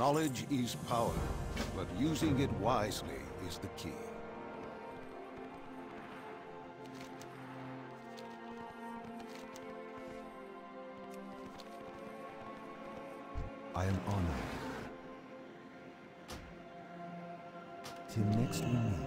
Knowledge is power, but using it wisely is the key. I am honored. Till next we meet.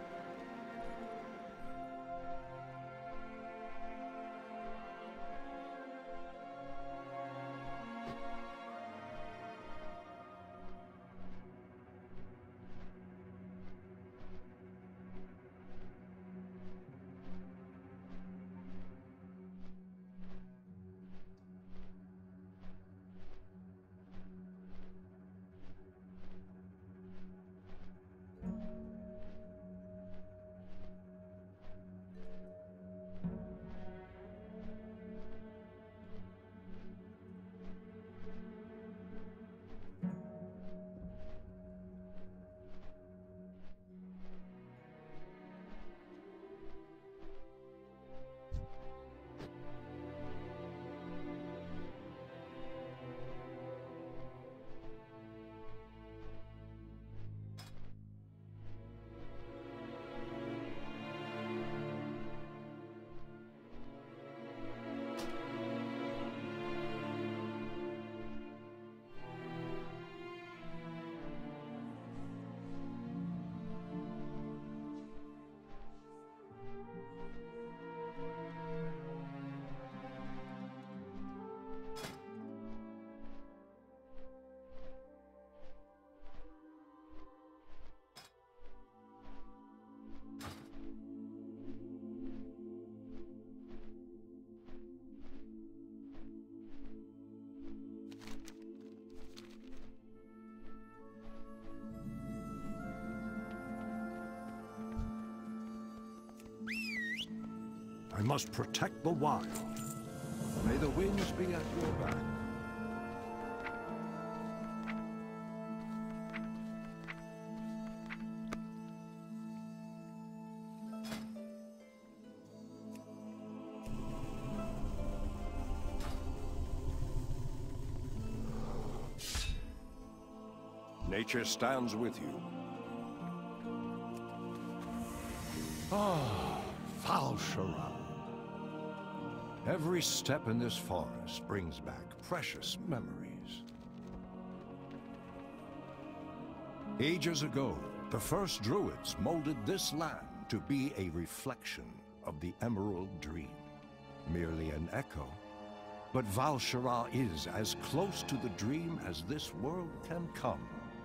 I must protect the wild. May the winds be at your back. Nature stands with you. Ah, Val'sharah. Every step in this forest brings back precious memories. Ages ago, the first druids molded this land to be a reflection of the Emerald Dream. Merely an echo, but Val'sharah is as close to the dream as this world can come.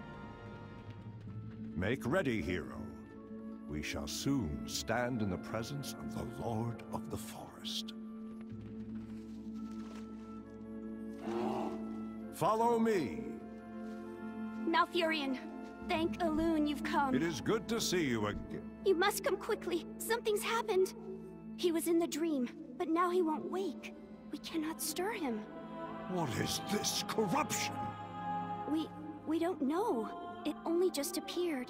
Make ready, hero. We shall soon stand in the presence of the Lord of the Forest. Follow me. Malfurion, thank Elune you've come. It is good to see you again. You must come quickly. Something's happened. He was in the dream, but now he won't wake. We cannot stir him. What is this corruption? We don't know. It only just appeared.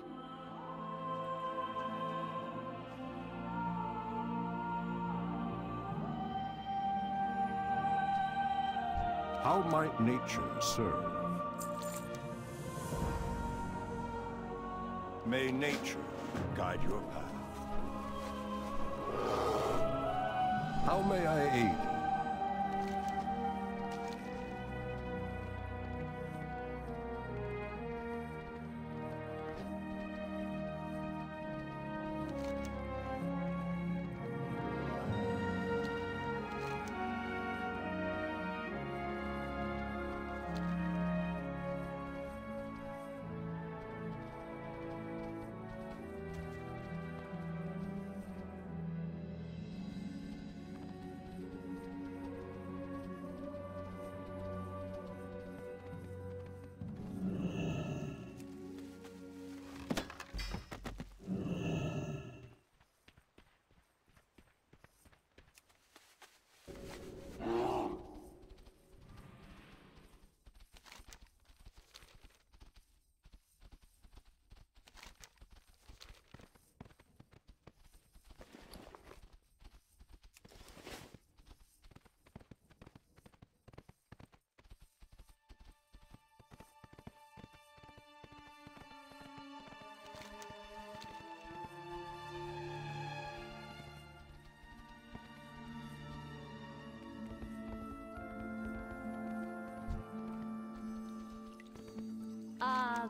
How might nature serve? May nature guide your path. How may I aid you?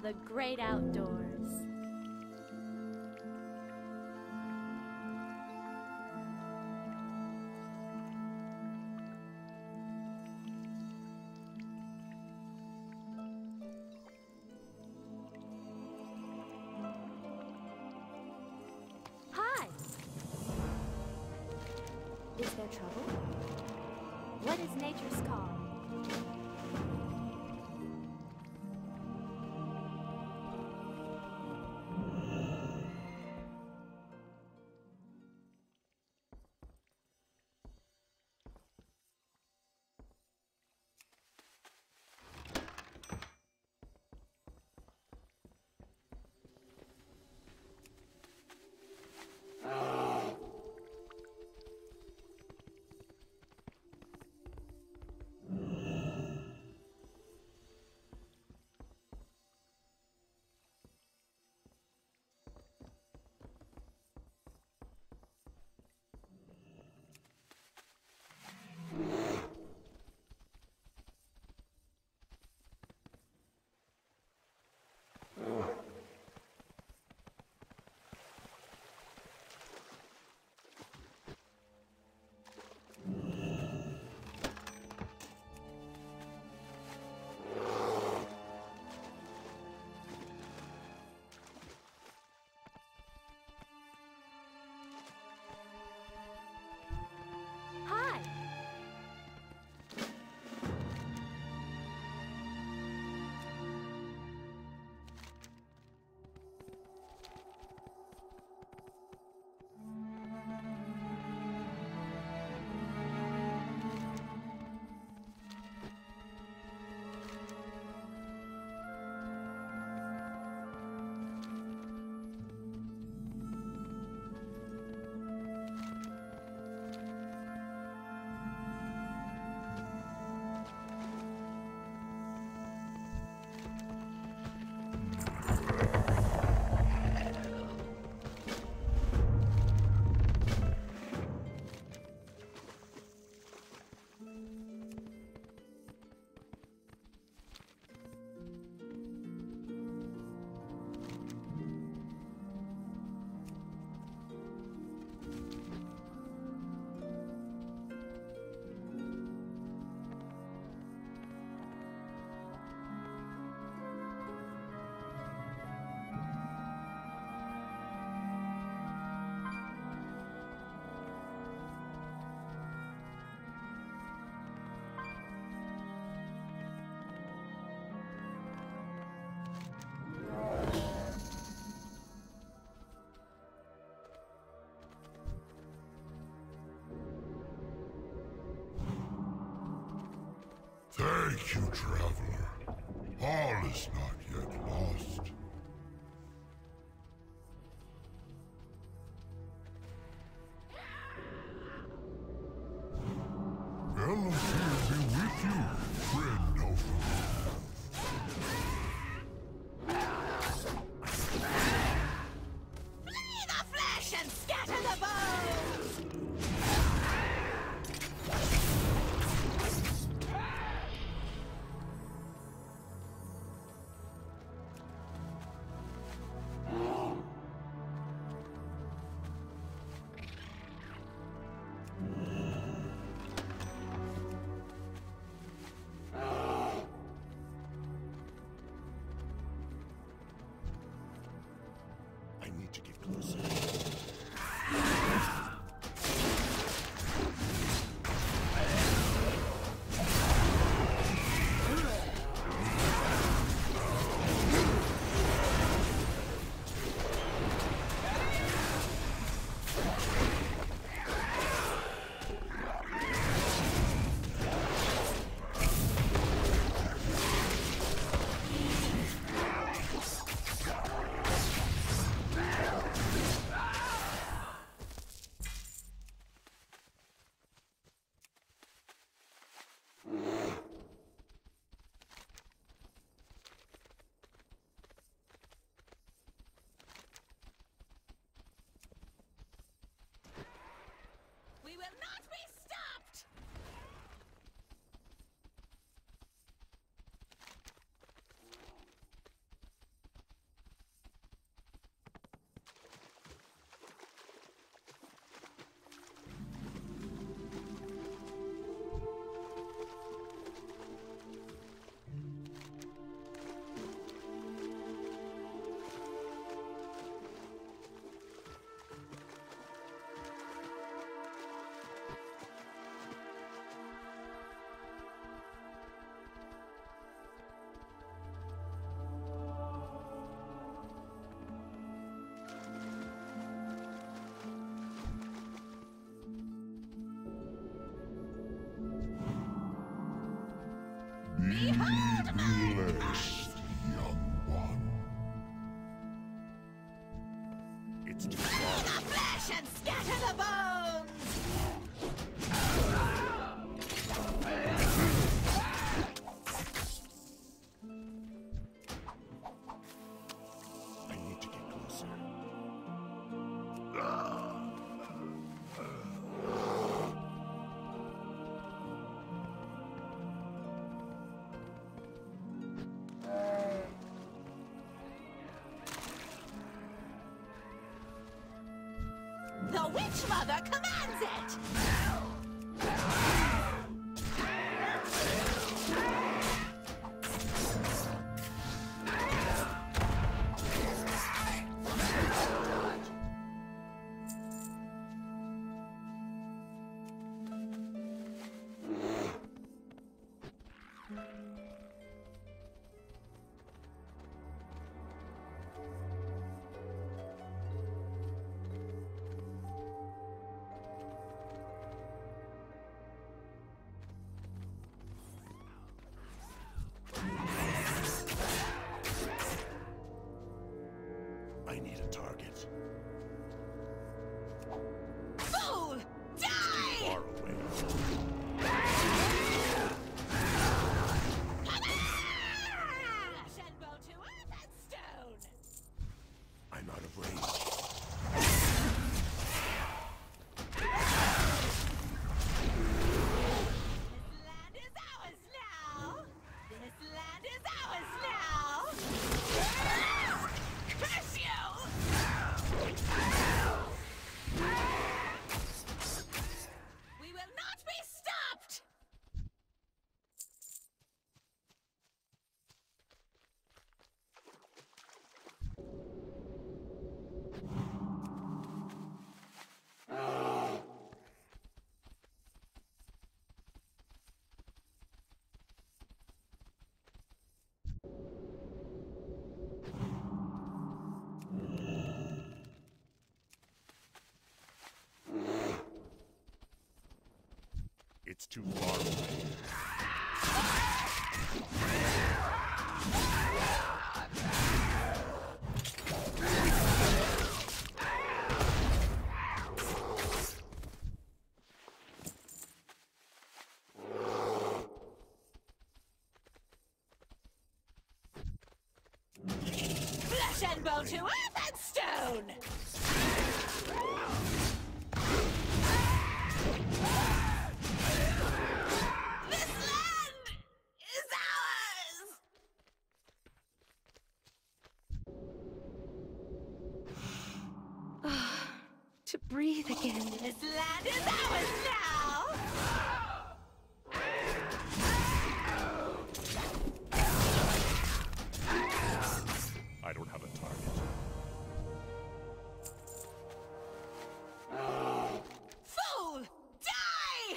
the great outdoors. Hi! Is there trouble? What is nature's call? Hi! Thank you, traveler. All is not yet lost. Elohim be with you, friend Nova. Flee the flesh and scatter the bones! I need to get closer. blessed, young one. It's too far. The flesh and scatter the bones! I need to get closer. The Witch Mother commands it! I need a target. Fool! Die! Far away. Flesh and bone to earth and stone! I'm out of range. This land is ours now! This land is ours now! Curse you! We will not be stopped! It's too far away. Flesh and bone to earth and stone! This land is ours! To breathe again. This land is ours now! I don't have a target. Fool! Die!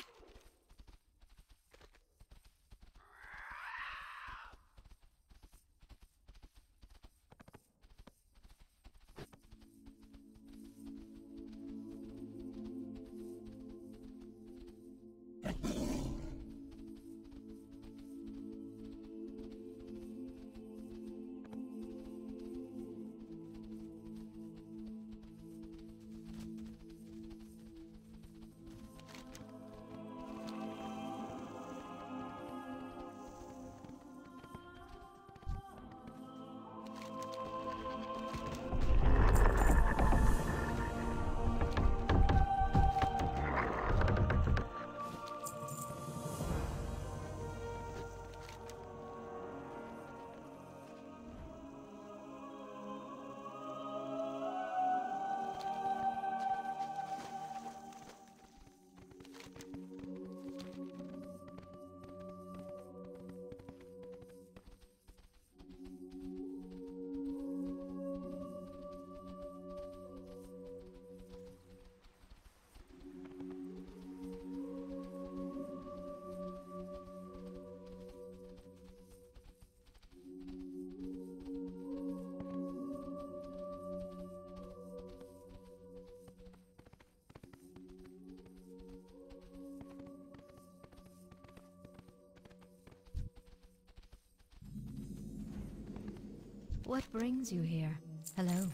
What brings you here? Hello.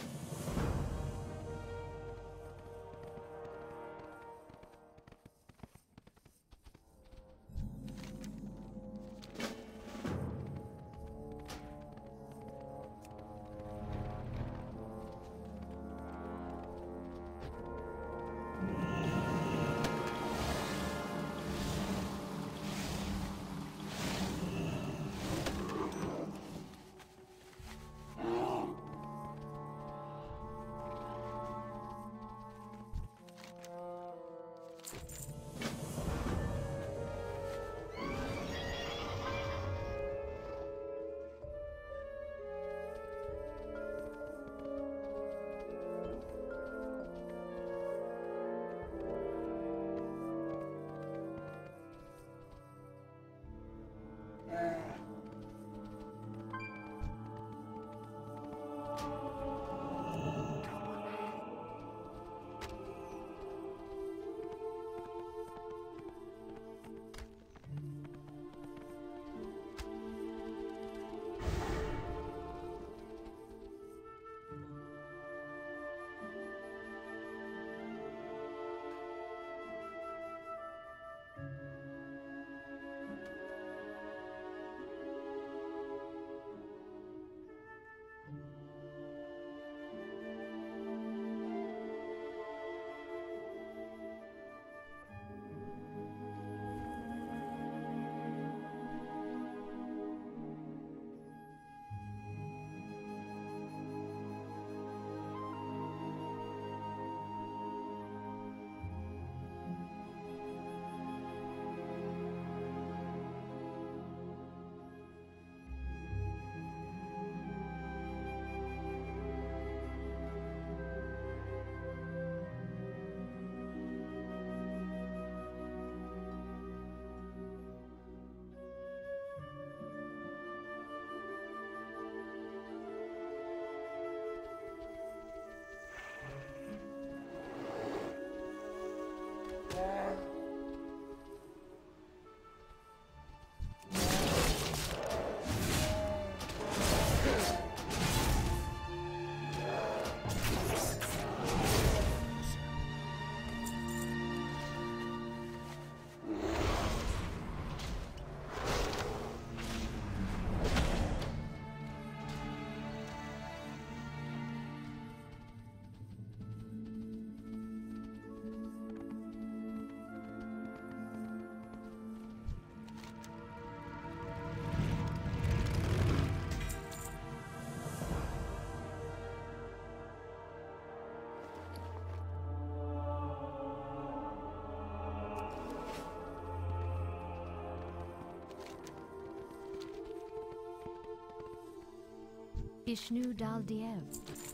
Ishnu Daldiev.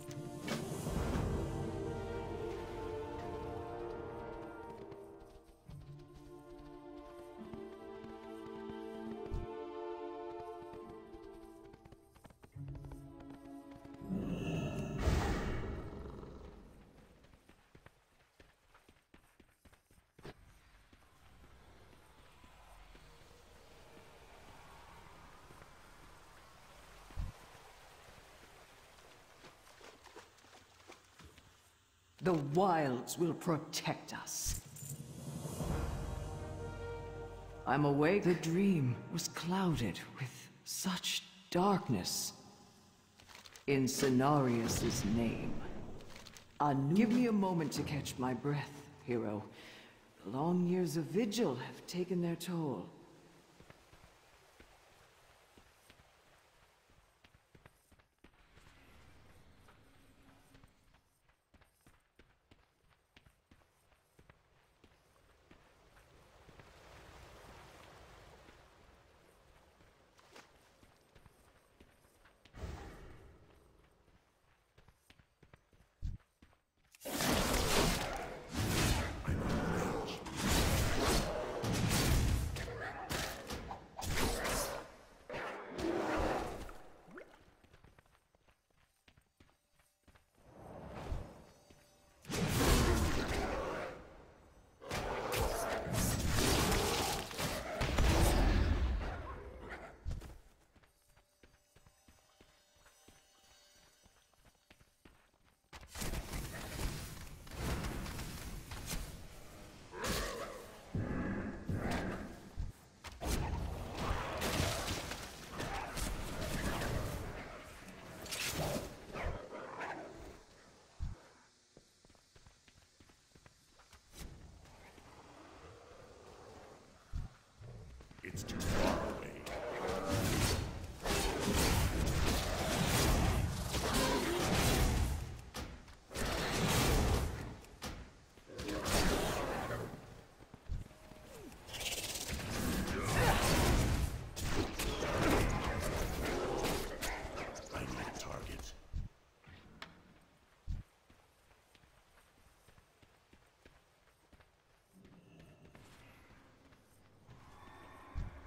The wilds will protect us. I'm awake. The dream was clouded with such darkness. In Cenarius' name. Give me a moment to catch my breath, hero. The long years of vigil have taken their toll.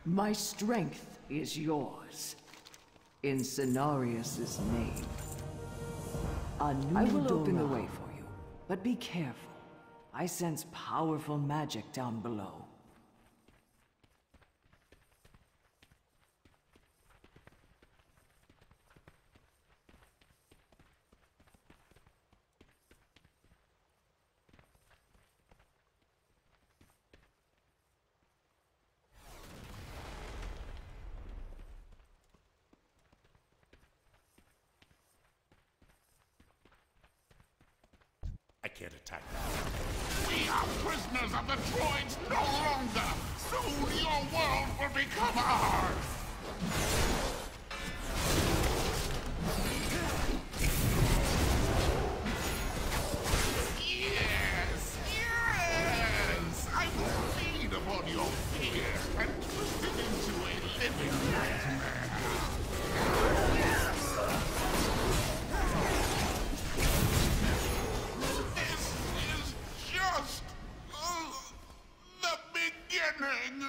My strength is yours. In Cenarius' name. I will open the way for you, but be careful. I sense powerful magic down below. I can't attack. We are prisoners of the droids no longer! Soon your world will become ours! Yes! Yes! I will feed upon your fear and twist it into a living nightmare! Just the beginning.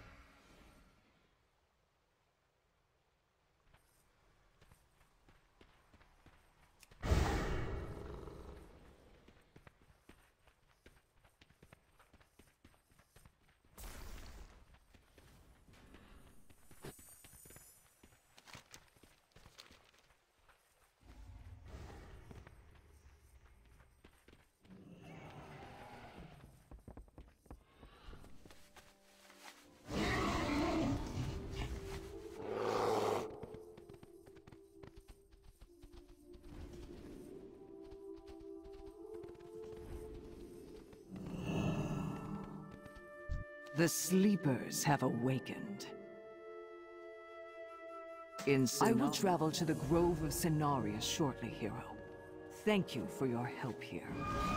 The sleepers have awakened. I will travel to the Grove of Cenarius shortly, hero. Thank you for your help here.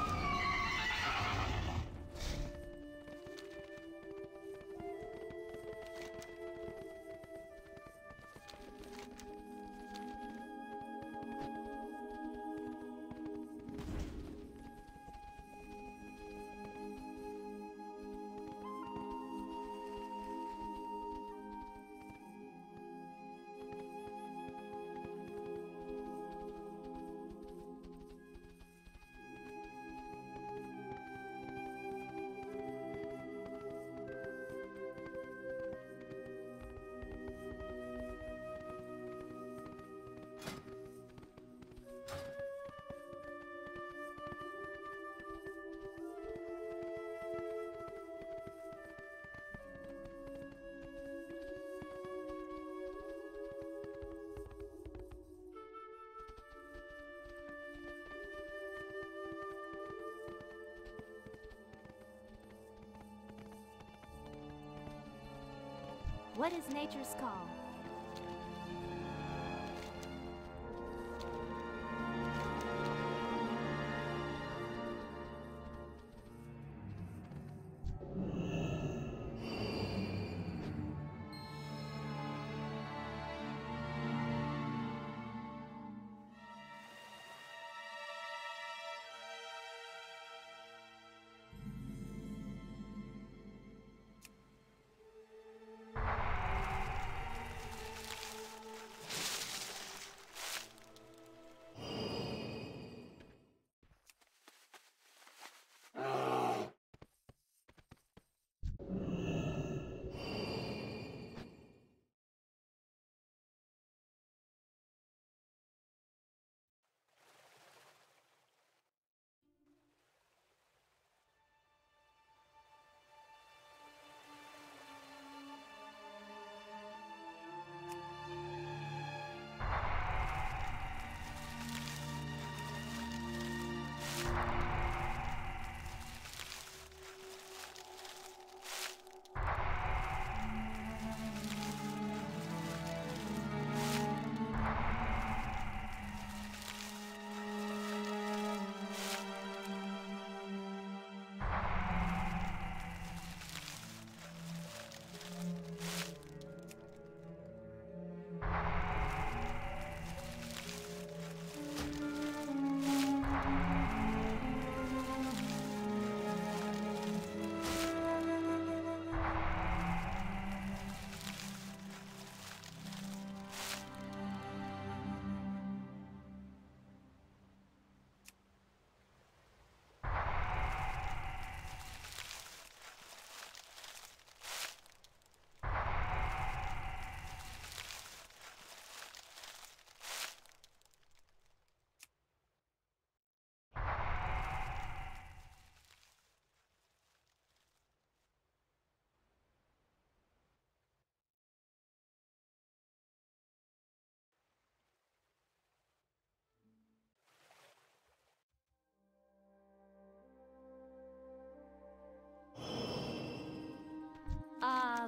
What is nature's call?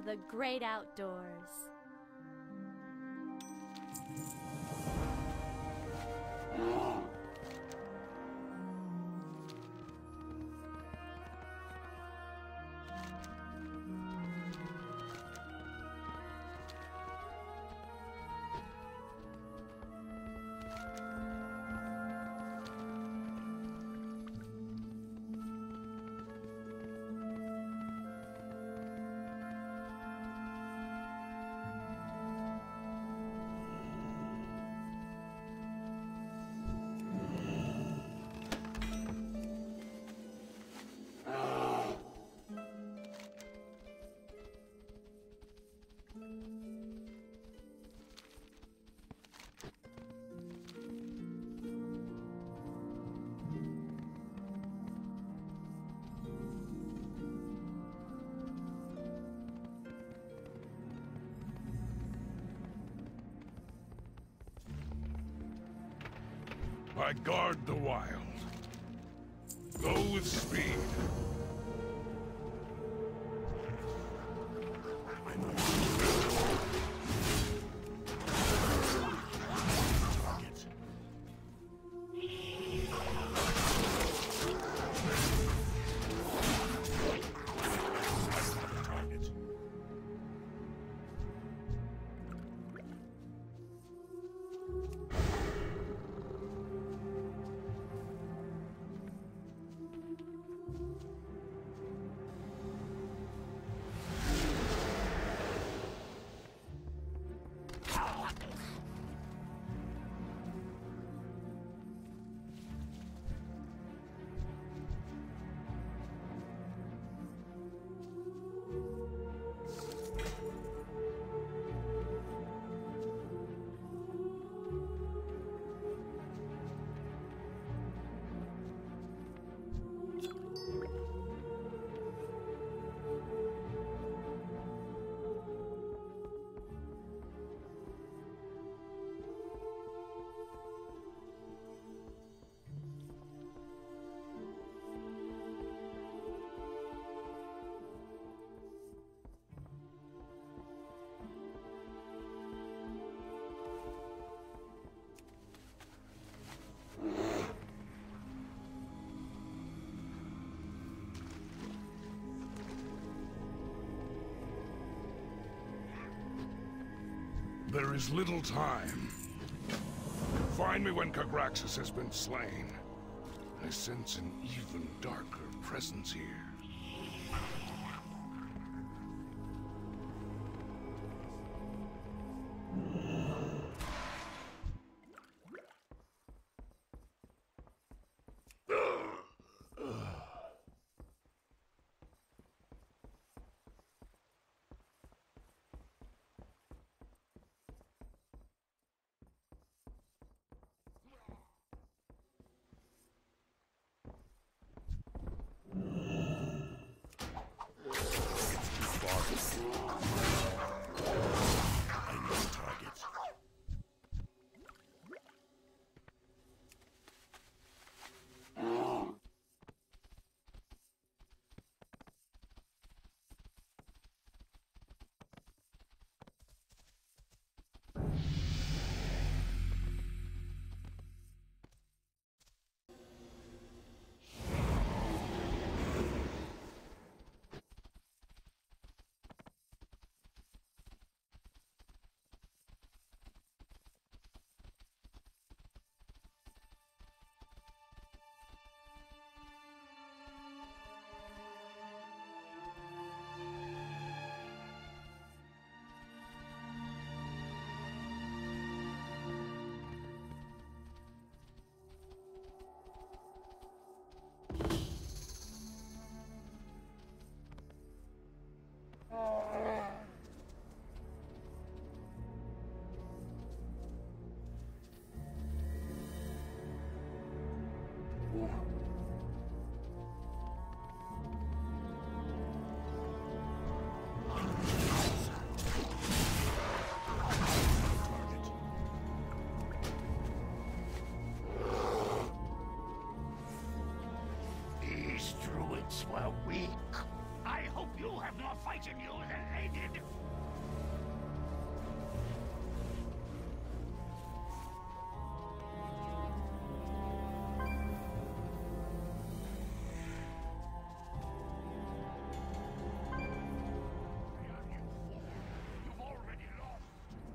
the great outdoors. I guard the wild. Go with speed. There is little time. Find me when Kagraxis has been slain. I sense an even darker presence here. While weak, I hope hope you have more fight in you than they did. You've already lost.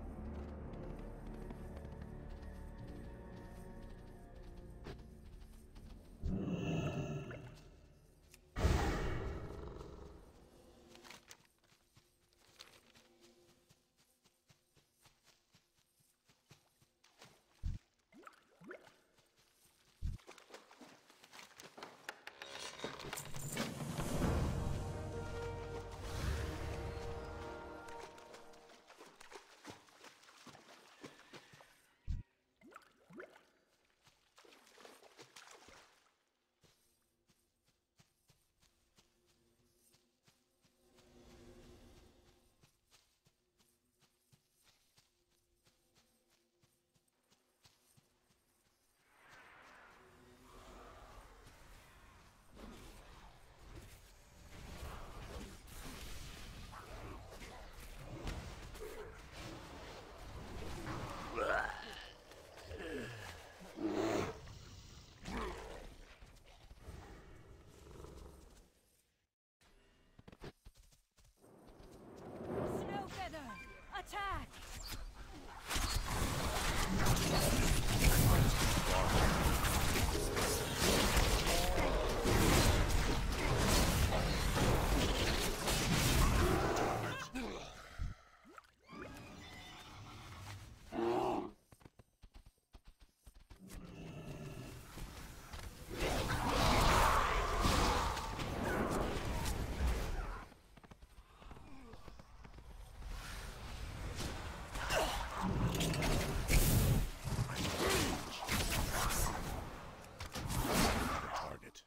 Snowfeather, attack! Target.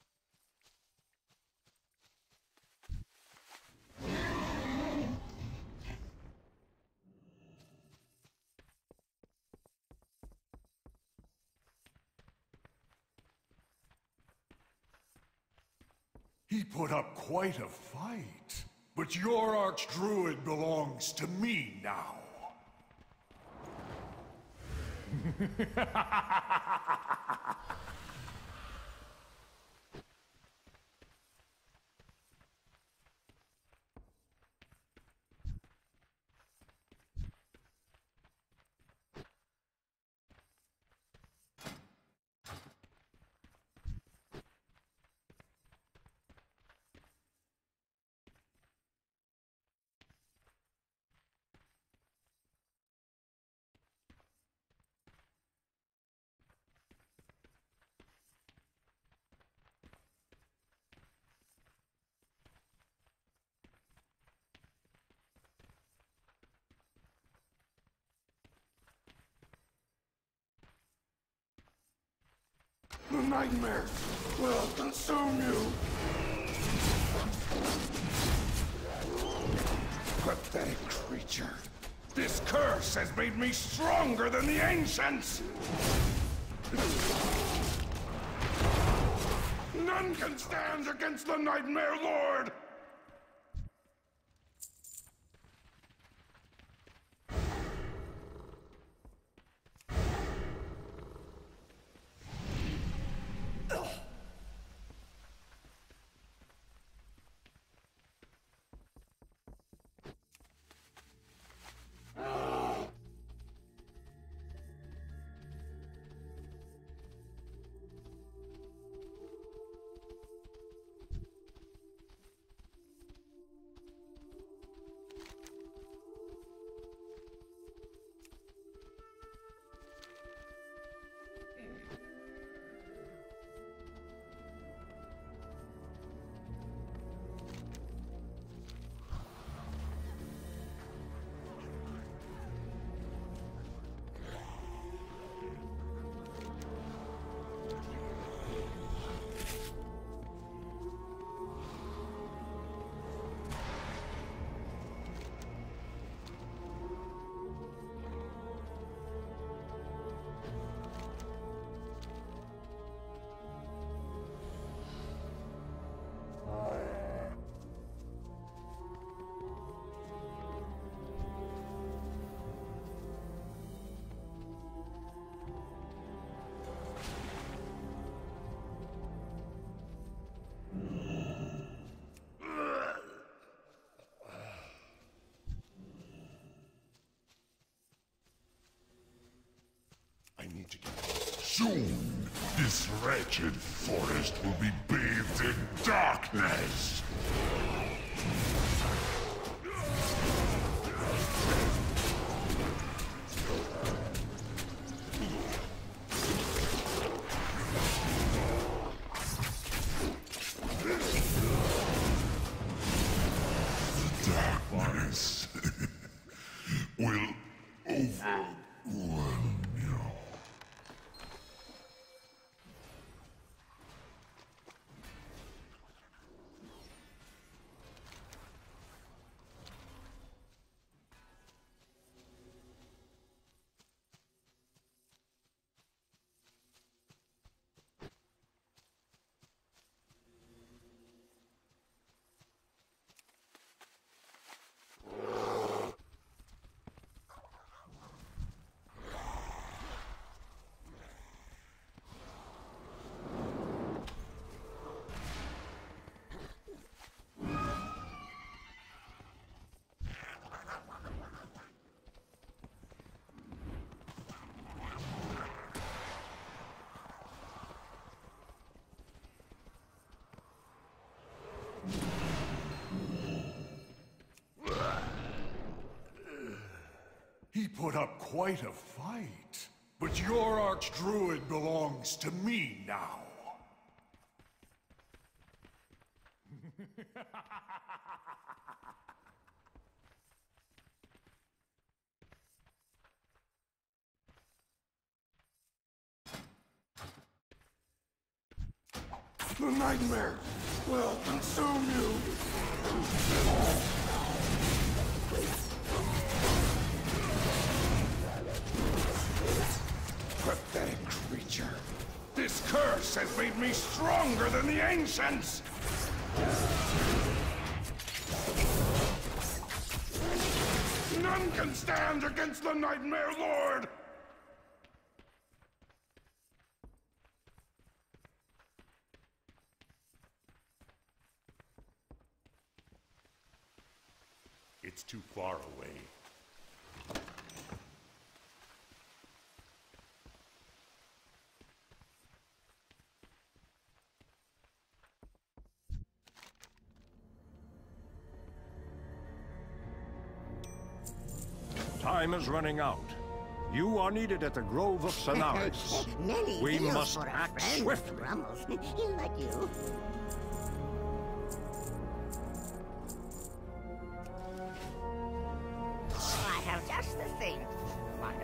He put up quite a fight. But your Archdruid belongs to me now. The nightmare will consume you. Pathetic creature. This curse has made me stronger than the ancients. None can stand against the Nightmare Lord. need to get... Soon, this wretched forest will be bathed in darkness. The darkness will overwhelm you. He put up quite a fight. But your Archdruid belongs to me now. The nightmare will consume you! Pathetic creature! This curse has made me stronger than the ancients! None can stand against the Nightmare Lord! It's too far away. Time is running out. You are needed at the Grove of Cenarius. We must act swiftly. He'll like you. I have just the thing, Wanderer.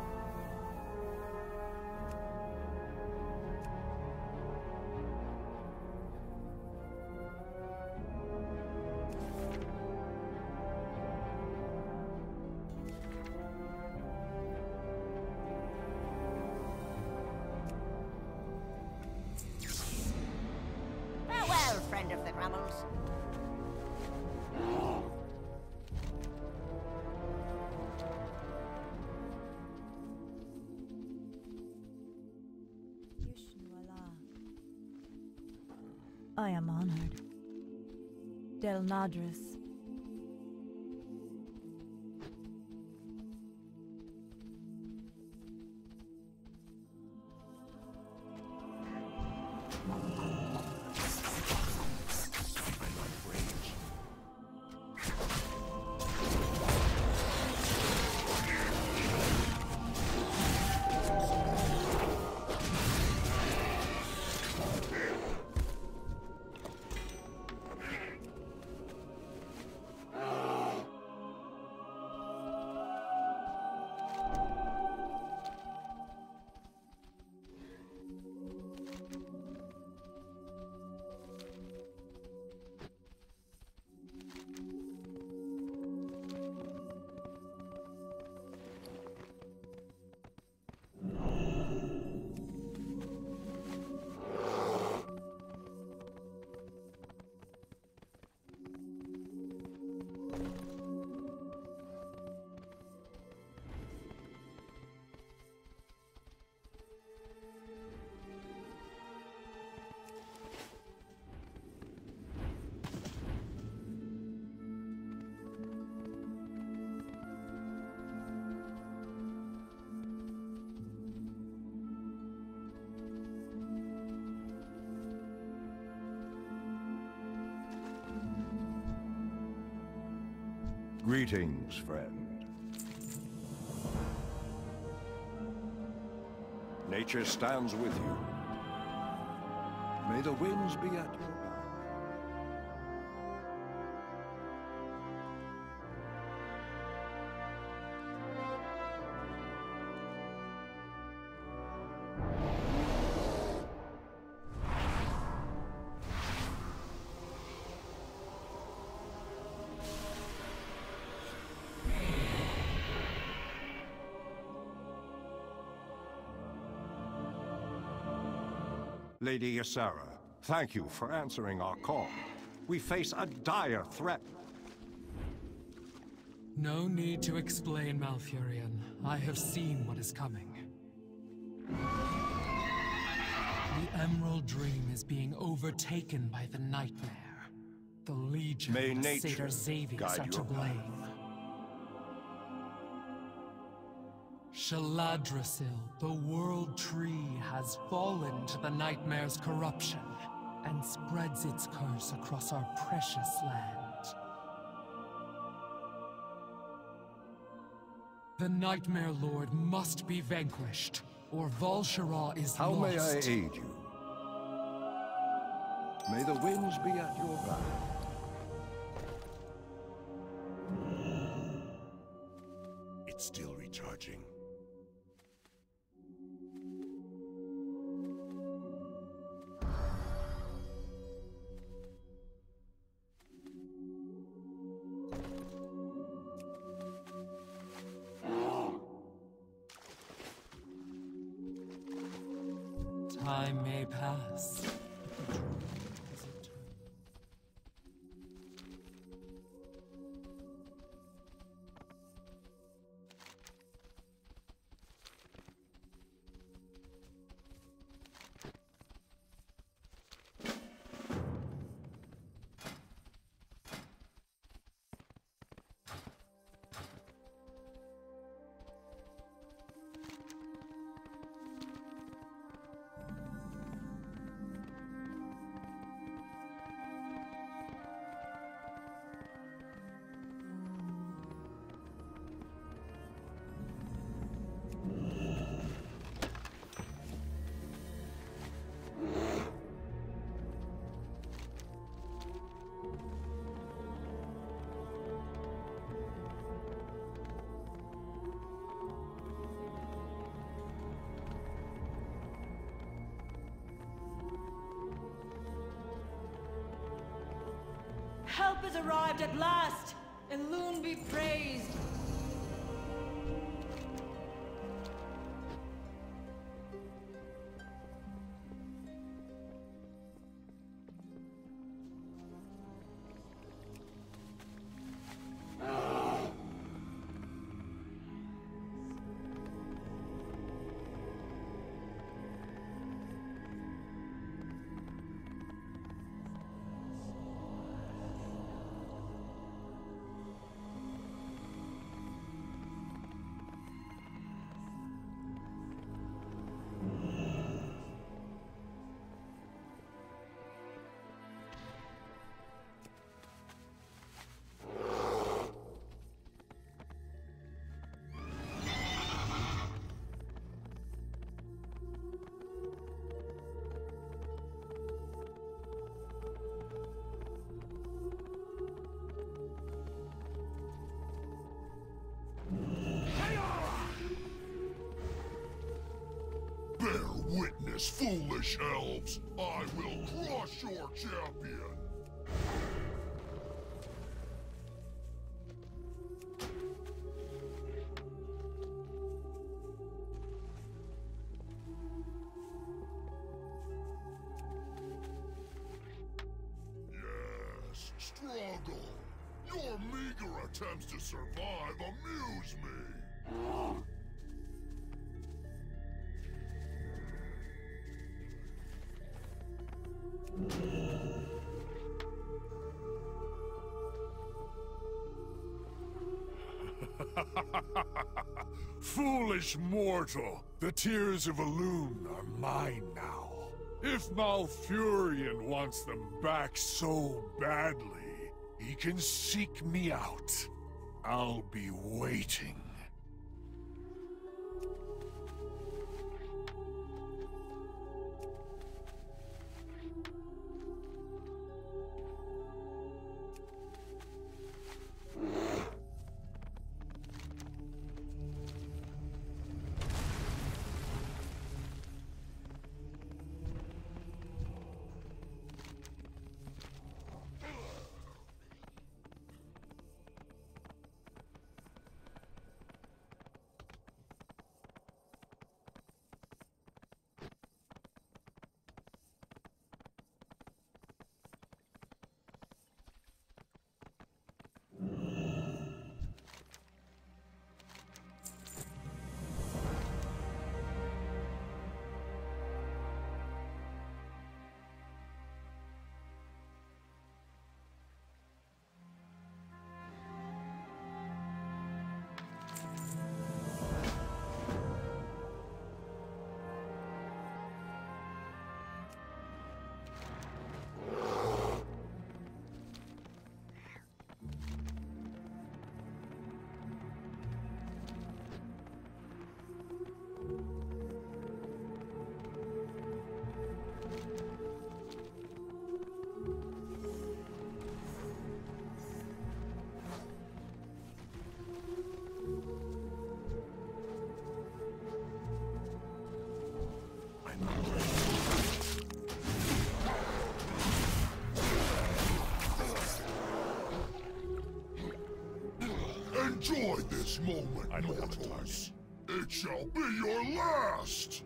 Farewell, friend of the Grummles. I am honored. Del Nadris. Greetings, friend. Nature stands with you. May the winds be at your back. Lady Ysera, thank you for answering our call. We face a dire threat. No need to explain, Malfurion. I have seen what is coming. The Emerald Dream is being overtaken by the Nightmare. The Legion and the Satyr Xavius are to blame. Shaladrasil, the World Tree, has fallen to the Nightmare's corruption and spreads its curse across our precious land. The Nightmare Lord must be vanquished, or Val'sharah is lost. How may I aid you? May the winds be at your back. It's still recharging. Time may pass. Help has arrived at last! Elune be praised! Bear witness, foolish elves! I will crush your champion! Yes, struggle! Your meager attempts to survive amuse me! Foolish mortal! The tears of Elune are mine now. If Malfurion wants them back so badly, he can seek me out. I'll be waiting. Enjoy this moment, mortals. It shall be your last!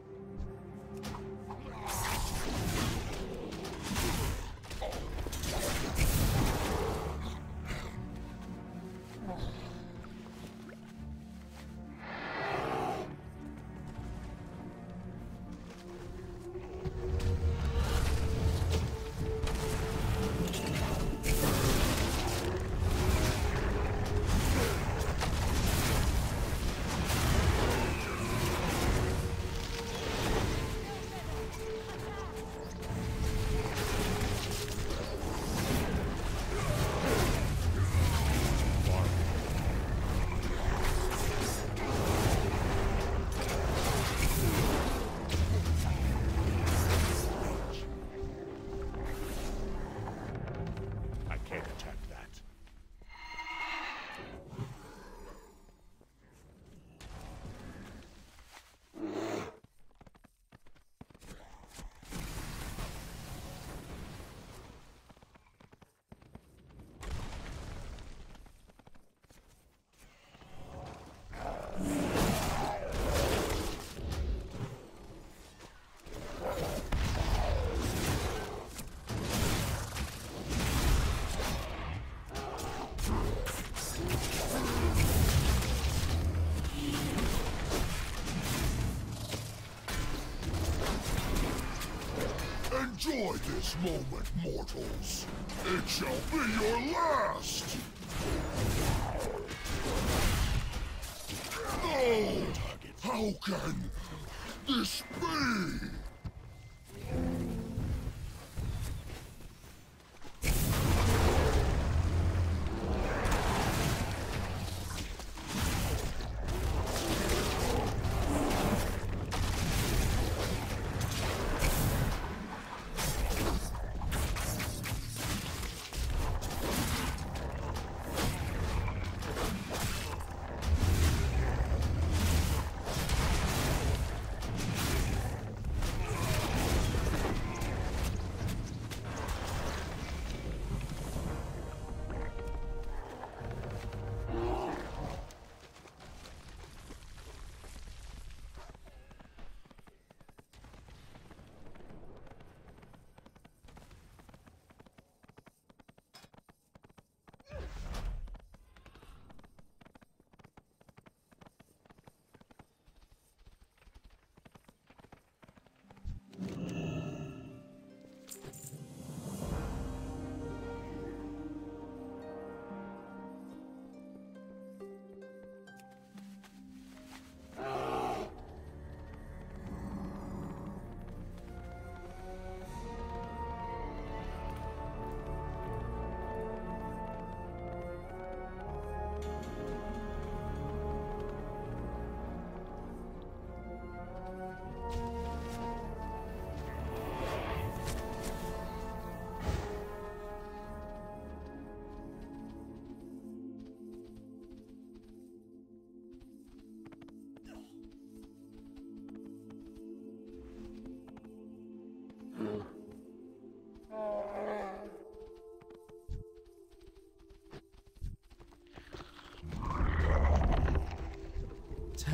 Enjoy this moment, mortals. It shall be your last! No! How can this be?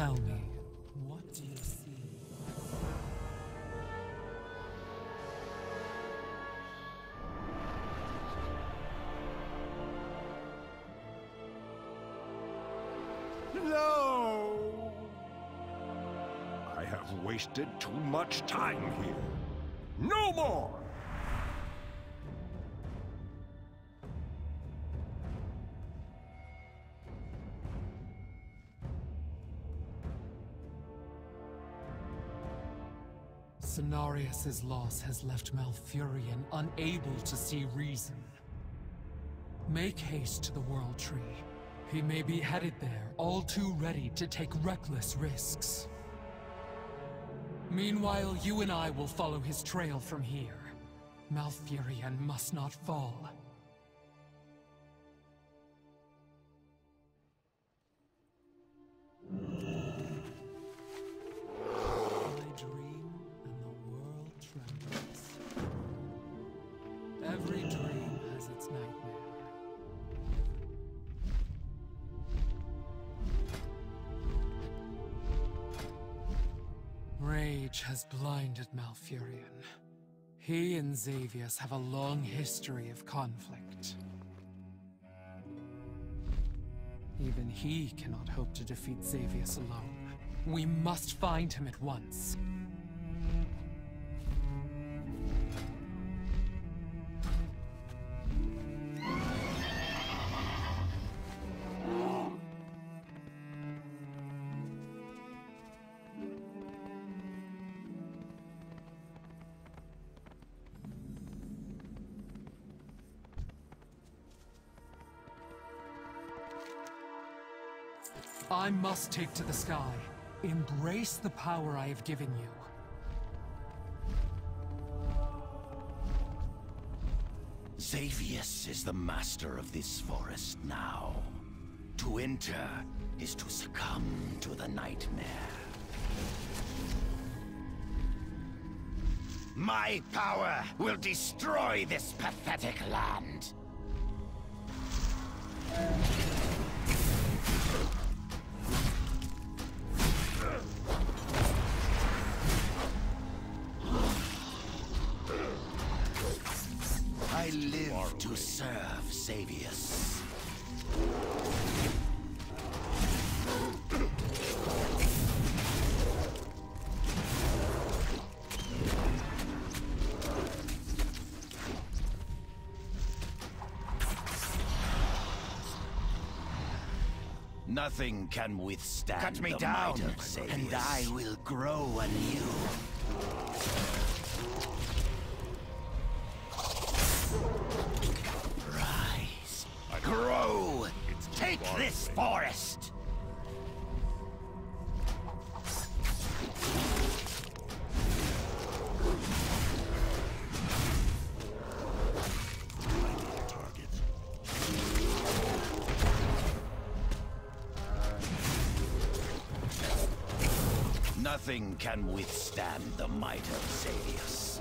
Tell me, what do you see? No! I have wasted too much time here. No more! Cenarius' loss has left Malfurion unable to see reason. Make haste to the World Tree. He may be headed there, all too ready to take reckless risks. Meanwhile, you and I will follow his trail from here. Malfurion must not fall. Every dream has its nightmare. Rage has blinded Malfurion. He and Xavius have a long history of conflict. Even he cannot hope to defeat Xavius alone. We must find him at once. I must take to the sky. Embrace the power I have given you. Xavius is the master of this forest now. To enter is to succumb to the nightmare. My power will destroy this pathetic land. I live to serve Xavius. Nothing can withstand Cut me the down, might of Xavius. and I will grow anew. Rise. Grow! Take this forest! Nothing can withstand the might of Xavius.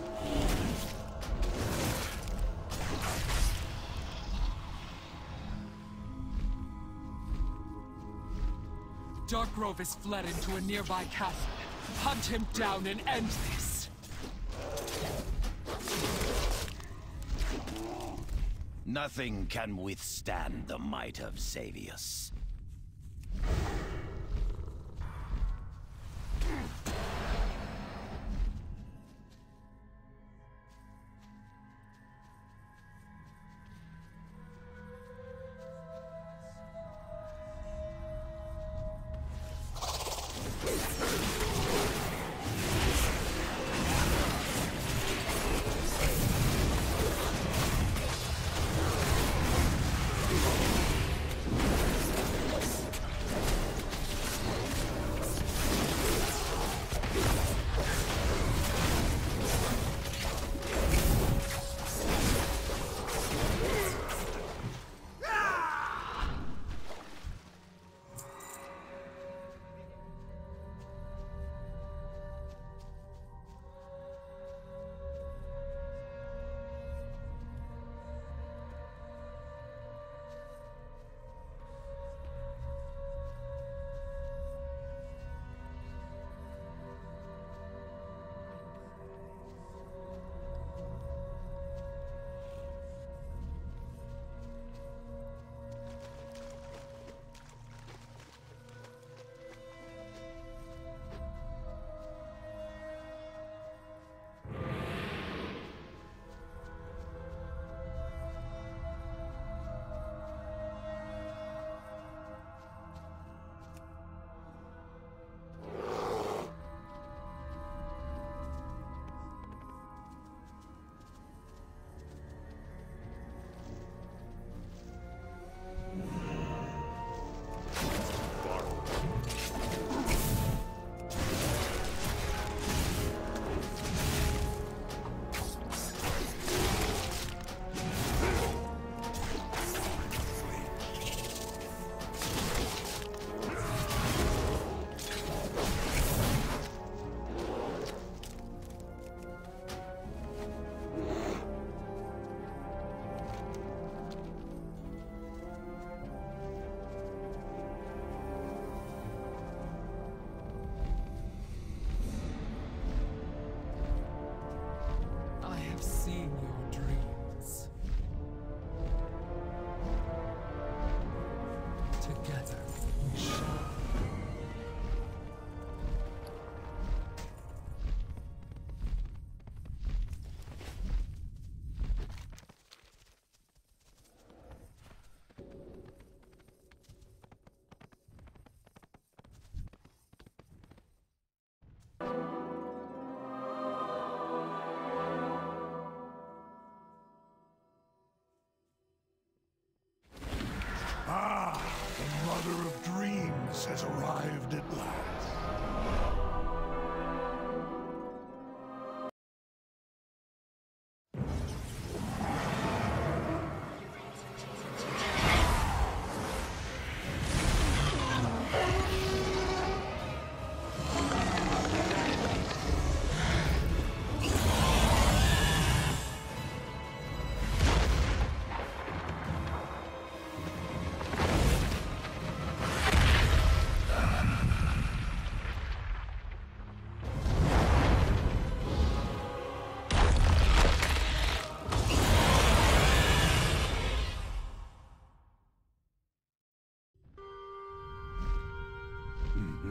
Darkgrove is fled into a nearby castle. Hunt him down and end this! Nothing can withstand the might of Xavius.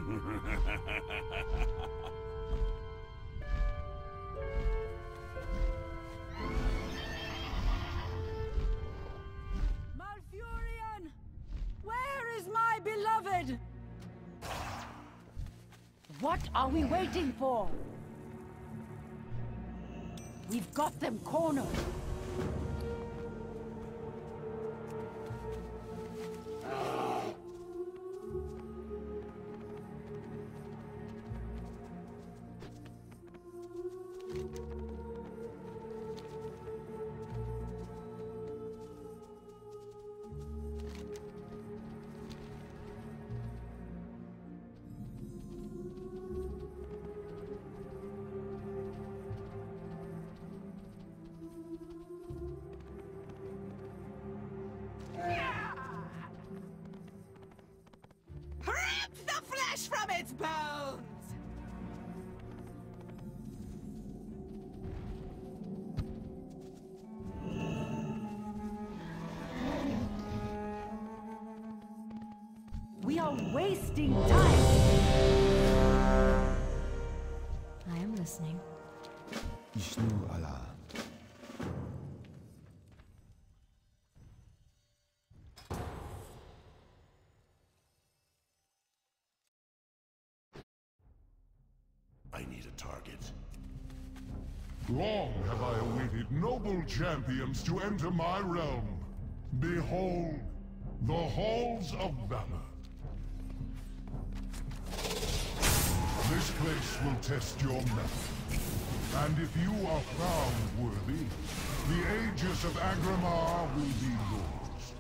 Malfurion! Where is my beloved? What are we waiting for? We've got them cornered. Rip the flesh from its bones! We are wasting time! I am listening. Ishnu Allah. I need a target. Long have I awaited noble champions to enter my realm. Behold, the Halls of Valor. This place will test your mettle. And if you are found worthy, the Aegis of Agramar will be yours.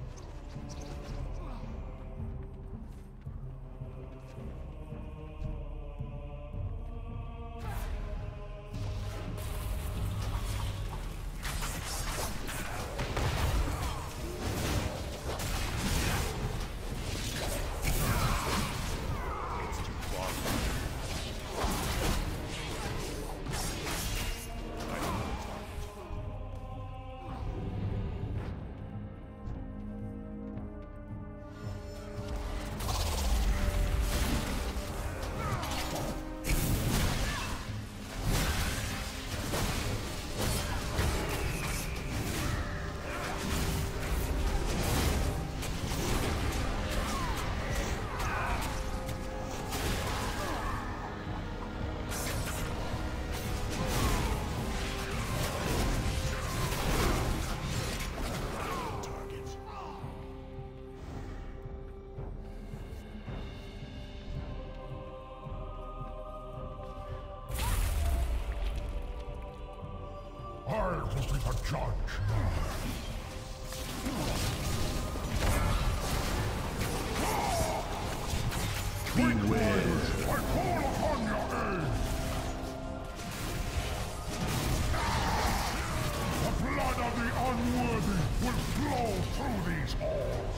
I will be the judge now. Beware! I call upon your aid! The blood of the unworthy will flow through these halls!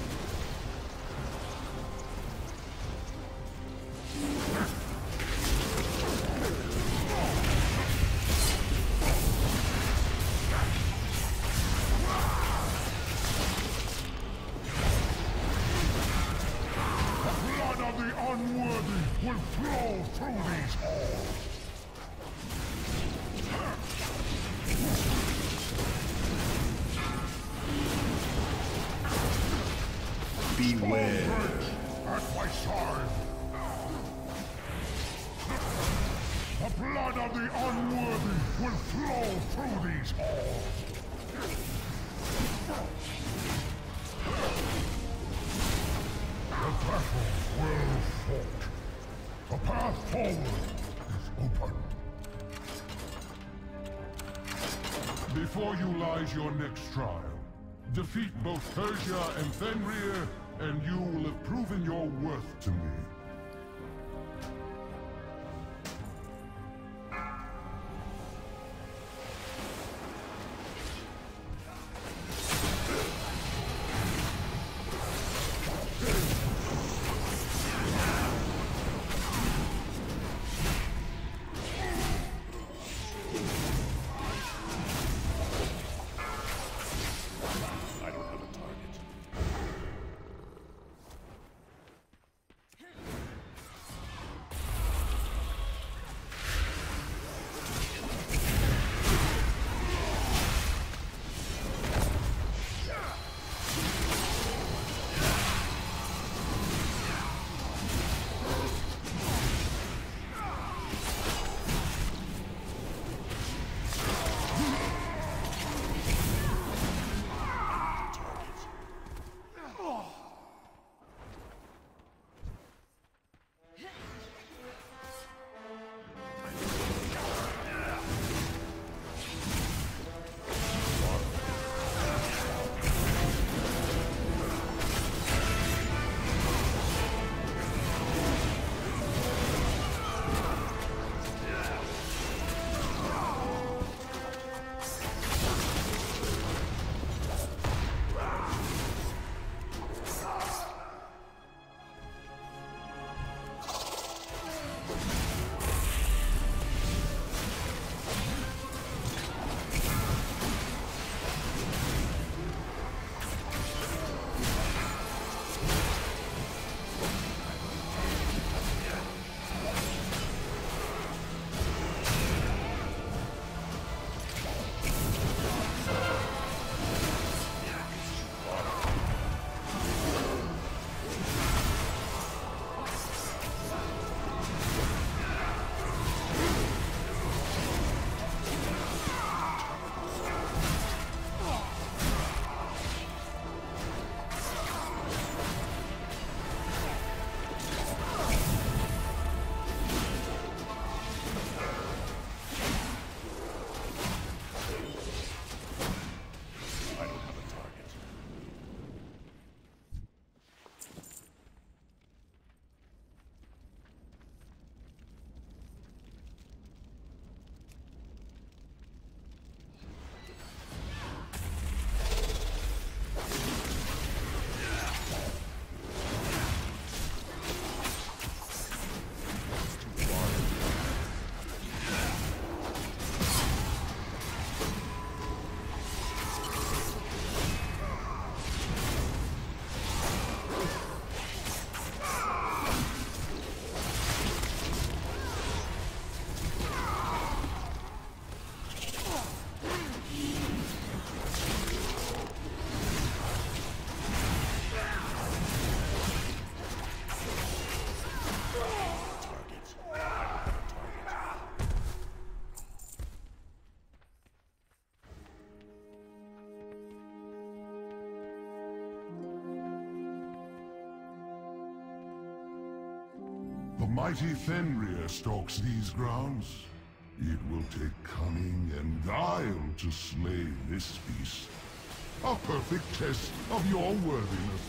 Unworthy will flow through these halls! Beware! At my side! The blood of the unworthy will flow through these halls! The battle well fought. The path forward is open. Before you lies your next trial. Defeat both Persia and Fenrir, and you will have proven your worth to me. mighty Fenrir stalks these grounds, it will take cunning and guile to slay this beast. A perfect test of your worthiness.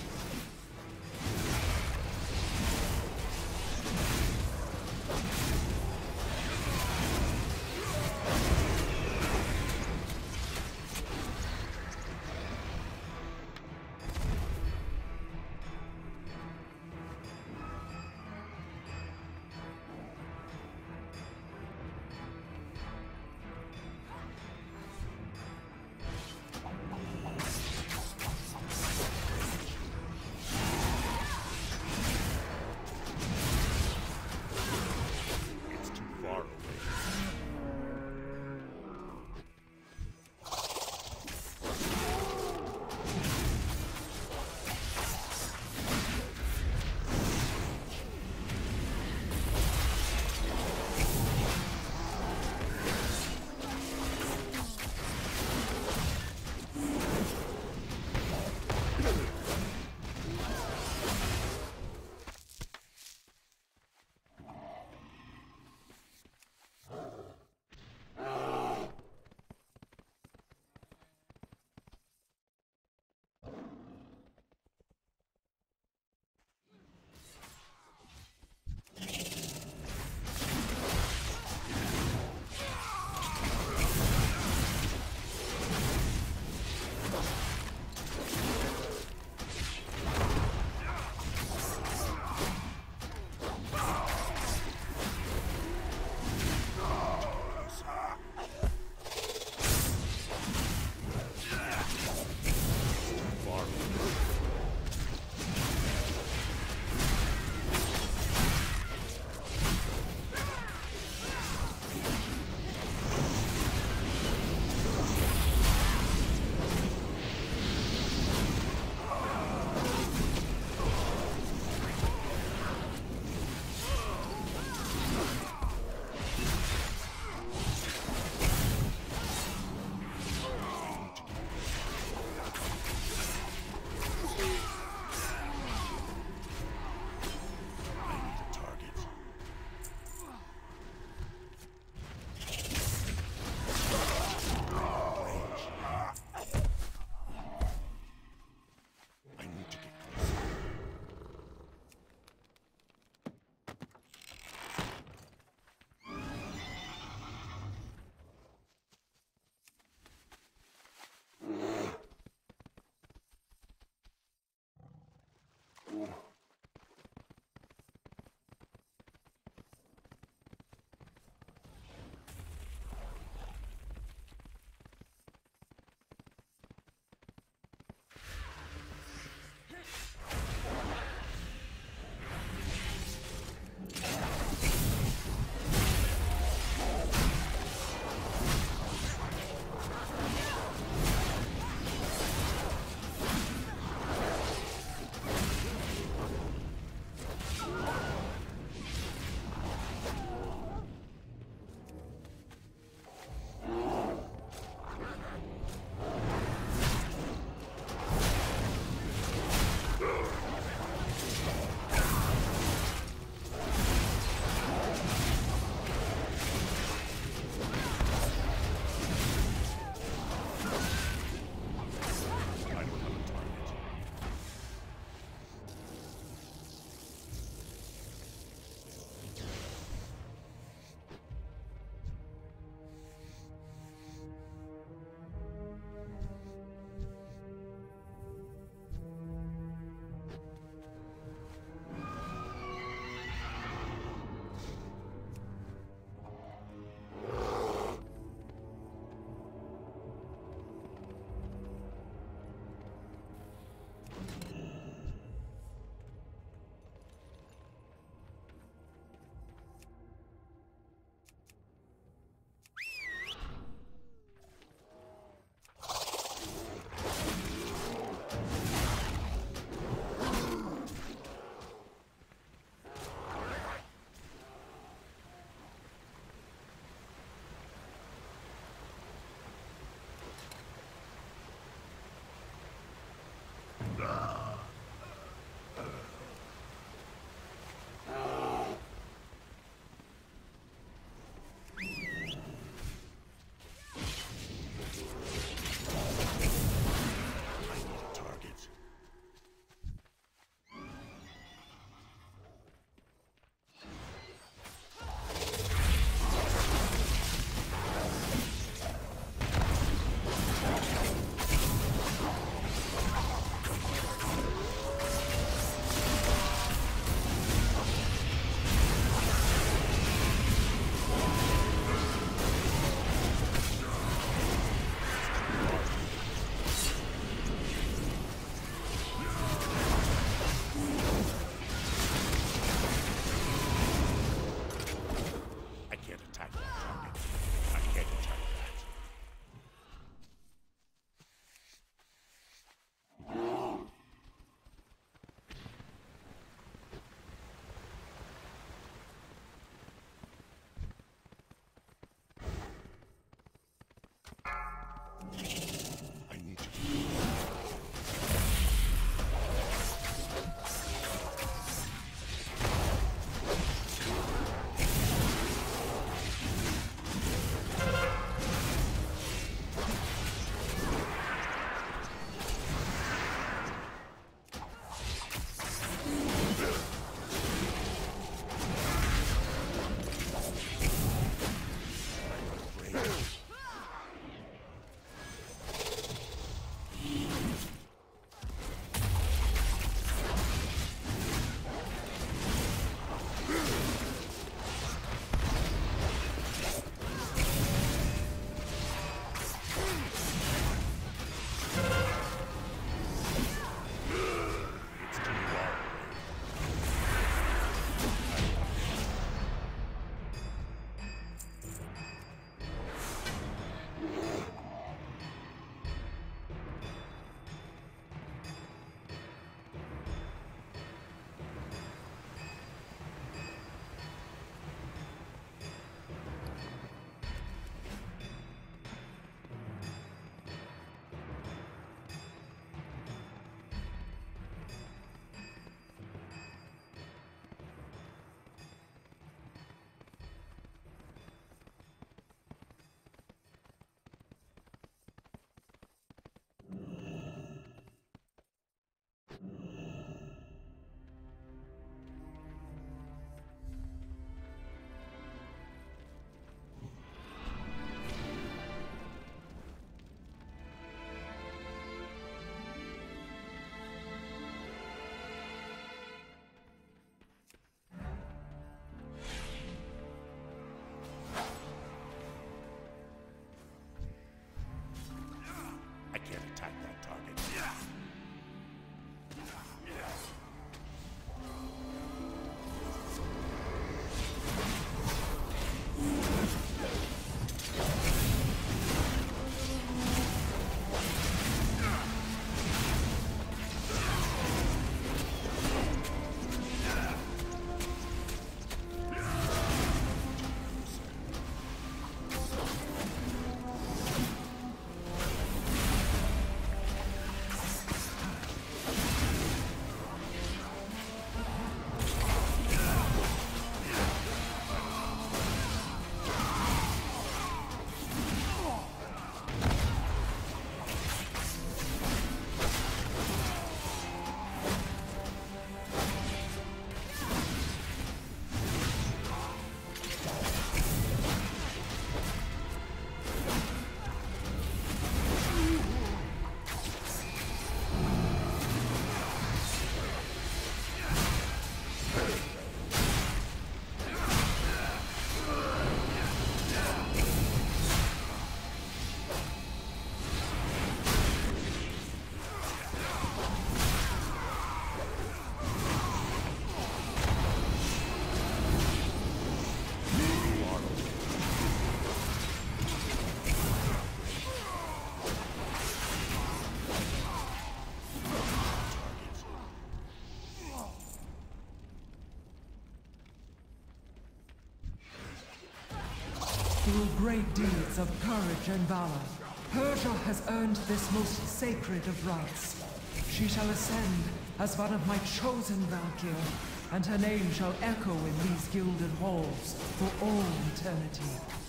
through great deeds of courage and valor, Persia has earned this most sacred of rites. She shall ascend as one of my chosen Valkyr, and her name shall echo in these gilded halls for all eternity.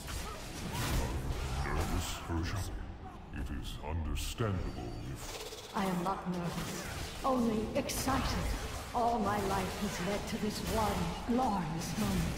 Nervous, Persia? It is understandable if... I am not nervous, only excited. All my life has led to this one glorious moment.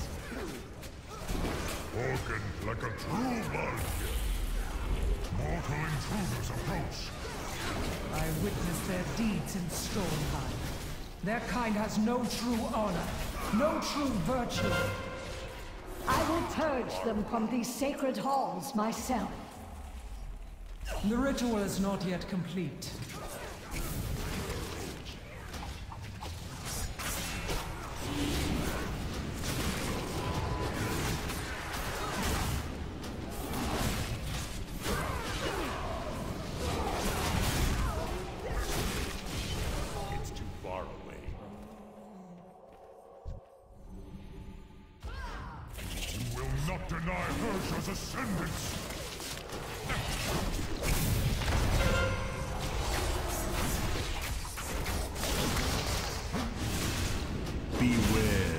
Spoken like a true Valkyr. Mortal intruders approach. I witnessed their deeds in Stormheim. Their kind has no true honor, no true virtue. I will purge them from these sacred halls myself. The ritual is not yet complete. It's too far away. You will not deny Persia's ascendance! Beware.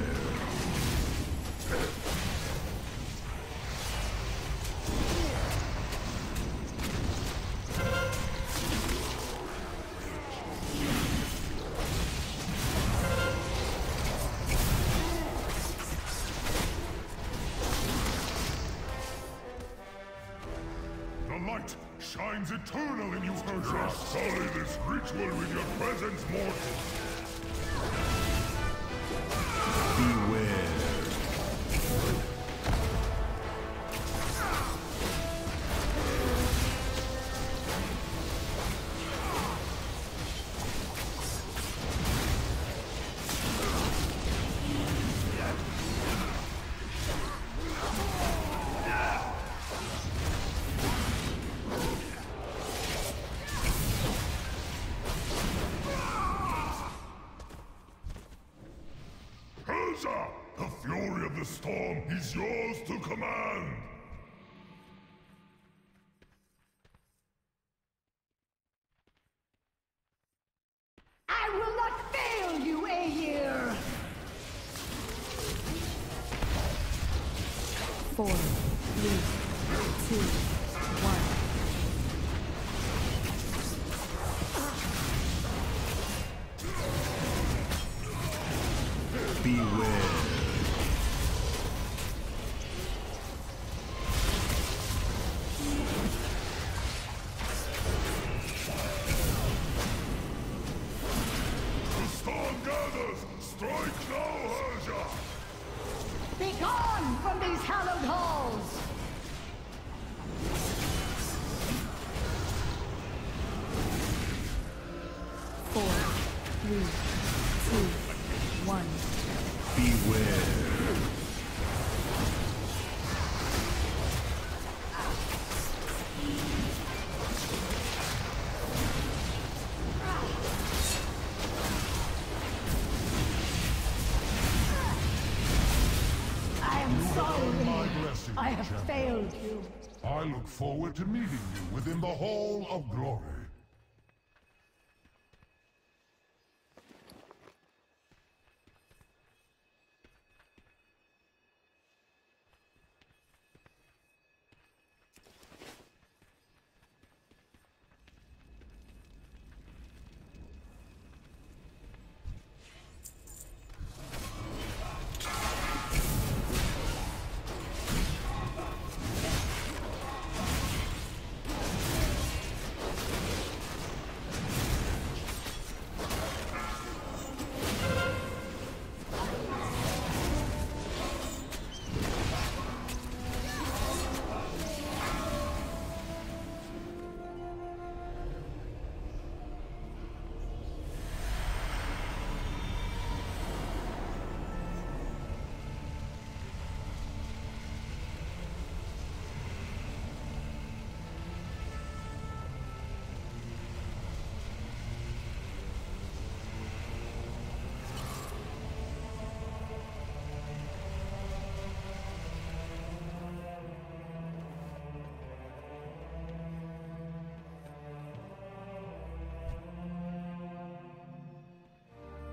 The light shines eternal in you, Persia! Sully this ritual with your presence, mortal! Beware. Persia! The fury of the storm is yours to command! I will not fail you, Aegir! 4, 3, 2, 1. Beware. The storm gathers! Strike now, Persia! Be gone from these hallowed halls! Four, 3, 2, 1. Beware. I am sorry. I have failed you. I look forward to meeting you within the Hall of Glory.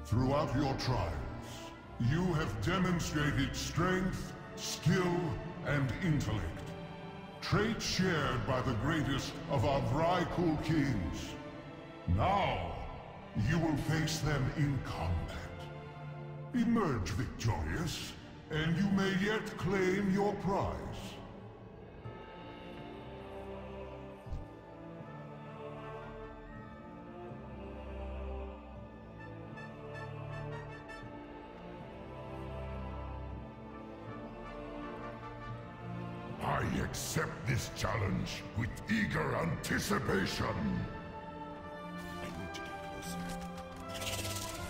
Throughout your trials, you have demonstrated strength, skill, and intellect. Traits shared by the greatest of our Vrykul kings. Now, you will face them in combat. Emerge victorious, and you may yet claim your prize. I accept this challenge with eager anticipation. I need to get closer.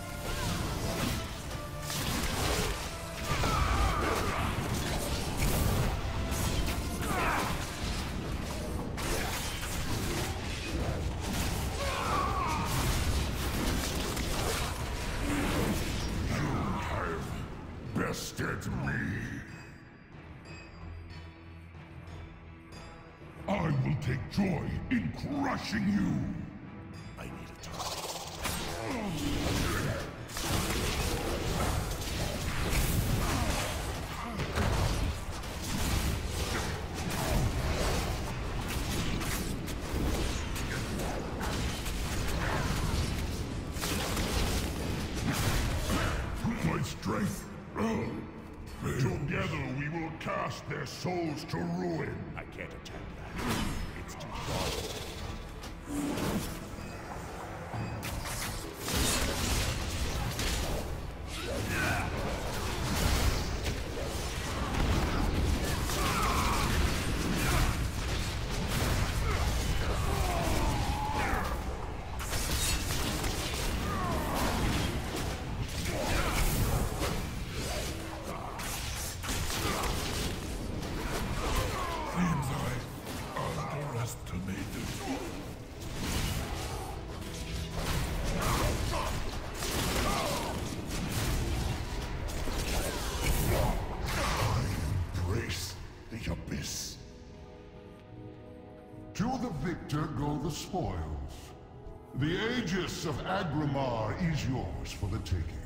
You have bested me. I will take joy in crushing you. I need a target. My strength. Together we will cast their souls to ruin. I can't attack that. It's too far. To the victor go the spoils. The Aegis of Agramar is yours for the taking.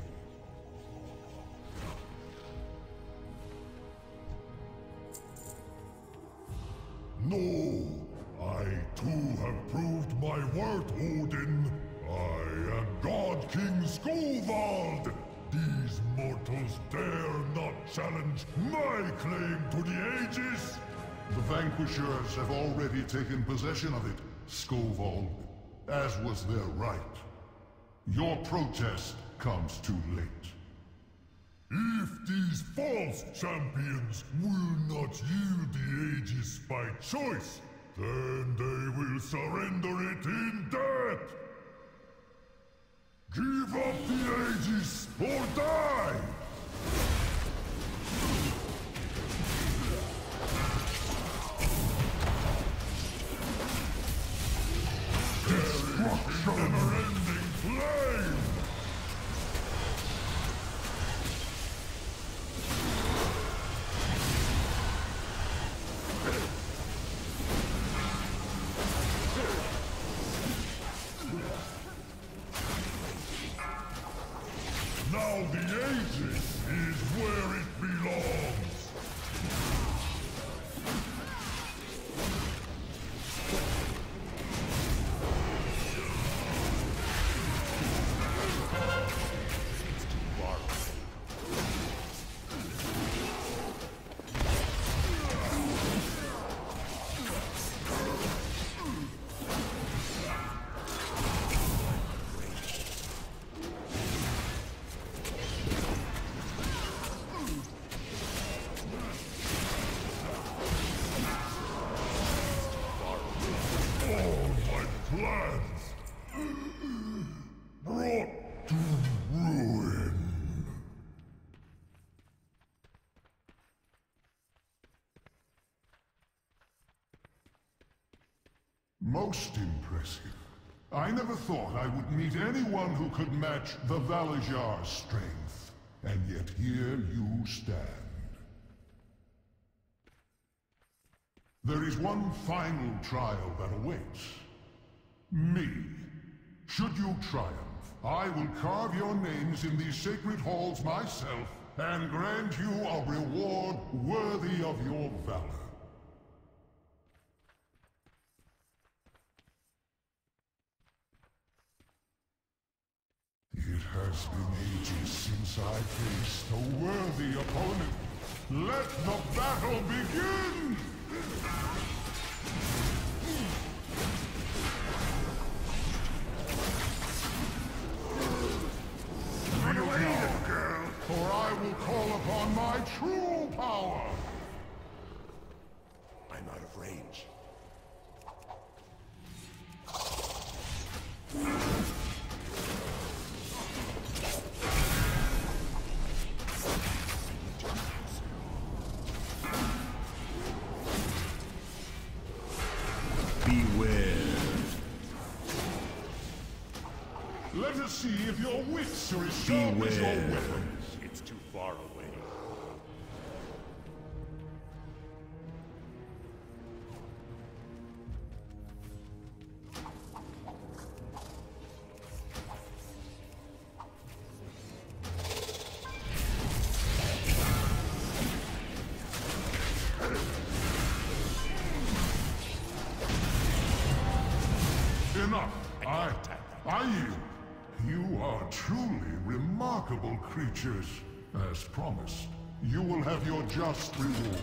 No, I too have proved my worth, Odin. I am God King Skovald. These mortals dare not challenge my claim to the Aegis. The Vanquishers have already taken possession of it, Skovald, as was their right. Your protest comes too late. If these false champions will not yield the Aegis by choice, then they will surrender it in death! Give up the Aegis or die! Destruction! Never-ending flame! Now the Aegis is where it belongs! Most impressive. I never thought I would meet anyone who could match the Valajar's strength. And yet here you stand. There is one final trial that awaits. Me. Should you triumph, I will carve your names in these sacred halls myself, and grant you a reward worthy of your valor. It has been ages since I faced a worthy opponent. Let the battle begin! Run away, little girl, or I will call upon my true power! I'm out of range. Beware. Let us see if your wits are as sharp as your weapons. It's too far away. Enough! I yield. You are truly remarkable creatures. As promised, you will have your just reward.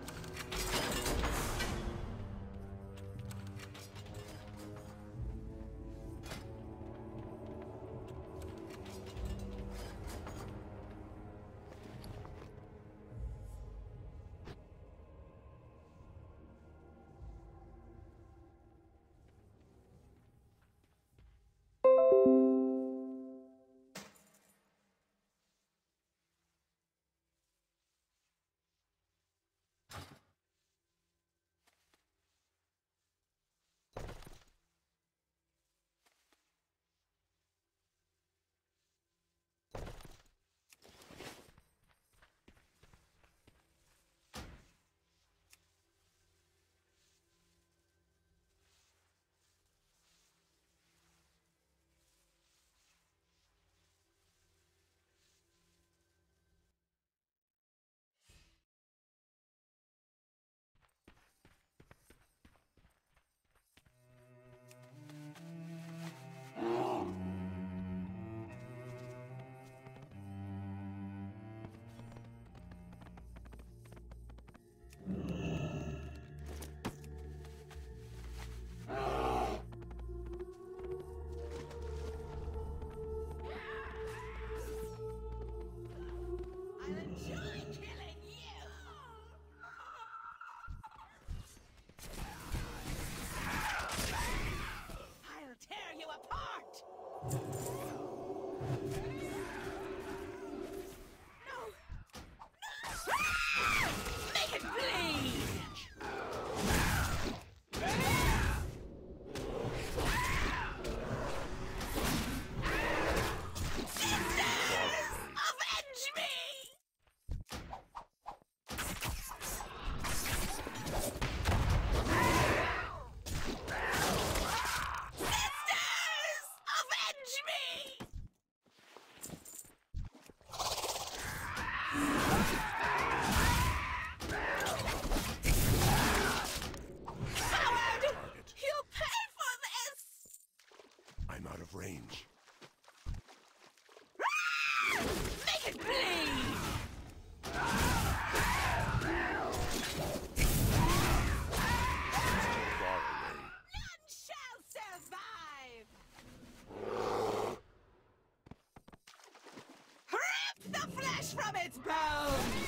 From its bones!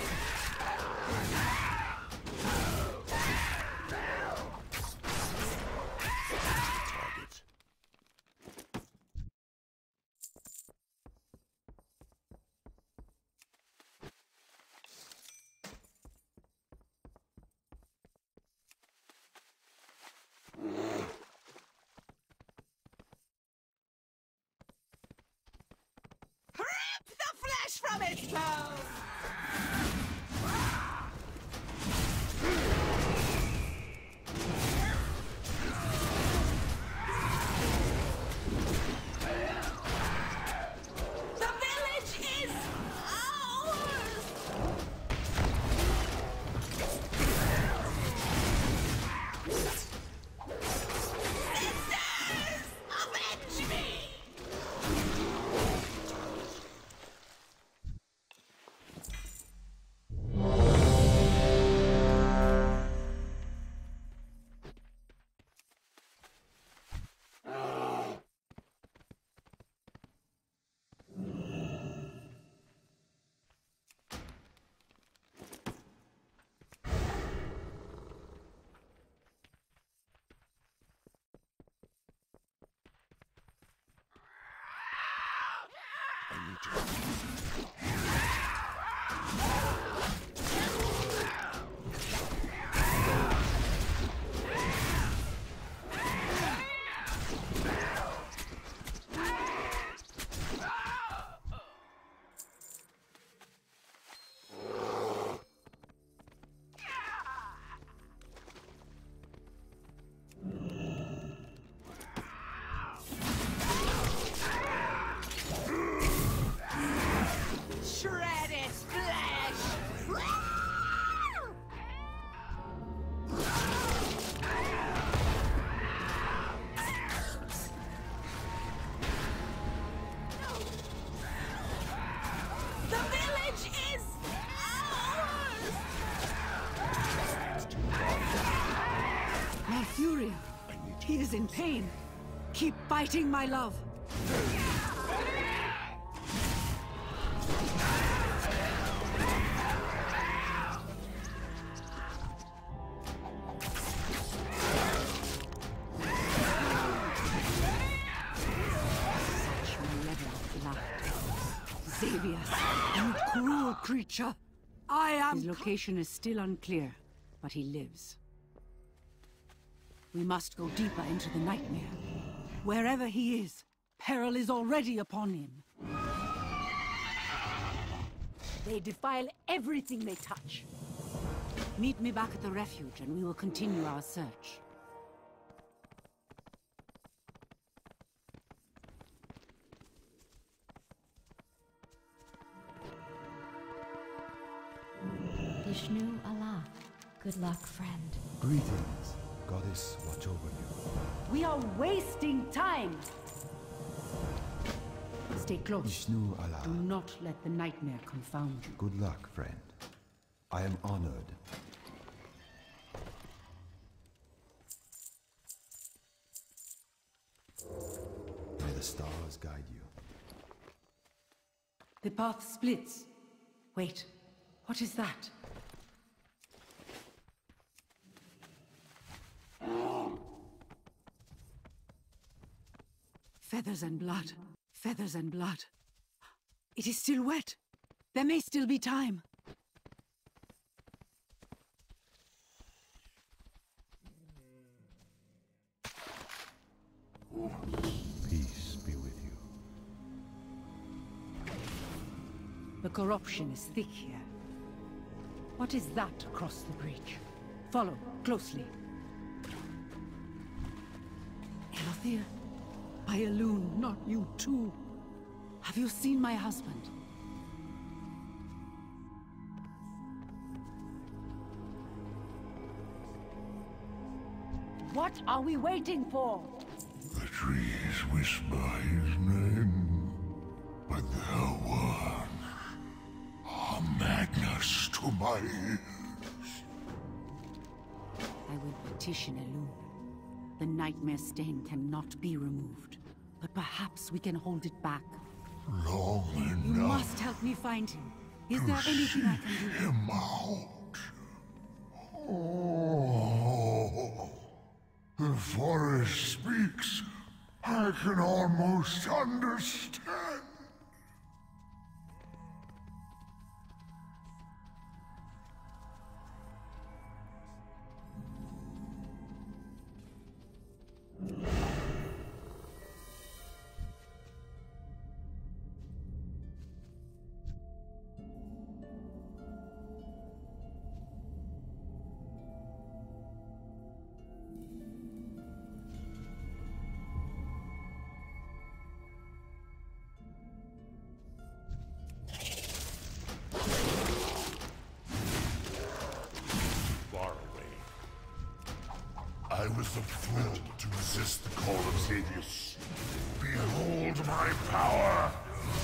Target. Rip the flesh from its bones! Shredded flesh! The village is ours! Malfuria, he is in pain. Keep fighting, my love. Xavier, you cruel creature! I am... His location is still unclear, but he lives. We must go deeper into the nightmare. Wherever he is, peril is already upon him. They defile everything they touch. Meet me back at the refuge and we will continue our search. Vishnu Allah. Good luck, friend. Greetings. Goddess, watch over you. We are wasting time! Stay close. Vishnu Allah. Do not let the nightmare confound you. Good luck, friend. I am honored. May the stars guide you. The path splits. Wait, what is that? Feathers and blood. Feathers and blood. It is still wet. There may still be time. Peace be with you. The corruption is thick here. What is that across the bridge? Follow closely. Elothir? By Elune, not you too. Have you seen my husband? What are we waiting for? The trees whisper his name, but their words are madness to my ears. I will petition Elune. The nightmare stain cannot be removed, but perhaps we can hold it back. Long enough. You must help me find him. Is there anything I can do? Him out. Oh. The forest speaks. I can almost understand. I was a fool to resist the call of Xavius. Behold my power!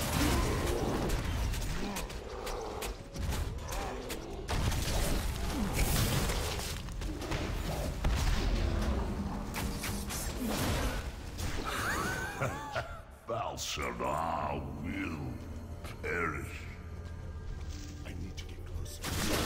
Bal-Shaddar will perish. I need to get closer.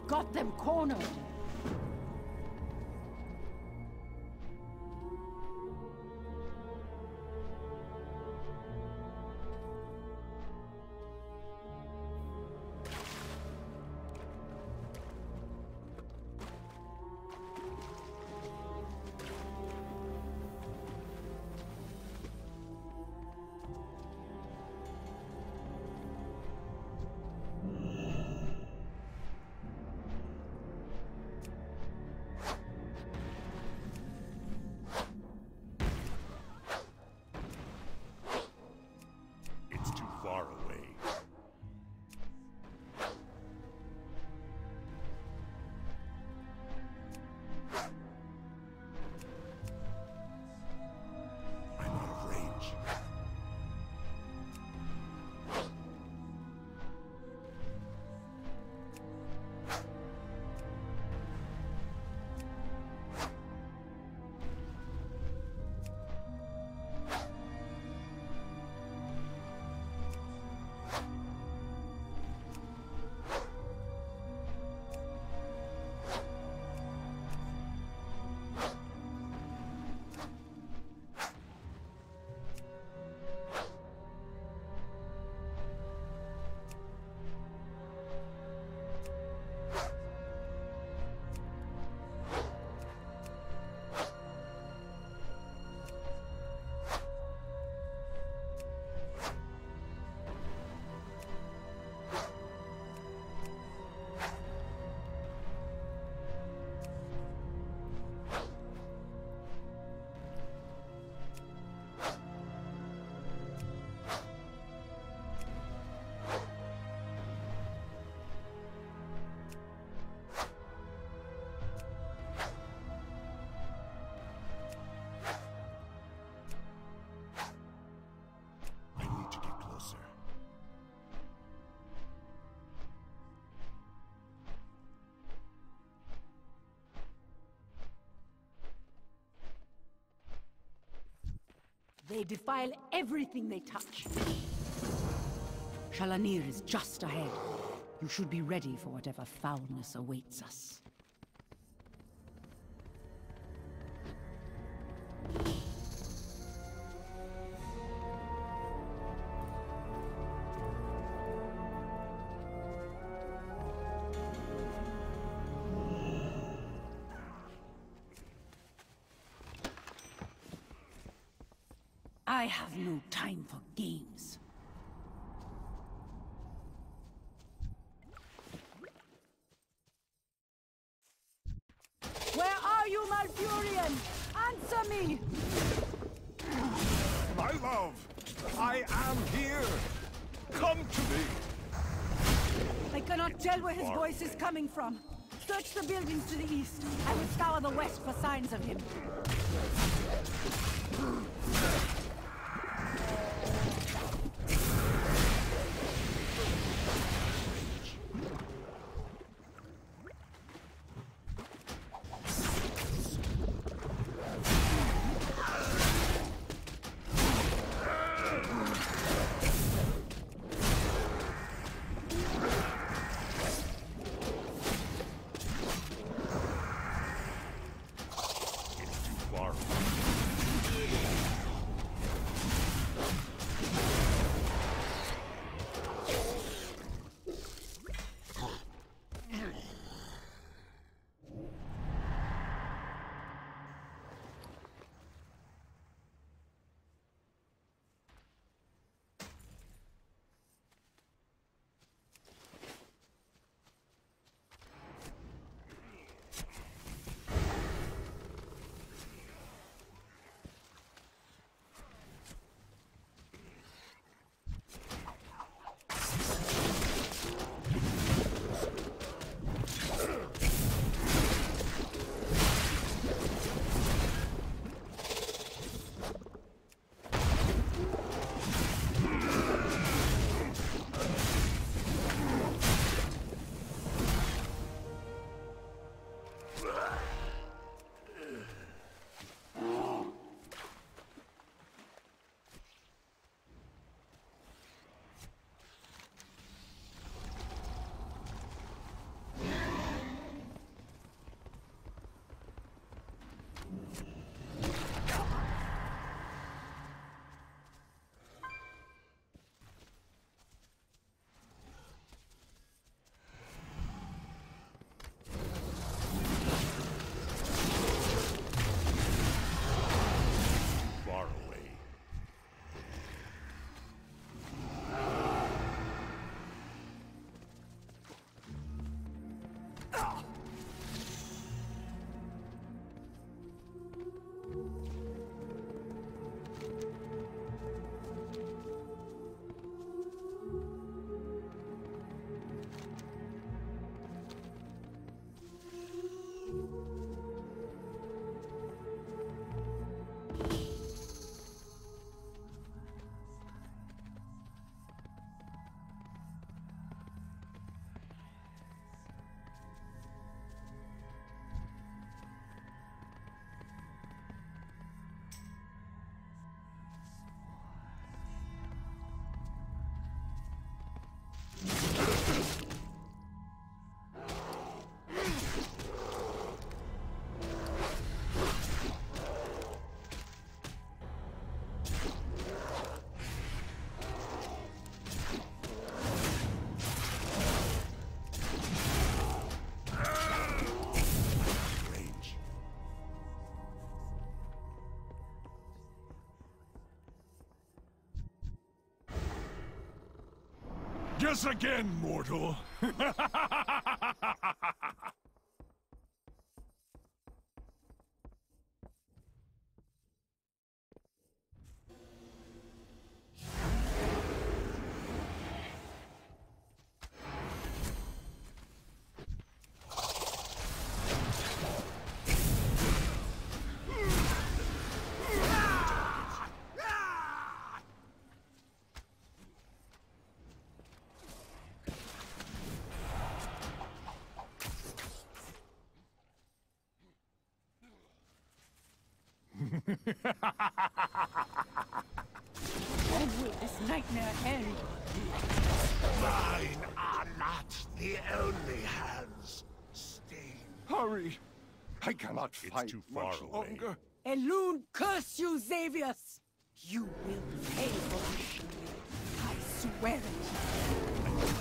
got them cornered. They defile everything they touch. Shalanir is just ahead. You should be ready for whatever foulness awaits us. I have no time for games. Where are you, Malfurion? Answer me! My love, I am here. Come to me. I cannot tell where his voice is coming from. Search the buildings to the east. I will scour the west for signs of him. Far away. Guess again, mortal. When will this nightmare end? Mine are not the only hands stained. Hurry! I cannot fight too far much away. longer. Elune, curse you, Xavius! You will pay for this. I swear it.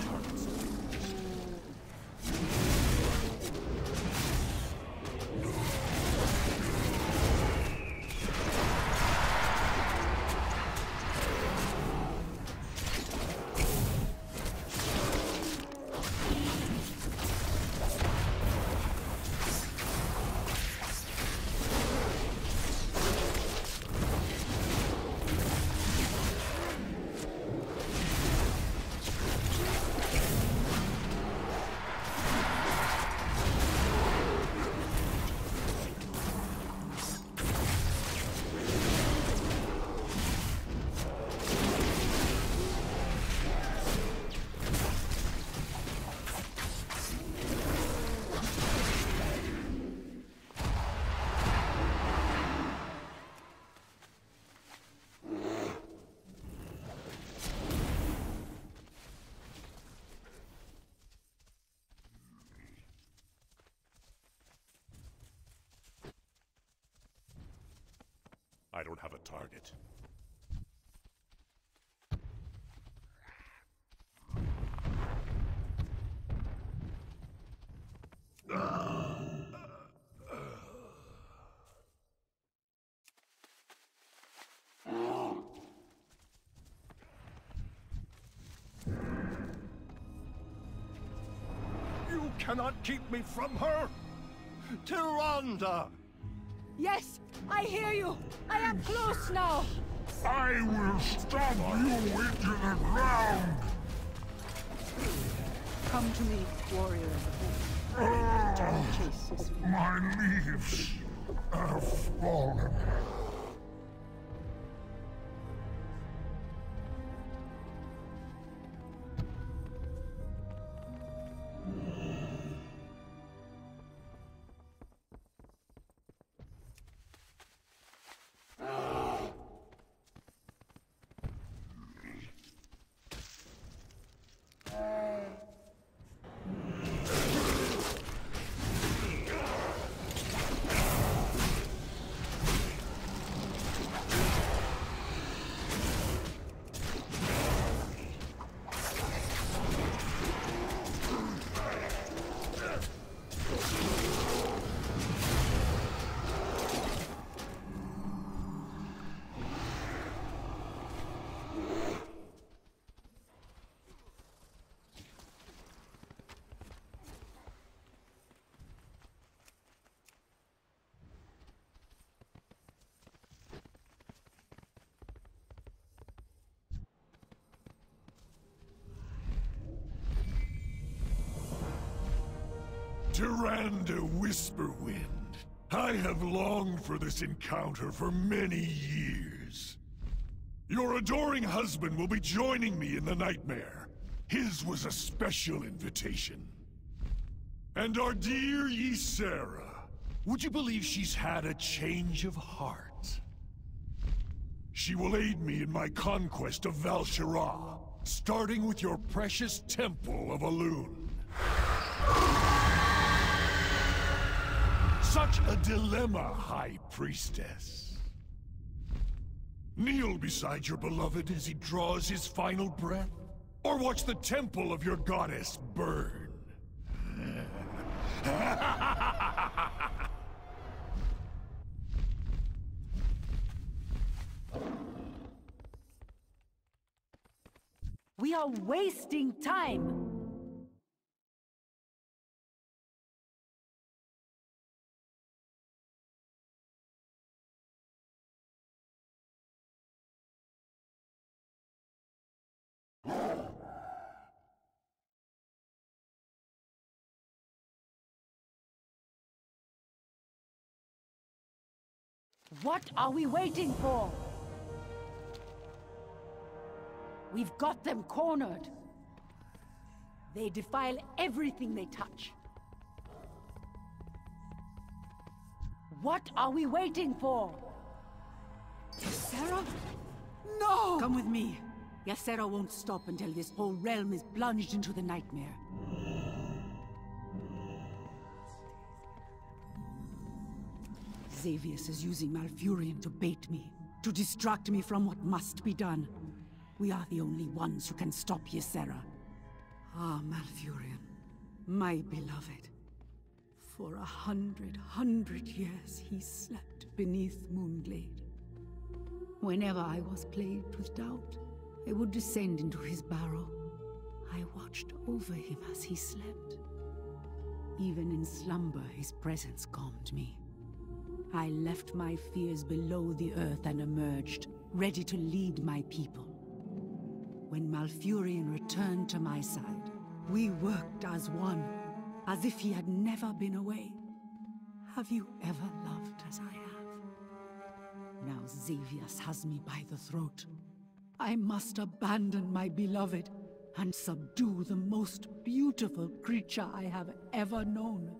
I don't have a target. You cannot keep me from her! Tyrande! Yes, I hear you. I am close now. I will stab you into the ground! Come to me, warrior of the hope. Chase is My leaves have fallen. Tyrande Whisperwind. I have longed for this encounter for many years. Your adoring husband will be joining me in the nightmare. His was a special invitation. And our dear Ysera, would you believe she's had a change of heart? She will aid me in my conquest of Val'Sharah, starting with your precious Temple of Elune. Such a dilemma, High Priestess. Kneel beside your beloved as he draws his final breath? Or watch the temple of your goddess burn? We are wasting time! What are we waiting for? We've got them cornered. They defile everything they touch. What are we waiting for? Ysera? No! Come with me. Ysera won't stop until this whole realm is plunged into the nightmare. Xavius is using Malfurion to bait me, to distract me from what must be done. We are the only ones who can stop Ysera. Ah, Malfurion, my beloved. For 100 years he slept beneath Moonglade. Whenever I was plagued with doubt, I would descend into his barrow. I watched over him as he slept. Even in slumber, his presence calmed me. I left my fears below the earth and emerged, ready to lead my people. When Malfurion returned to my side, we worked as one, as if he had never been away. Have you ever loved as I have? Now Xavius has me by the throat. I must abandon my beloved and subdue the most beautiful creature I have ever known.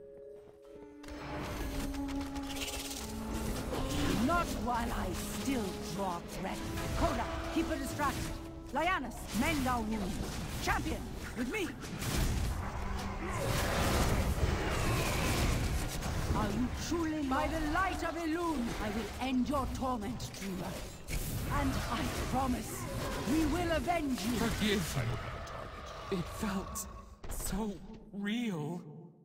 Not while I still draw breath. Koda, keep her distracted. Lyanus, mend our wound. Champion, with me. Are you truly by the light of Elune? I will end your torment, dreamer. And I promise, we will avenge you. Forgive. It felt so real.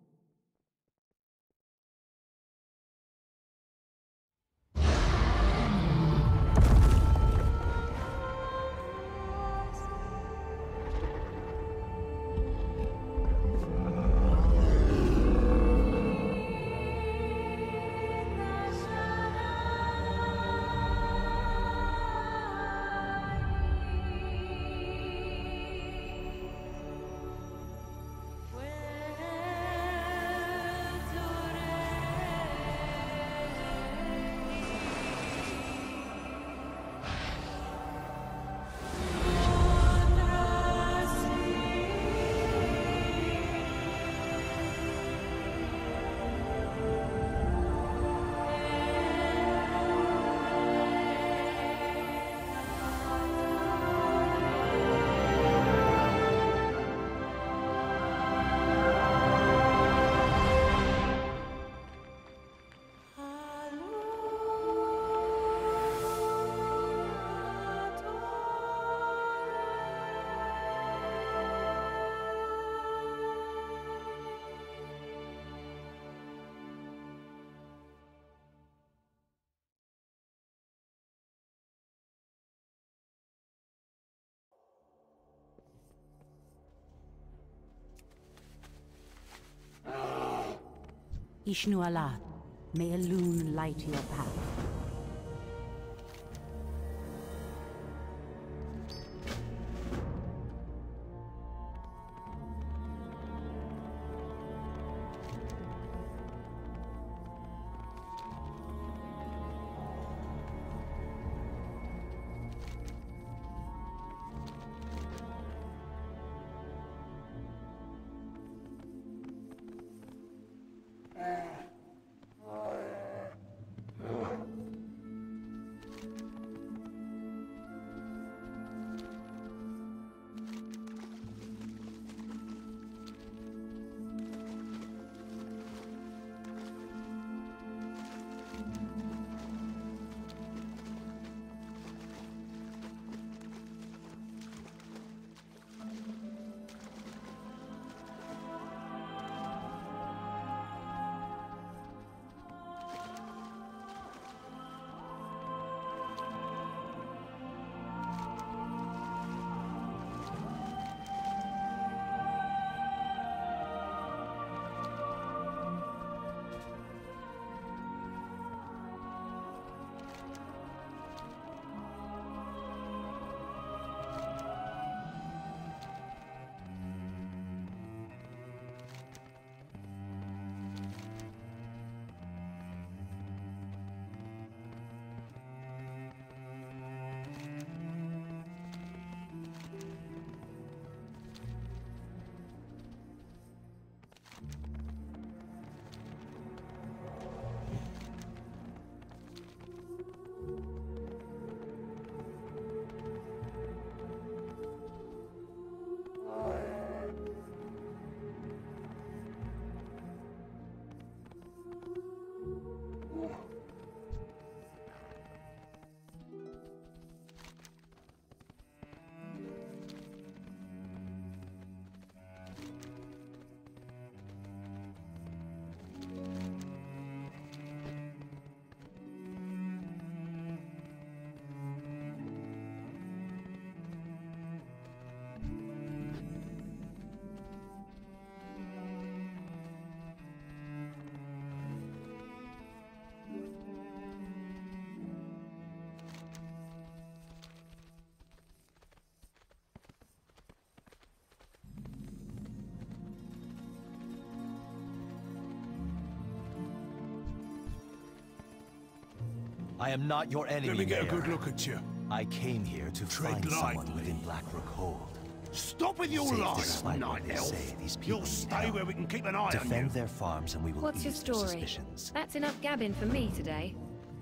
Ishnu Allah, may Elune light your path. I am not your enemy, Let me get a Mayor. good look at you. I came here to find someone within Blackrook Hold. Stop with your Safe lies, despite what Night they Elf. say, these people You'll need stay help. where we can keep an eye on you. Defend their farms and we will What's your ease their story? suspicions. That's enough gabbing for me today.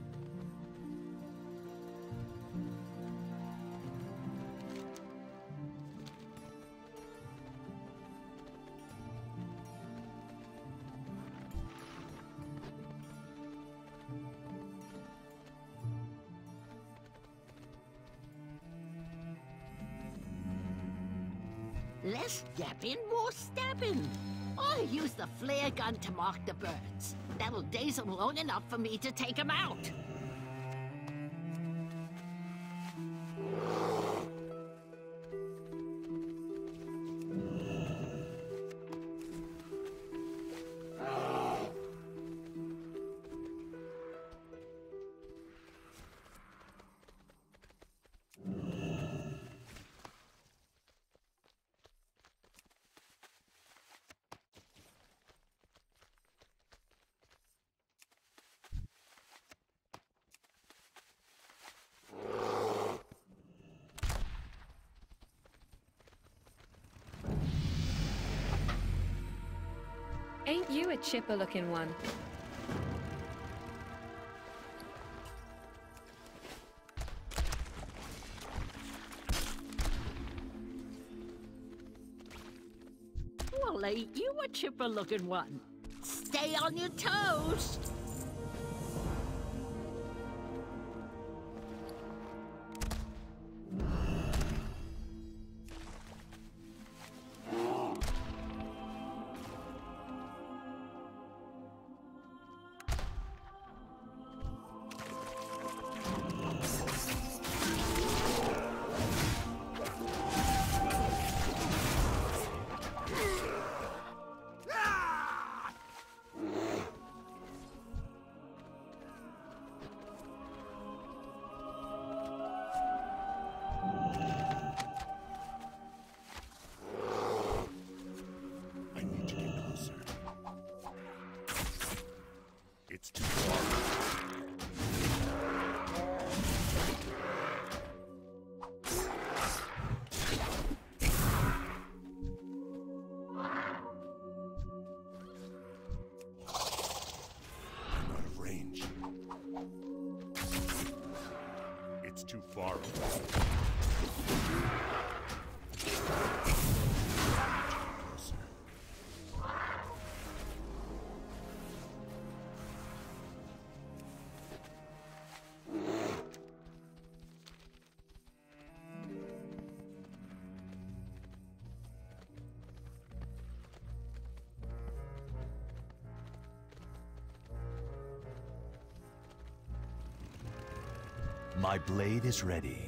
Less yapping, more stabbing. I use the flare gun to mark the birds. That'll daze them long enough for me to take them out. Ain't you a chipper-looking one? Well, ain't you a chipper-looking one? Stay on your toes! It's too far. I'm out of range. It's too far away. My blade is ready.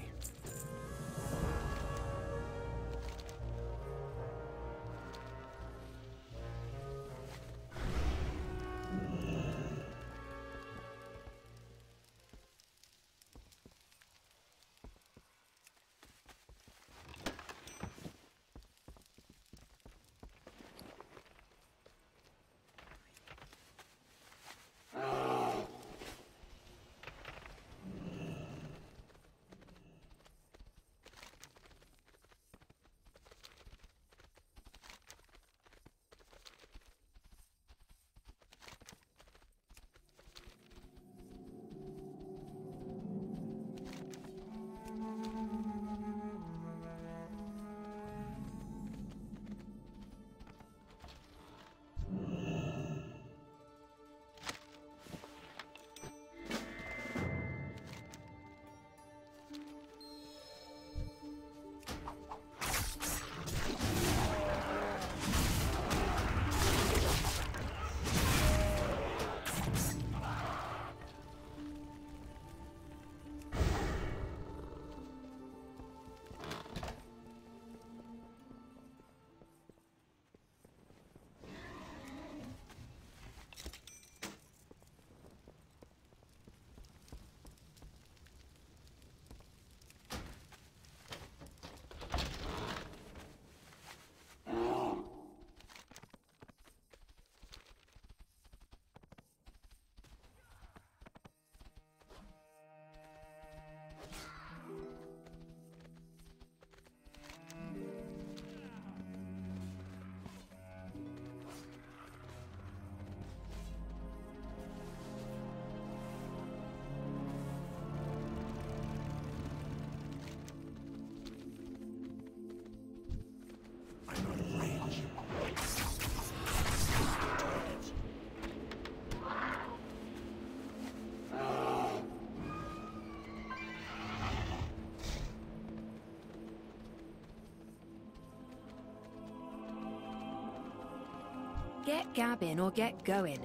Get gabbing or get going.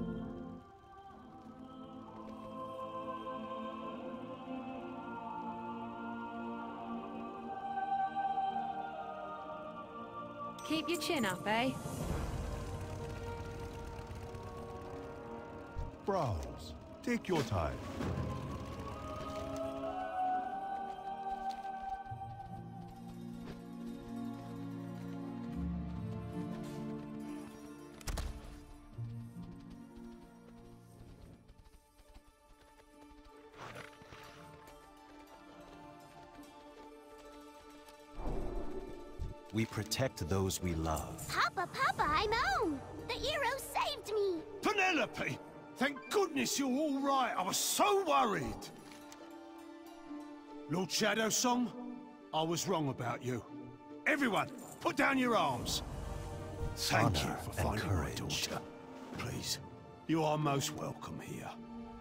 Keep your chin up, eh? Browse. Take your time. We protect those we love. Papa, I'm home! The hero saved me! Penelope! Thank goodness you're all right. I was so worried. Lord Shadowsong, I was wrong about you. Everyone, put down your arms. Thank you for finding my daughter. Please, you are most welcome here.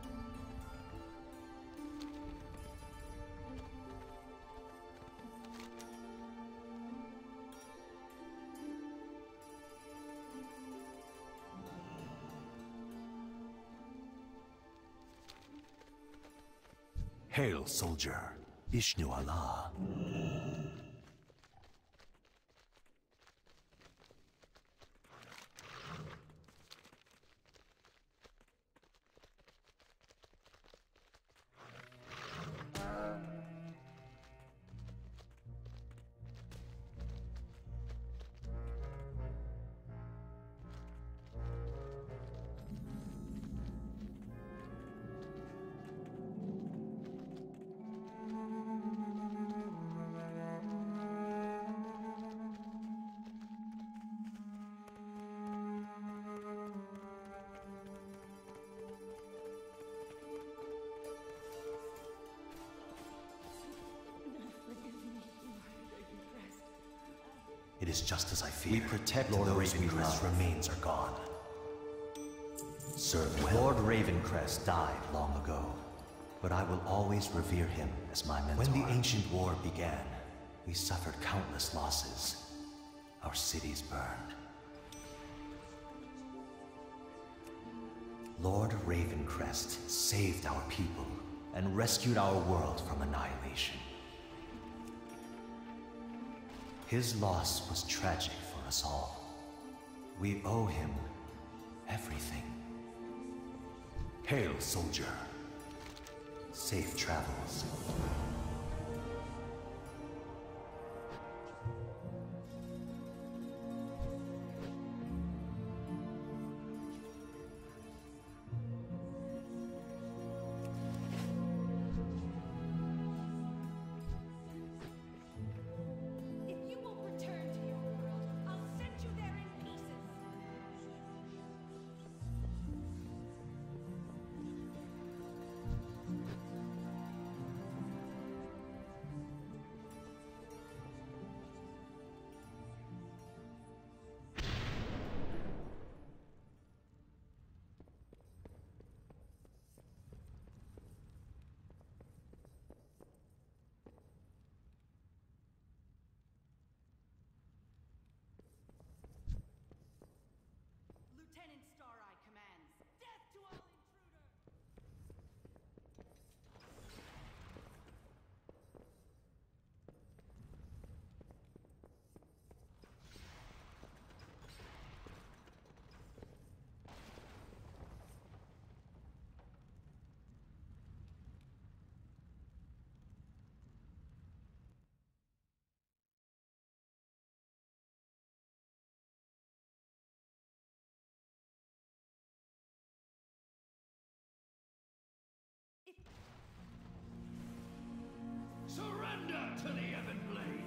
Hail, soldier. Ishnu Allah. It is just as I fear. We protect Lord those Ravencrest's remains are gone. Serve well. Lord Ravencrest died long ago, but I will always revere him as my mentor. When the ancient war began, we suffered countless losses. Our cities burned. Lord Ravencrest saved our people and rescued our world from annihilation. His loss was tragic for us all. We owe him everything. Hail, soldier. Safe travels. Surrender to the Everblade!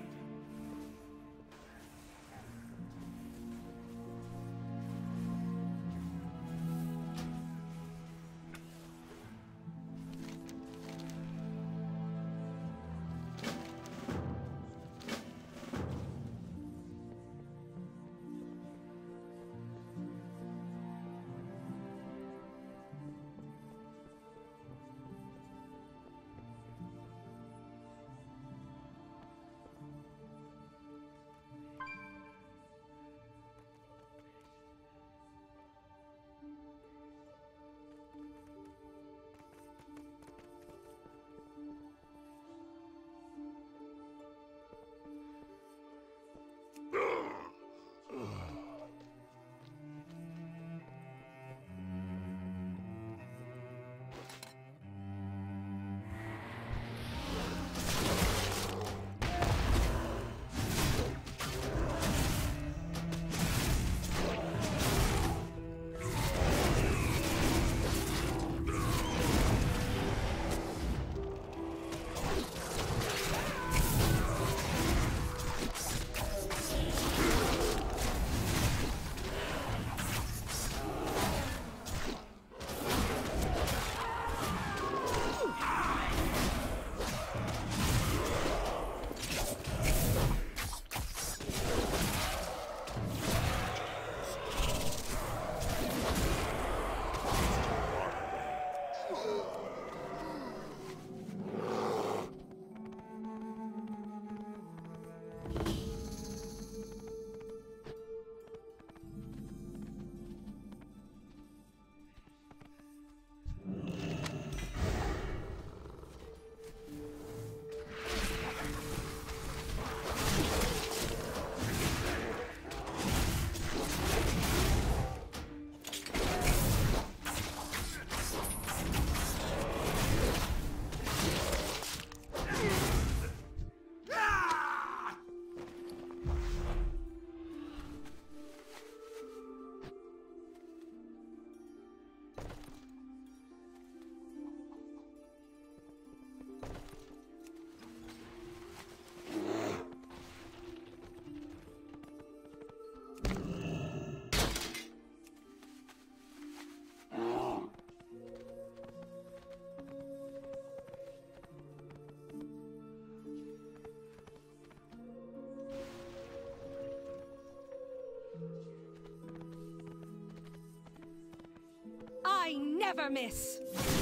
I never miss!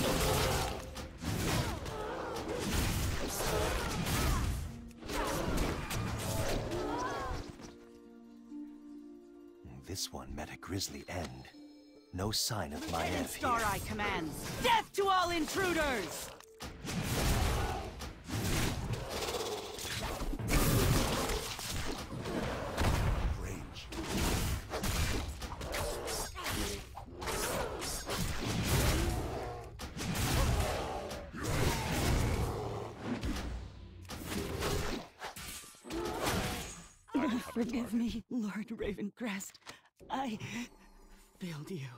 This one met a grisly end. No sign of my end Star here. Eye commands, death to all intruders! Forgive me, Lord Ravencrest. I failed you.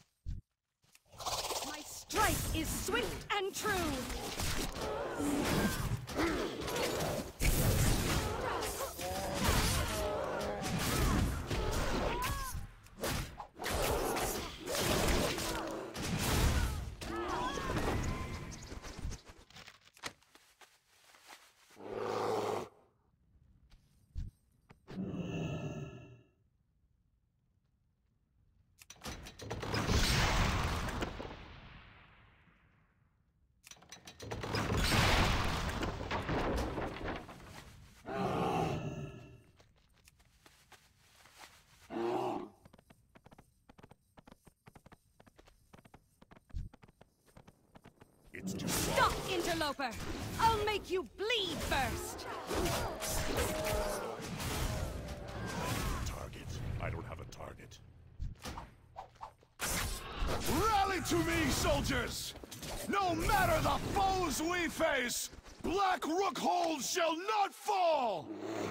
My strike is swift and true! It's too far. Stop, interloper! I'll make you bleed first! Target. I don't have a target. Rally to me, soldiers! No matter the foes we face, Black Rookhold shall not fall!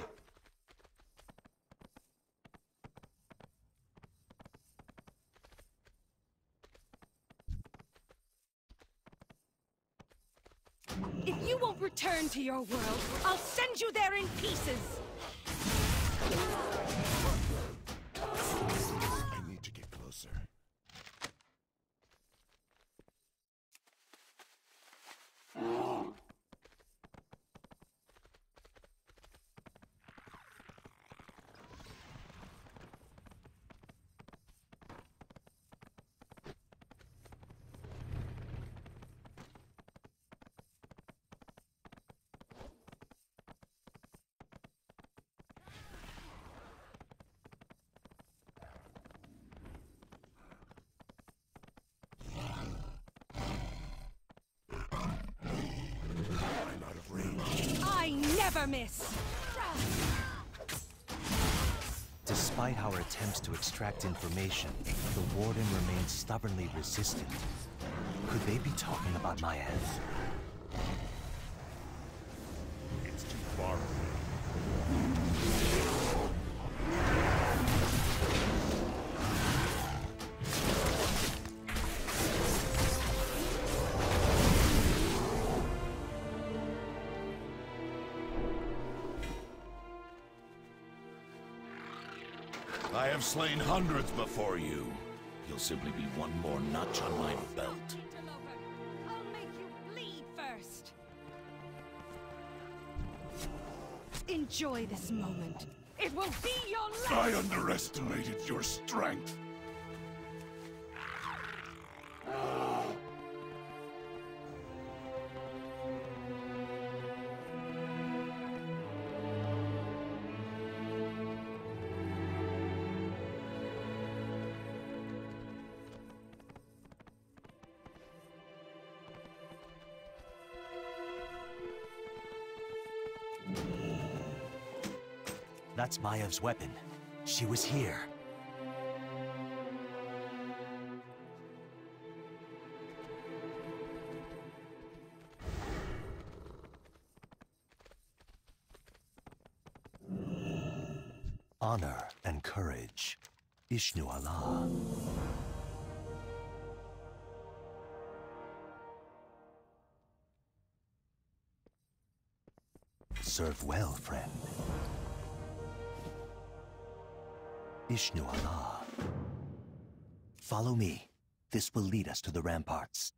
If you won't return to your world, I'll send you there in pieces! I need to get closer. I never miss! Despite our attempts to extract information, the Warden remains stubbornly resistant. Could they be talking about my end? It's too far away. I have slain hundreds before you. You'll simply be one more notch on my belt. Interloper, I'll make you bleed first! Enjoy this moment. It will be your last! I underestimated your strength. That's Mayev's weapon. She was here. Honor and courage. Ishnu Allah. Serve well, friend. Ishnu Allah. Follow me. This will lead us to the ramparts.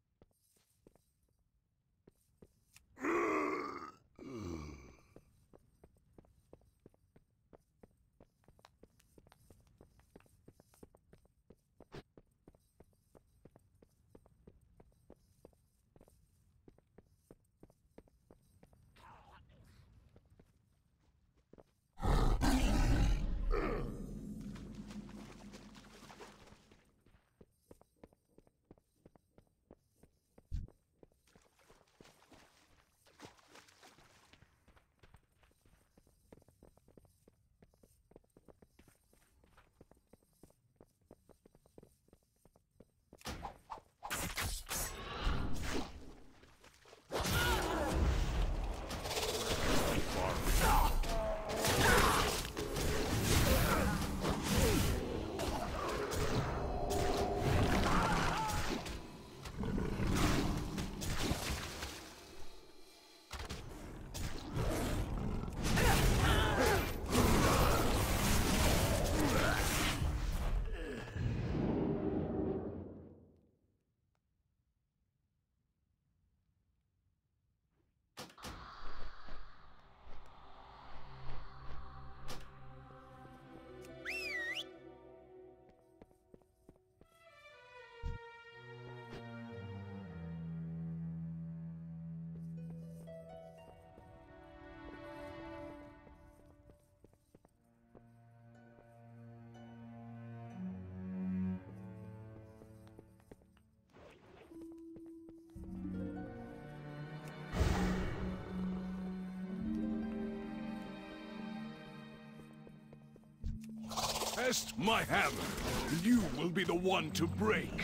Test my hammer. You will be the one to break.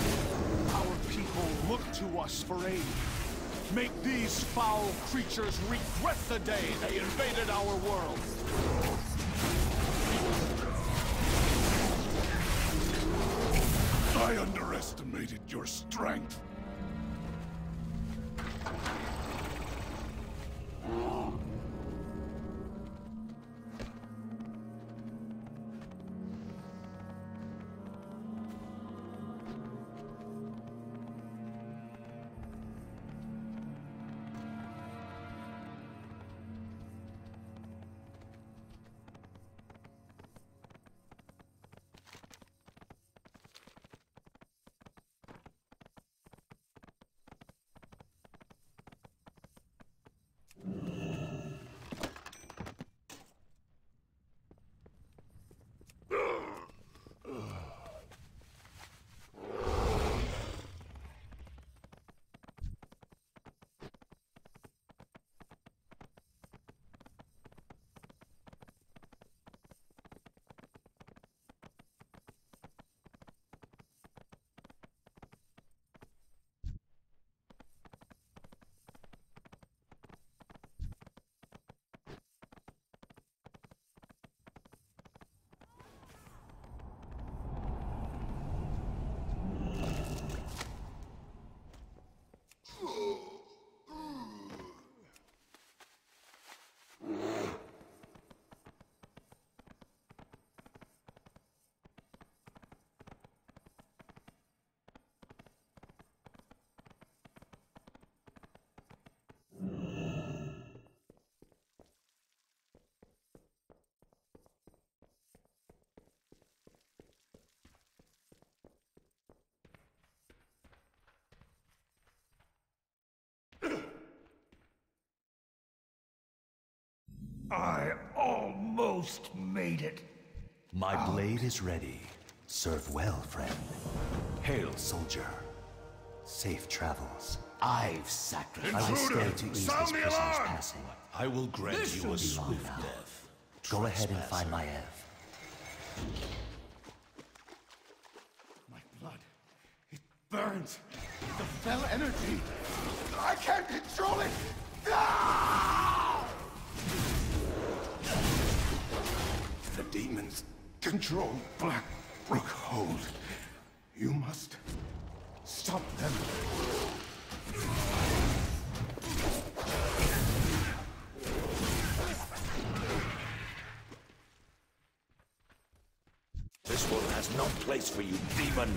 Our people look to us for aid. Make these foul creatures regret the day they invaded our world. I underestimated your strength. I almost made it. My blade is ready. Serve well, friend. Hail, soldier. Safe travels. I've sacrificed. I will stay to ease this Sound the prisoner's alarm! passing. I will grant This you will a be swift long now. death. Go ahead and find Maiev. My blood, it burns. The fell energy. I can't control it. No! The demons control Black Brookhold. You must stop them. This world has no place for you, demon!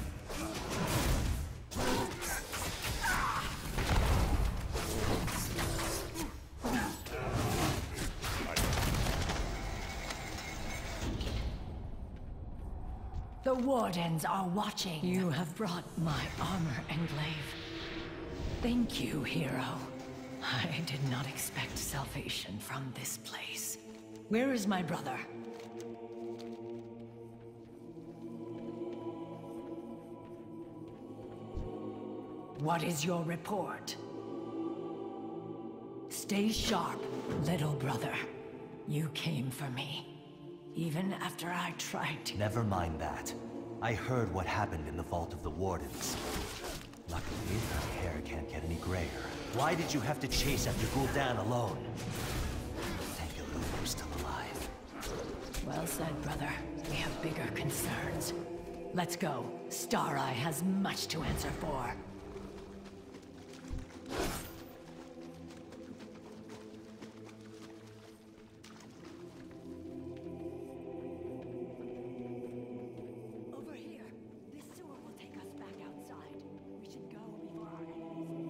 The Wardens are watching. You have brought my armor, Englave. Thank you, hero. I did not expect salvation from this place. Where is my brother? What is your report? Stay sharp, little brother. You came for me. Even after I tried to... Never mind that. I heard what happened in the Vault of the Wardens. Luckily, my hair can't get any grayer. Why did you have to chase after Gul'dan alone? Thank Elune you're still alive. Well said, brother. We have bigger concerns. Let's go. Star Eye has much to answer for. Over here. This sewer will take us back outside. We should go before our enemies.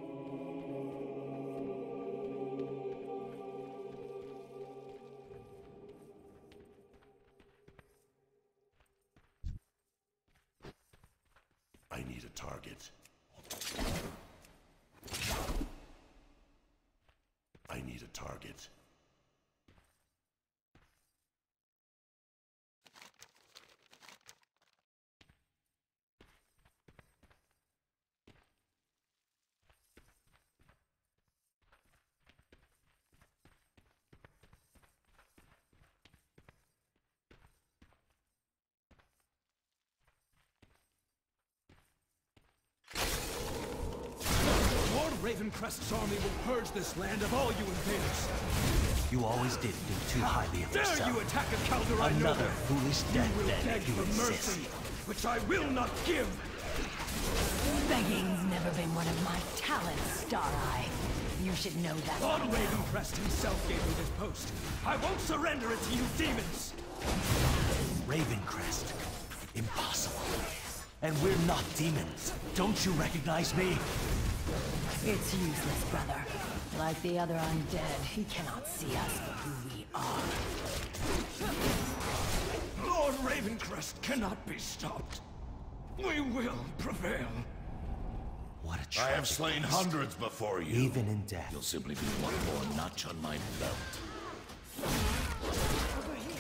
I need a target. I need a target. Lord Ravencrest's army will purge this land of all you invaders. You always did think too highly of yourself. Dare you attack a Kaldorei Another noble? foolish You death will then beg if you for insist. mercy, which I will not give. Begging's never been one of my talents, Star Eye. You should know that. Lord Ravencrest himself gave me this post. I won't surrender it to you demons! Ravencrest. Impossible. And we're not demons. Don't you recognize me? It's useless, brother. Like the other undead, he cannot see us for who we are. Lord Ravencrest cannot be stopped. We will prevail. What a I tragic have slain waste. hundreds before you. Even in death. You'll simply be one more notch on my belt. Over here.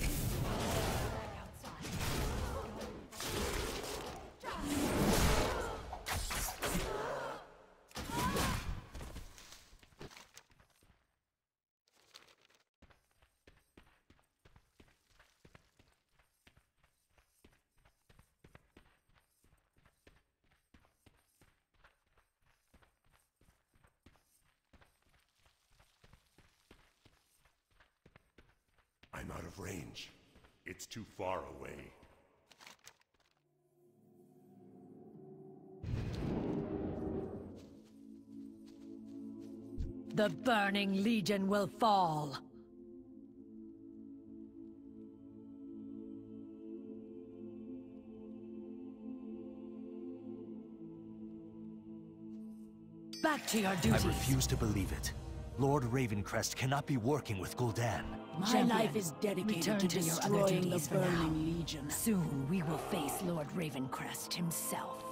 I'm out of range. It's too far away. The Burning Legion will fall. Back to your duties. I refuse to believe it. Lord Ravencrest cannot be working with Gul'dan. My life is dedicated to Return your other destroying the duties for now. Burning Legion. Soon we will face Lord Ravencrest himself.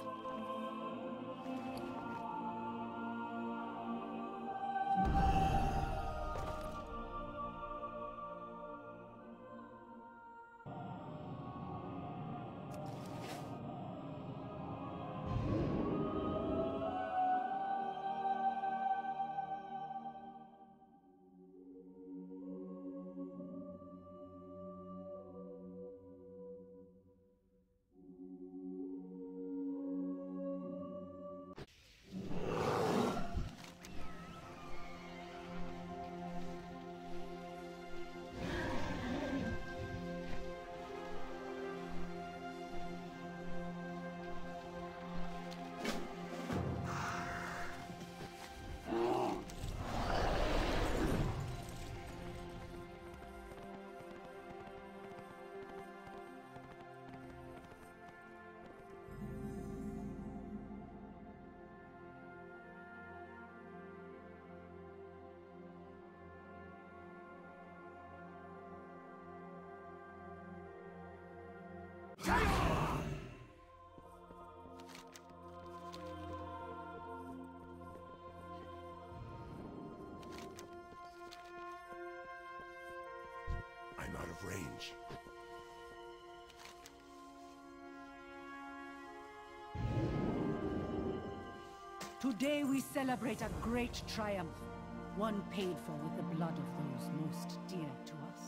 I'm out of range. Today we celebrate a great triumph, one paid for with the blood of those most dear to us.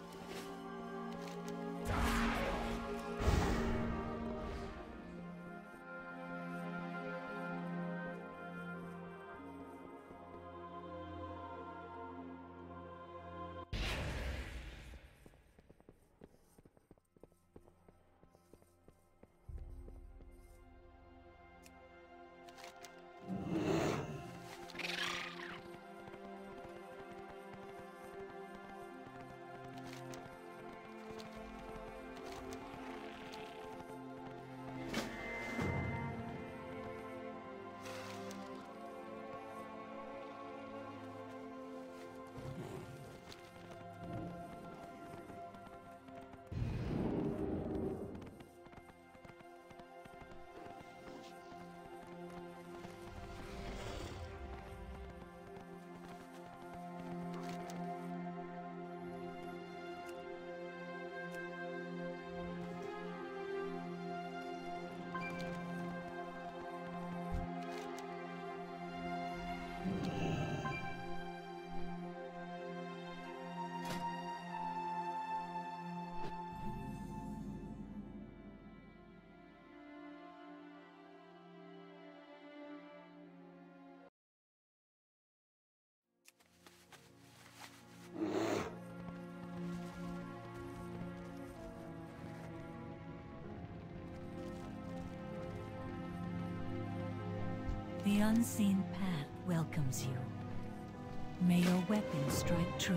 The unseen path welcomes you. May your weapon strike true.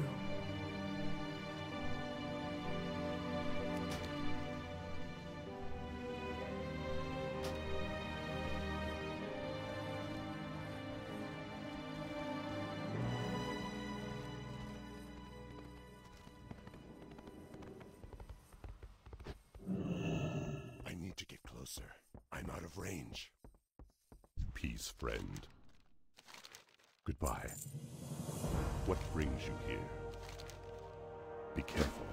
I need to get closer. I'm out of range. Peace, friend. Goodbye. What brings you here? Be careful.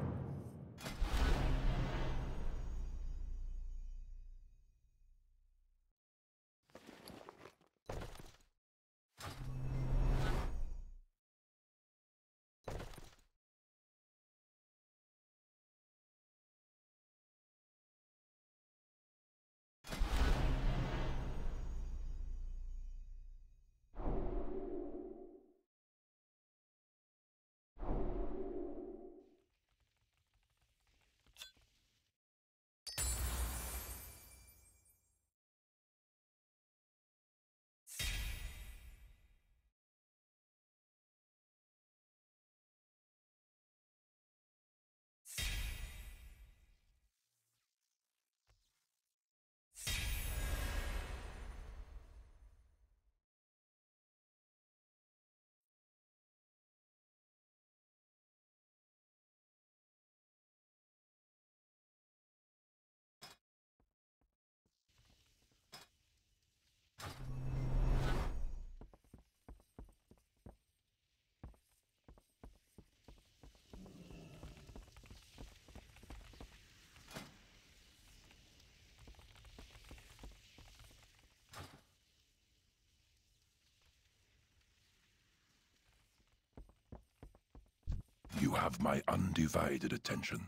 You have my undivided attention.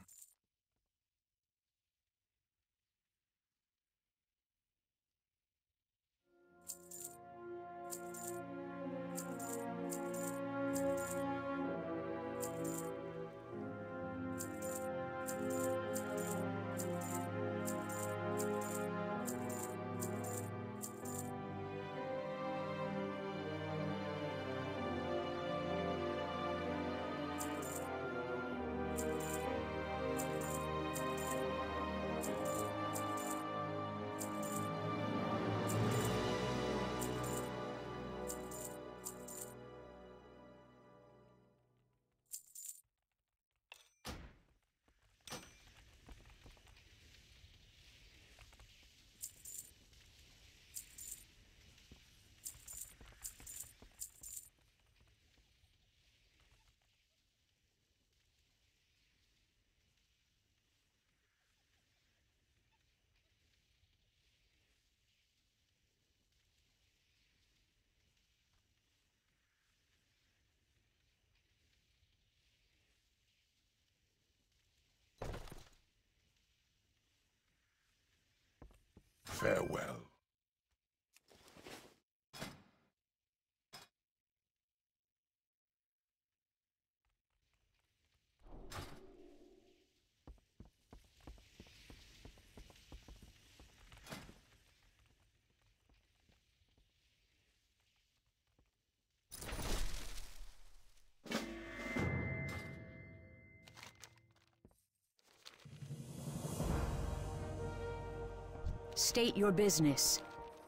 Farewell. State your business.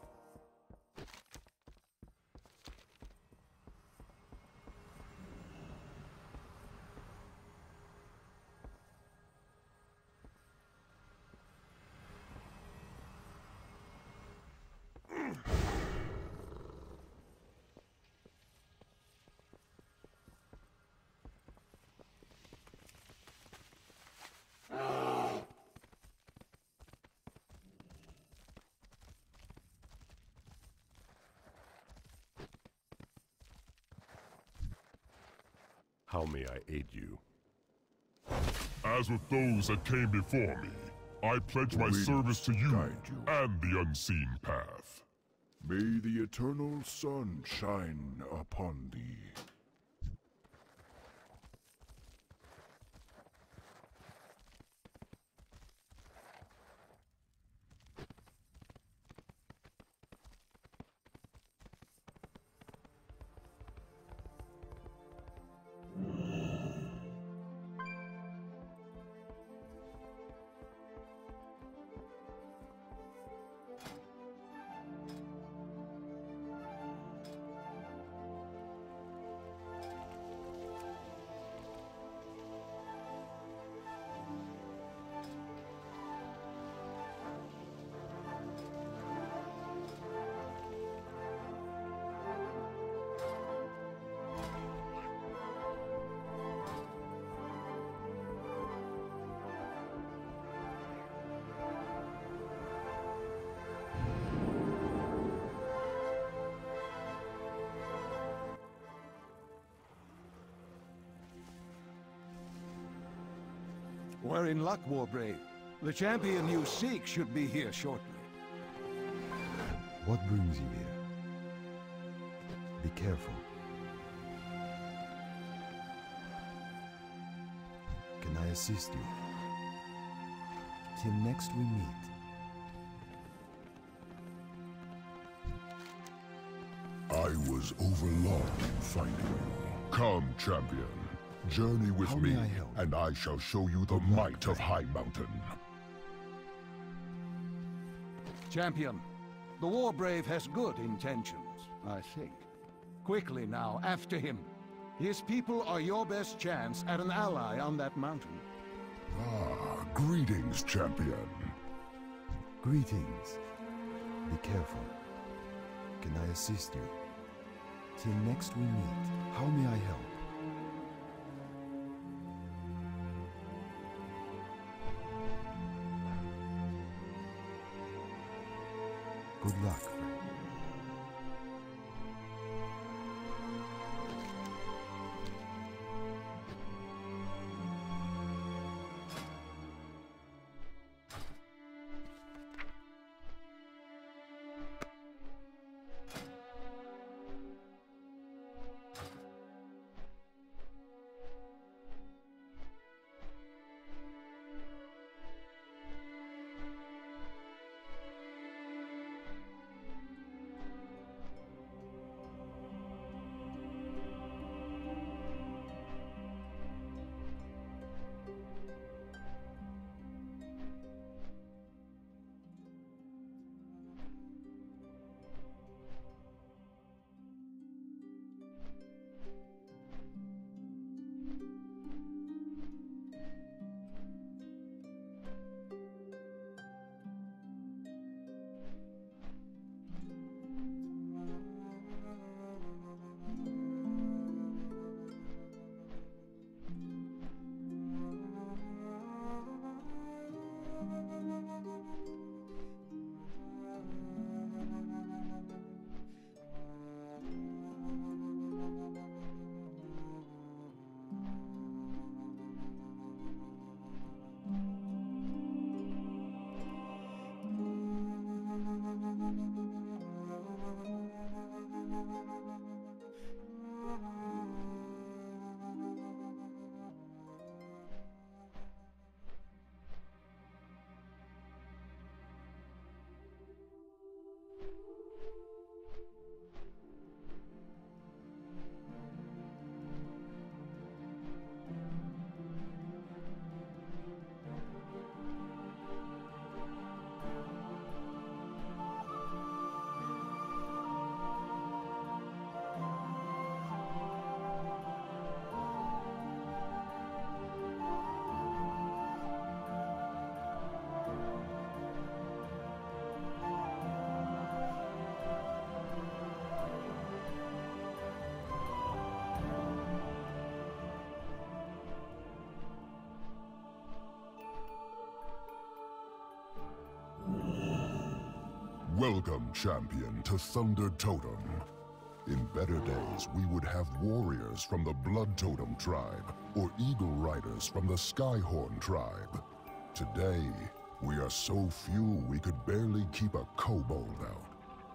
How may I aid you? As with those that came before me, I pledge my service to you and the unseen path. May the eternal sun shine upon thee. We're in luck, Warbrave. The champion you seek should be here shortly. What brings you here? Be careful. Can I assist you? Till next we meet. I was overlong in finding you. Come, champion. Journey with How me, may I help? and I shall show you the might of High Mountain. Champion, the Warbrave has good intentions, I think. Quickly now, after him. His people are your best chance at an ally on that mountain. Ah, greetings, champion. Greetings. Be careful. Can I assist you? Till next we meet, how may I help? Good luck, friend. Welcome, champion, to Thunder Totem. In better days, we would have warriors from the Blood Totem tribe, or Eagle Riders from the Skyhorn tribe. Today, we are so few we could barely keep a kobold out.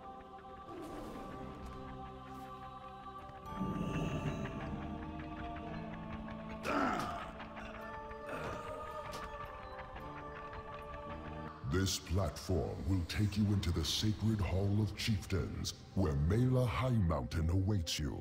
This platform will take you into the Sacred Hall of Chieftains, where Mela High Mountain awaits you.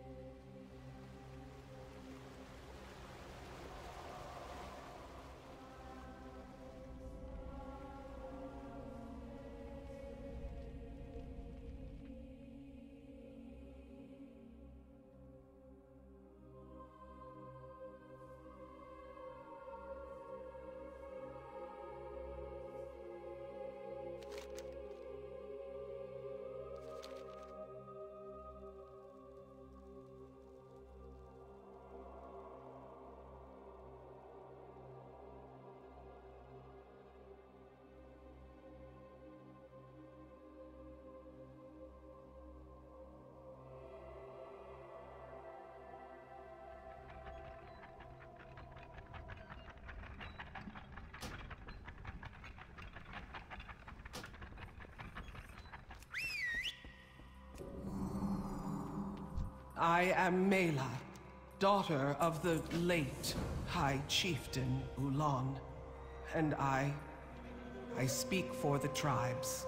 I am Mela, daughter of the late High Chieftain Ulan, and I speak for the tribes.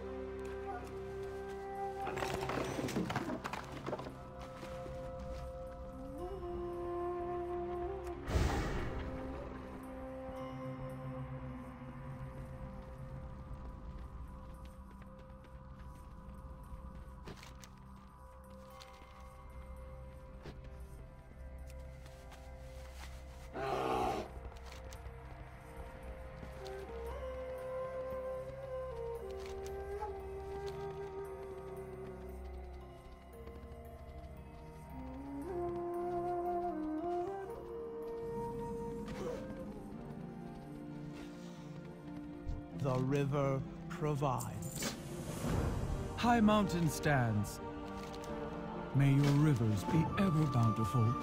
The river provides. High Mountain stands. May your rivers be ever bountiful.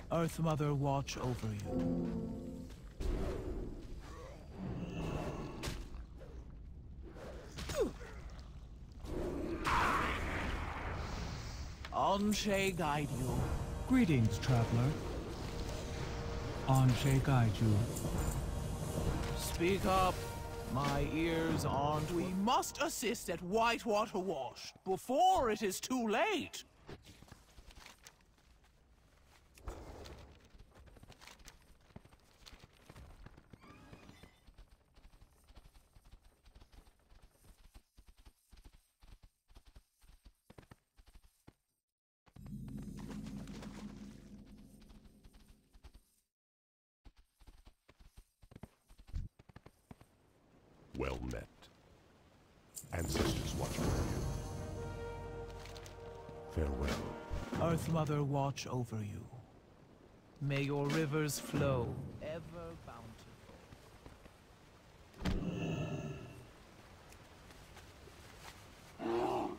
Earth Mother watch over you. Anshe guide you. Greetings, traveler. Anshe guide you. Speak up. My ears aren't. We must assist at Whitewater Wash before it is too late. Well met. Ancestors watch over you. Farewell. Earth Mother watch over you. May your rivers flow ever bountiful.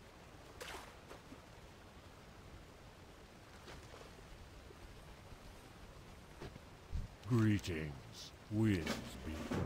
Greetings, winds be back.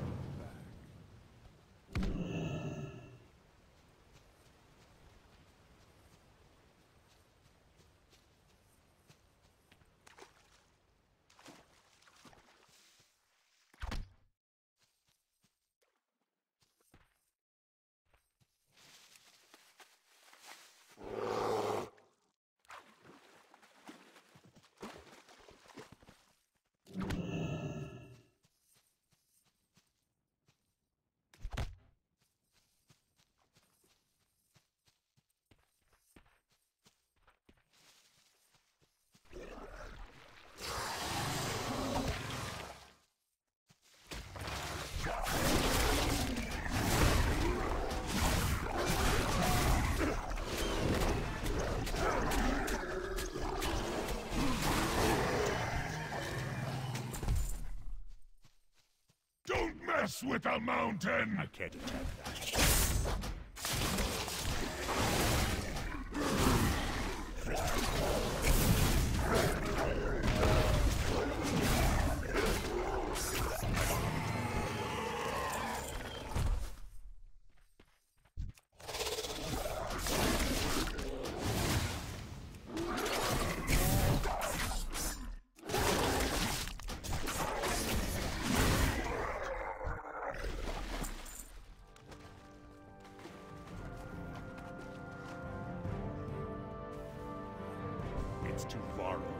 Mess with a mountain! I can't attack that. It's too far away.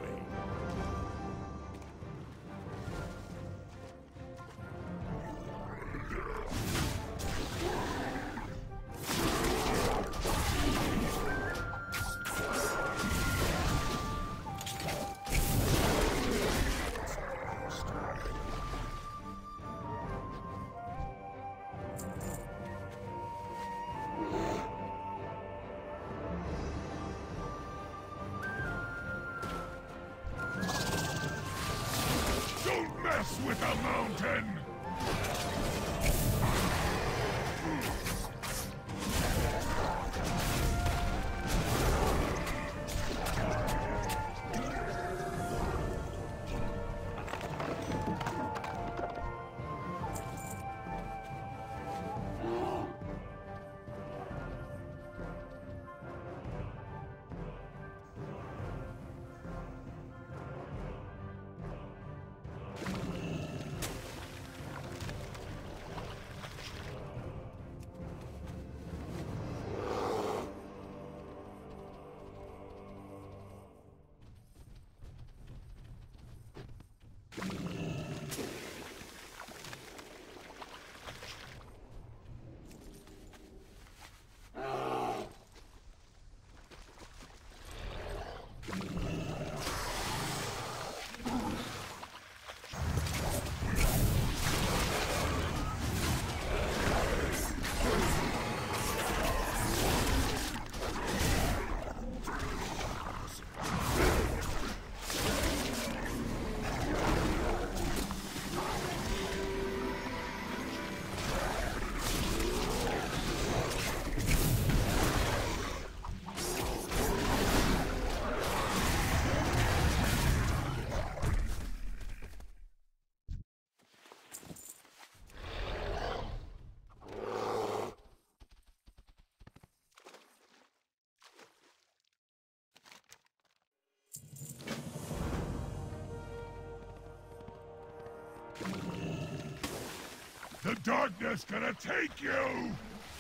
the darkness gonna take you?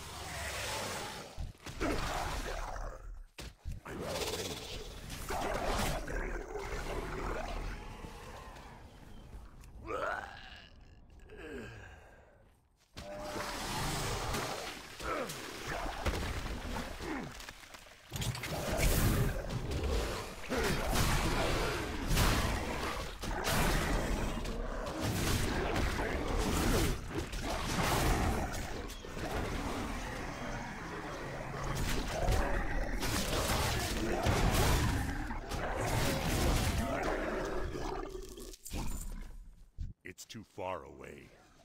It's too far away.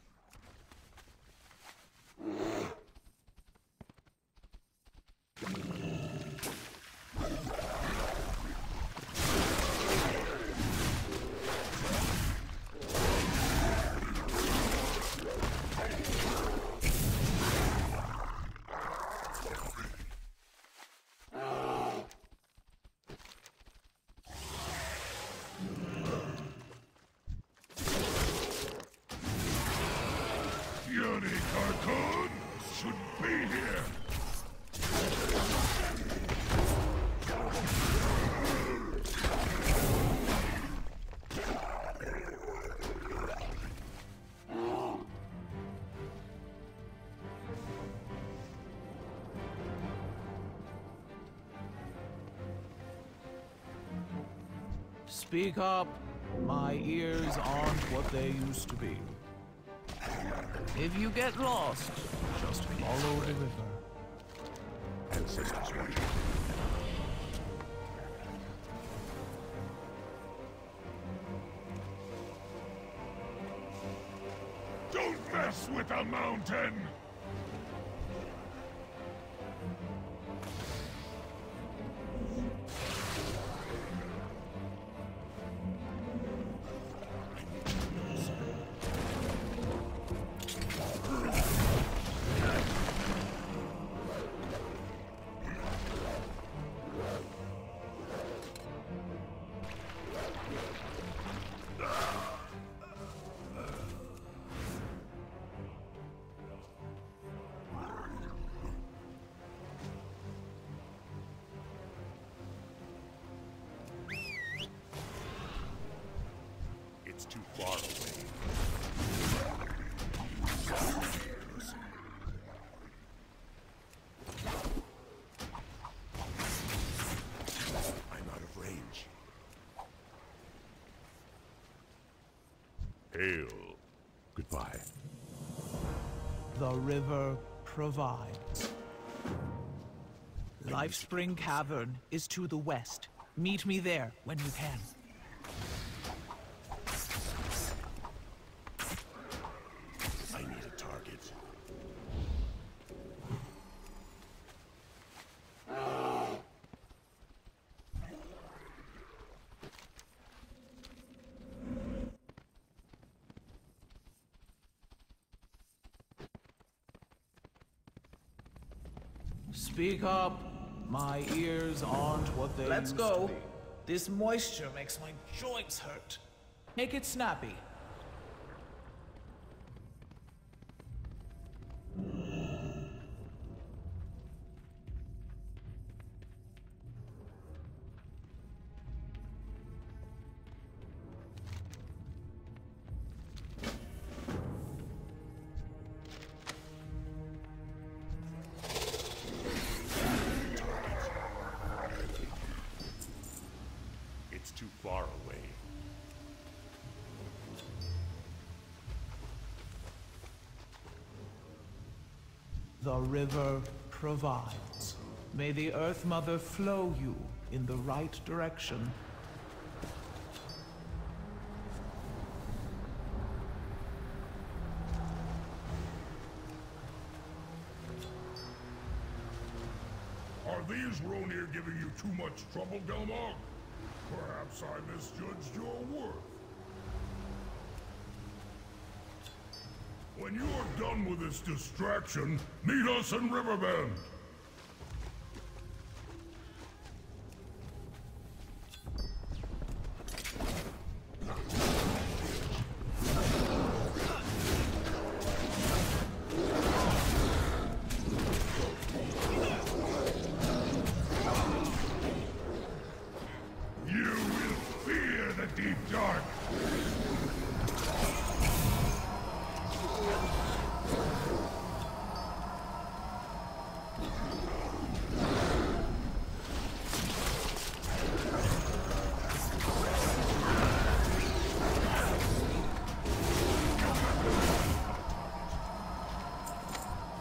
Unicorn should be here. Speak up. My ears aren't what they used to be. If you get lost, just follow the river. Ancestors watching. Don't mess with the mountain! It's too far away. I'm out of range. Hail. Goodbye. The river provides. Lifespring Cavern is to the west. Meet me there when you can. I need a target. Speak up. My ears aren't what they Let's used go. to be. This moisture makes my joints hurt. Make it snappy. It's too far away. The river provides. May the Earth Mother flow you in the right direction. Are these Ronir giving you too much trouble, Gelmog? Perhaps I misjudged your worth. When you are done with this distraction, meet us in Riverbend!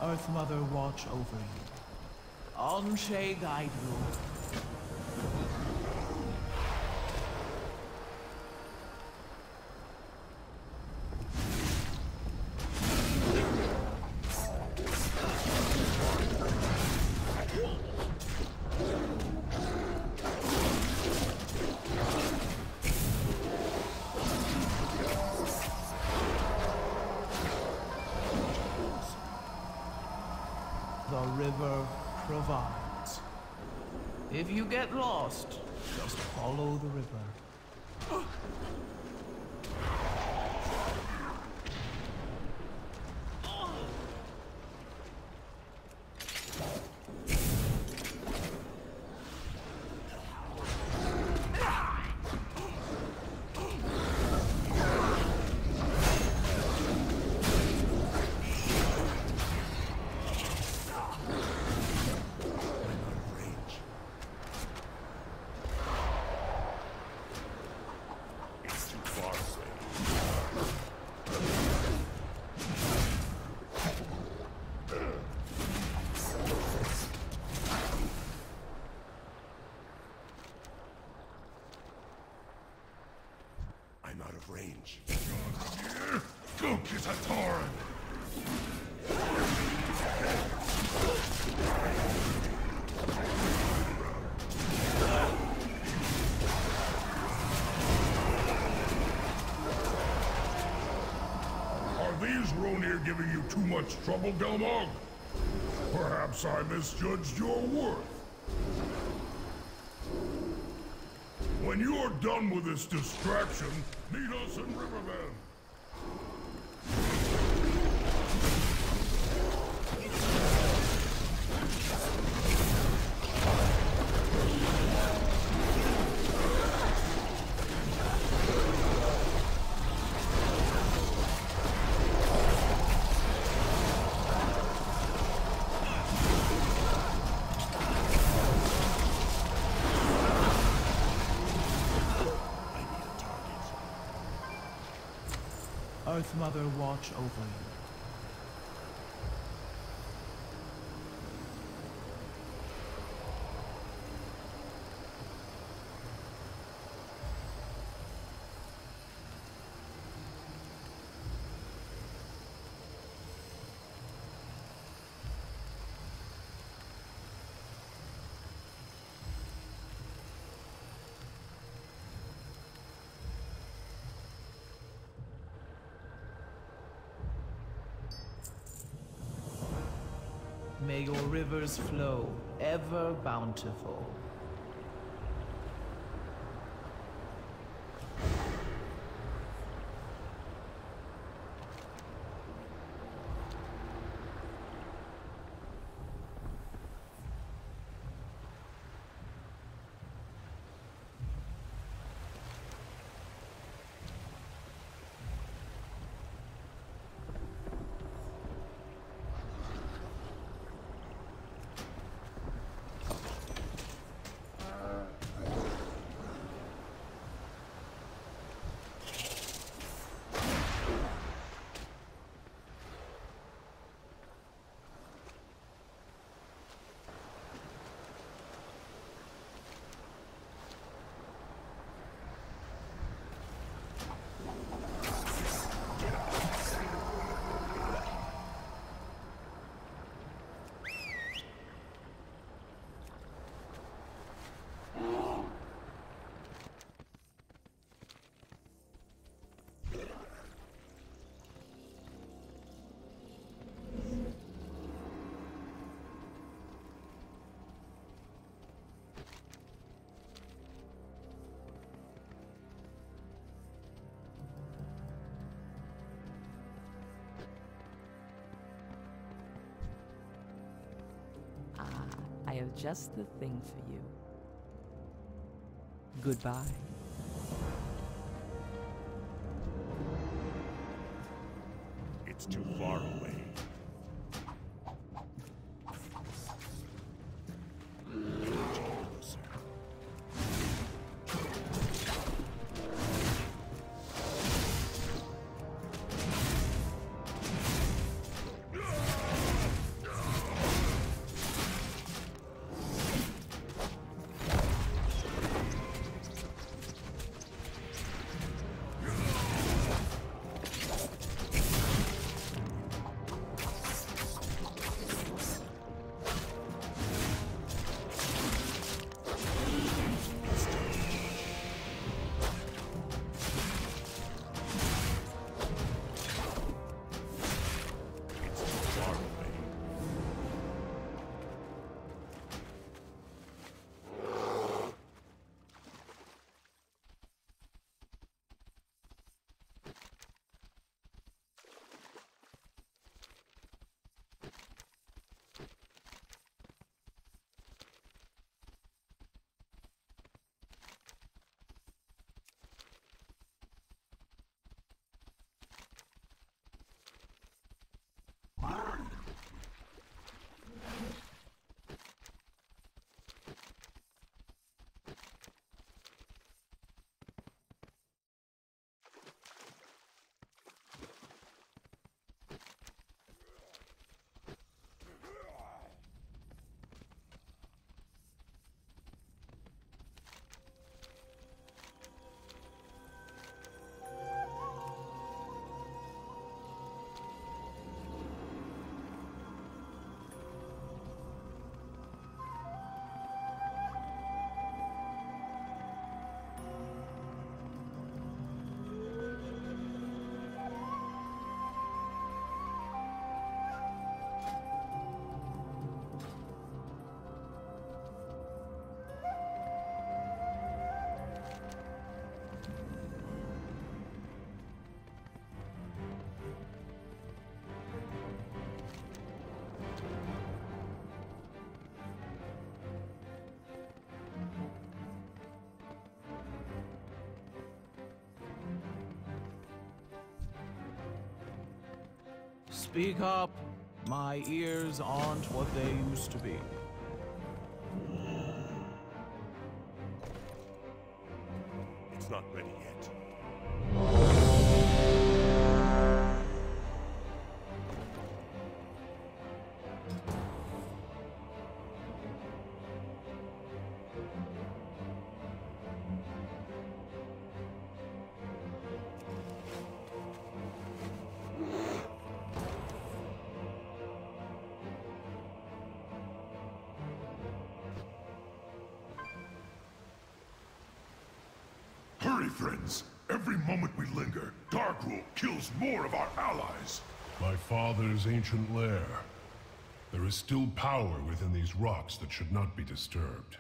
Earth Mother watch over you. Anshe guide you. The river provides. If you get lost, just follow the river. I'm out of range. Go get a Torn! Are these Ronir giving you too much trouble, Delmog? Perhaps I misjudged your worth. When you're done with this distraction, meet us in Riverbend. Earth Mother watch over you. May your rivers flow, ever bountiful. I have just the thing for you. Goodbye. It's too far away. Speak up. My ears aren't what they used to be. It's not ready yet. Hurry, friends! Every moment we linger, Darkrul kills more of our allies! My father's ancient lair. There is still power within these rocks that should not be disturbed.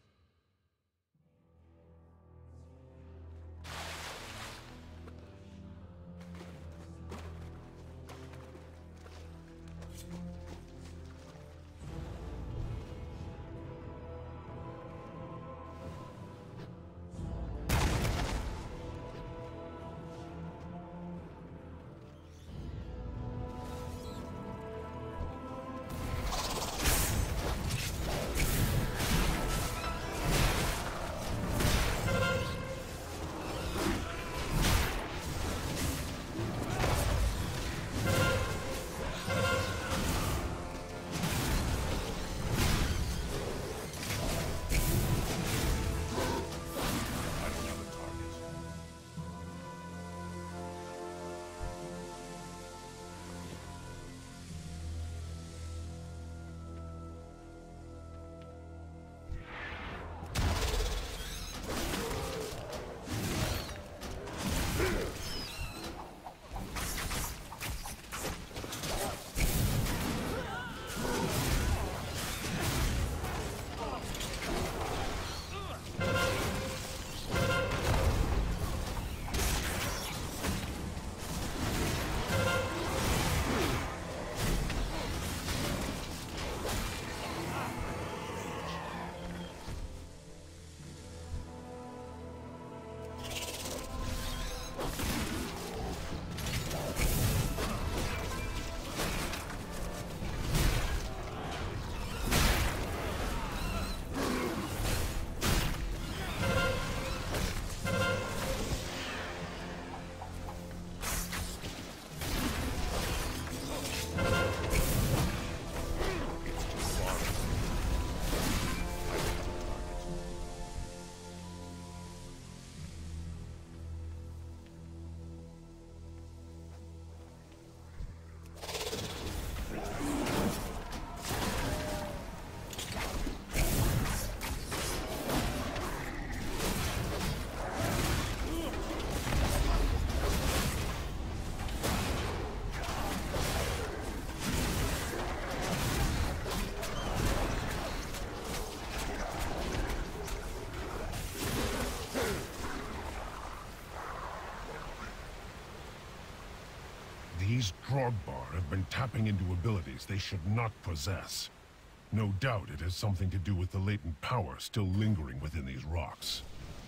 These Drogbar have been tapping into abilities they should not possess. No doubt it has something to do with the latent power still lingering within these rocks.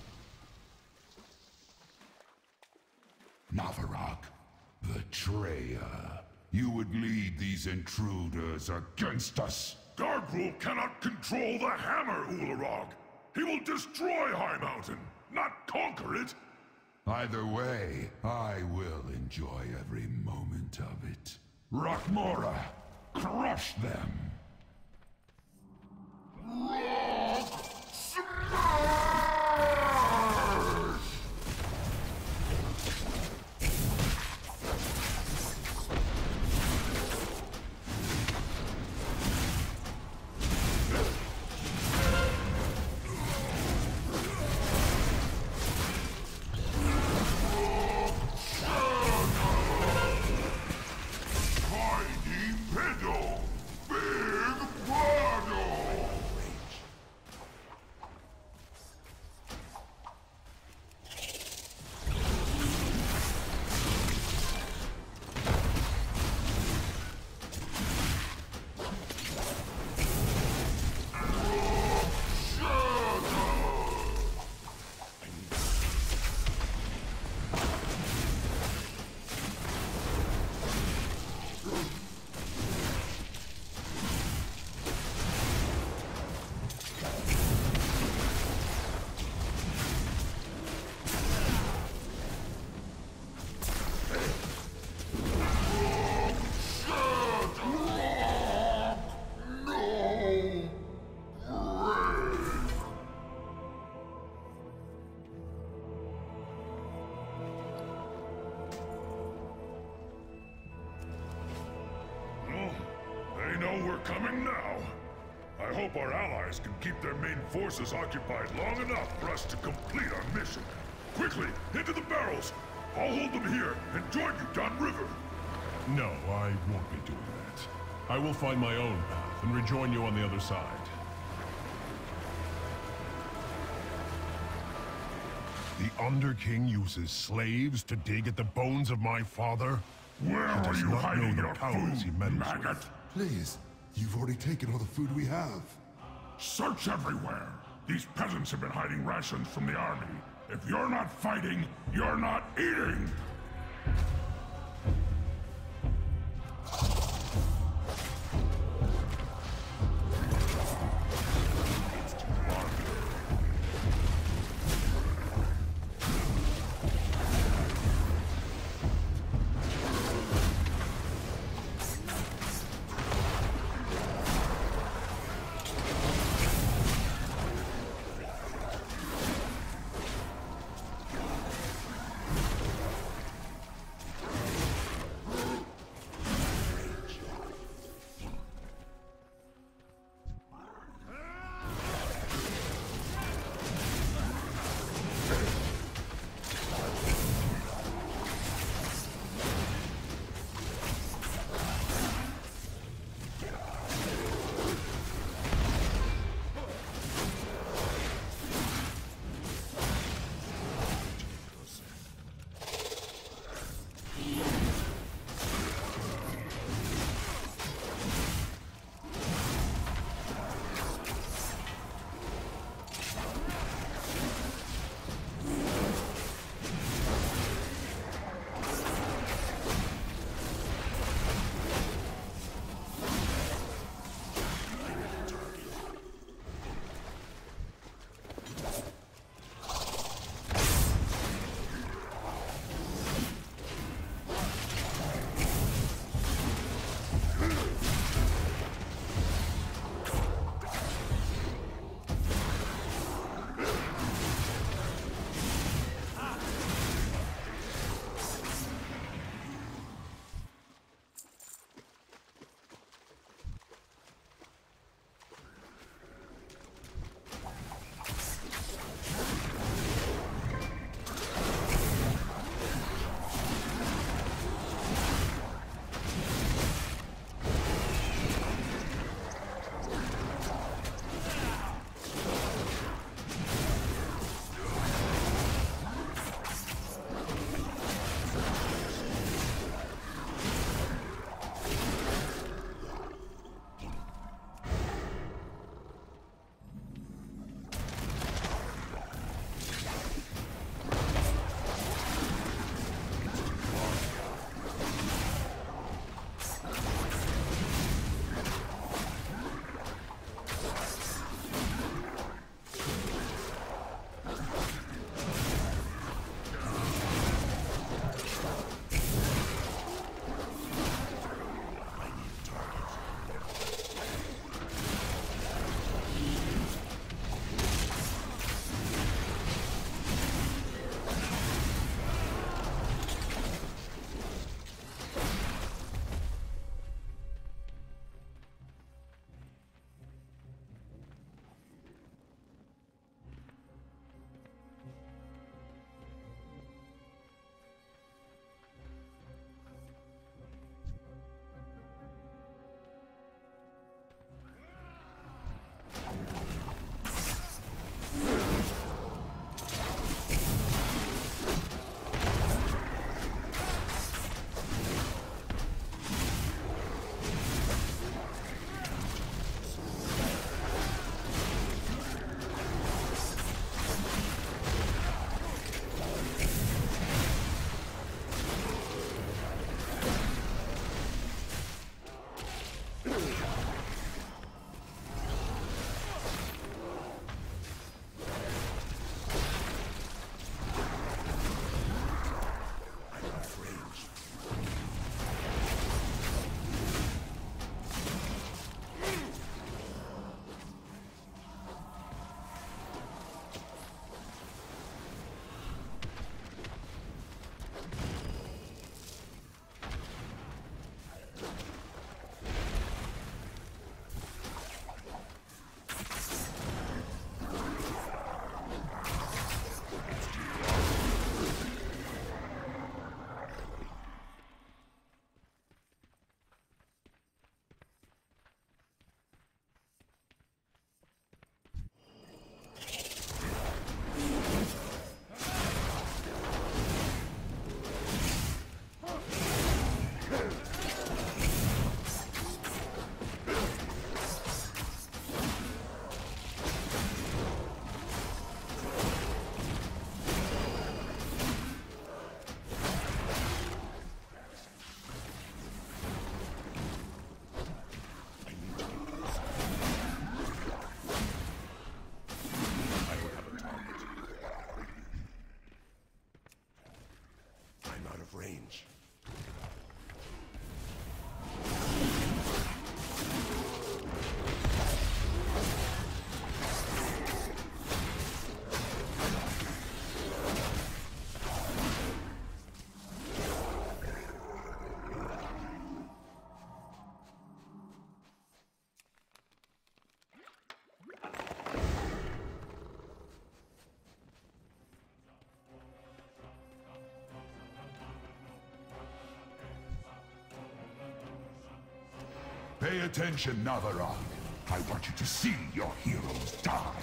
Navarok, betrayer. You would lead these intruders against us. Darkrul cannot control the hammer, Ularog. He will destroy High Mountain, not conquer it. Either way, I will enjoy every moment of it. Rokmora, crush them! coming now. I hope our allies can keep their main forces occupied long enough for us to complete our mission. Quickly, into the barrels! I'll hold them here and join you downriver. No, I won't be doing that. I will find my own path and rejoin you on the other side. The Underking uses slaves to dig at the bones of my father? Where He are does you not hiding know your the powers he food, meddles maggot? with. Please, you've already taken all the food we have. Search everywhere. These peasants have been hiding rations from the army. If you're not fighting, you're not eating! Pay attention, Navarone. I want you to see your heroes die.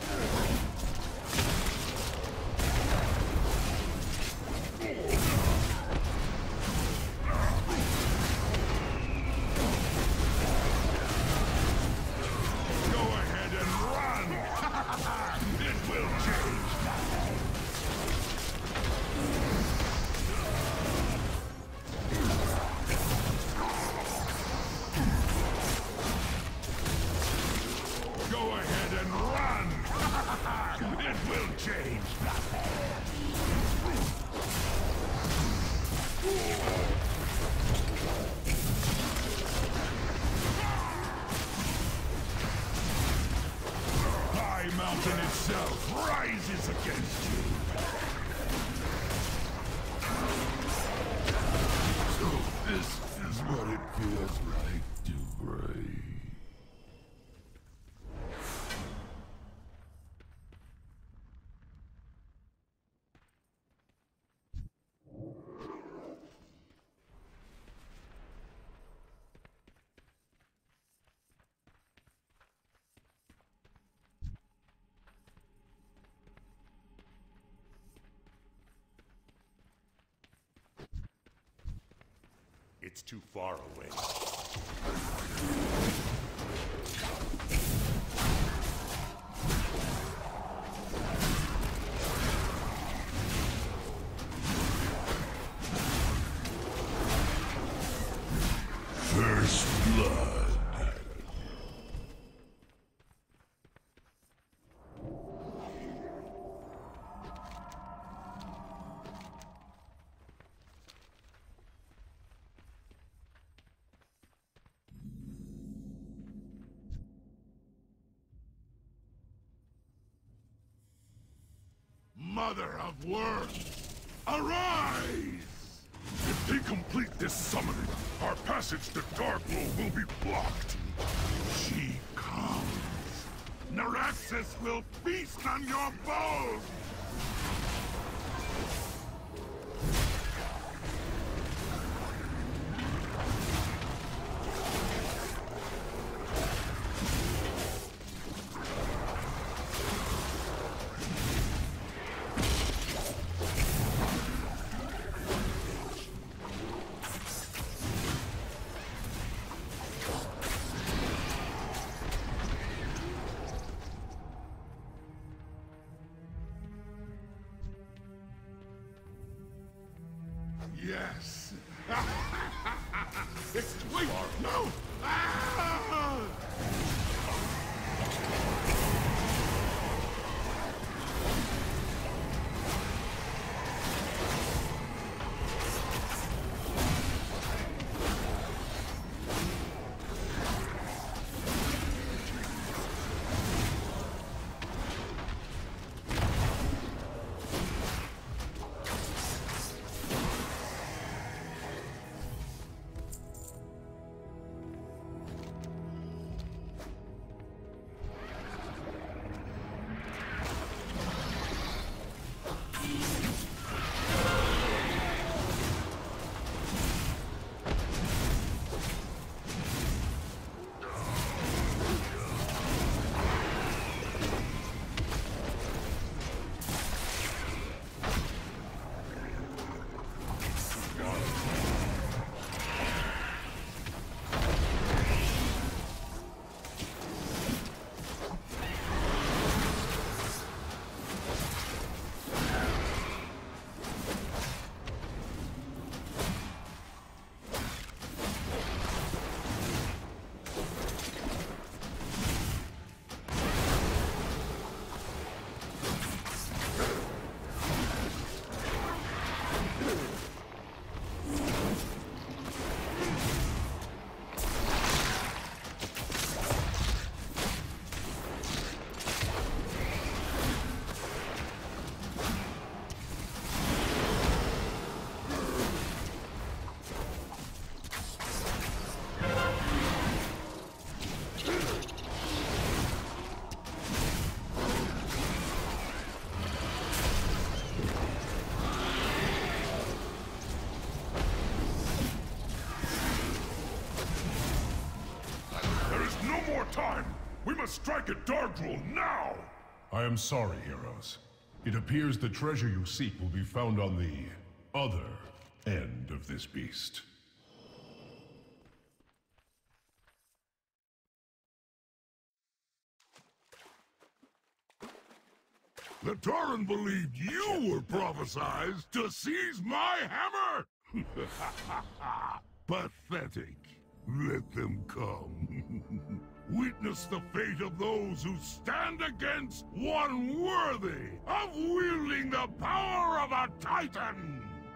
Go ahead and run! It will change nothing. Go ahead and run! It will change nothing. High Mountain itself rises against you. So this is what it feels like to break. It's too far away. First blood. Mother of Worms, arise! If they complete this summoning, our passage to Darkglow will be blocked. She comes. Naraxis will feast on your bones! Yes! It's wait! No! Ah! time! We must strike at Dargrul now! I am sorry, heroes. It appears the treasure you seek will be found on the other end of this beast. The Tauren believed you were prophesized to seize my hammer! Pathetic. Let them come. Witness the fate of those who stand against one worthy of wielding the power of a Titan!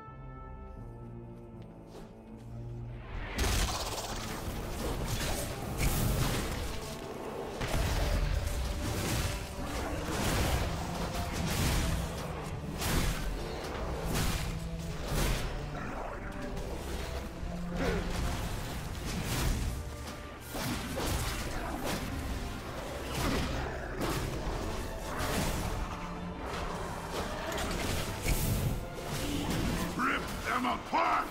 Apart!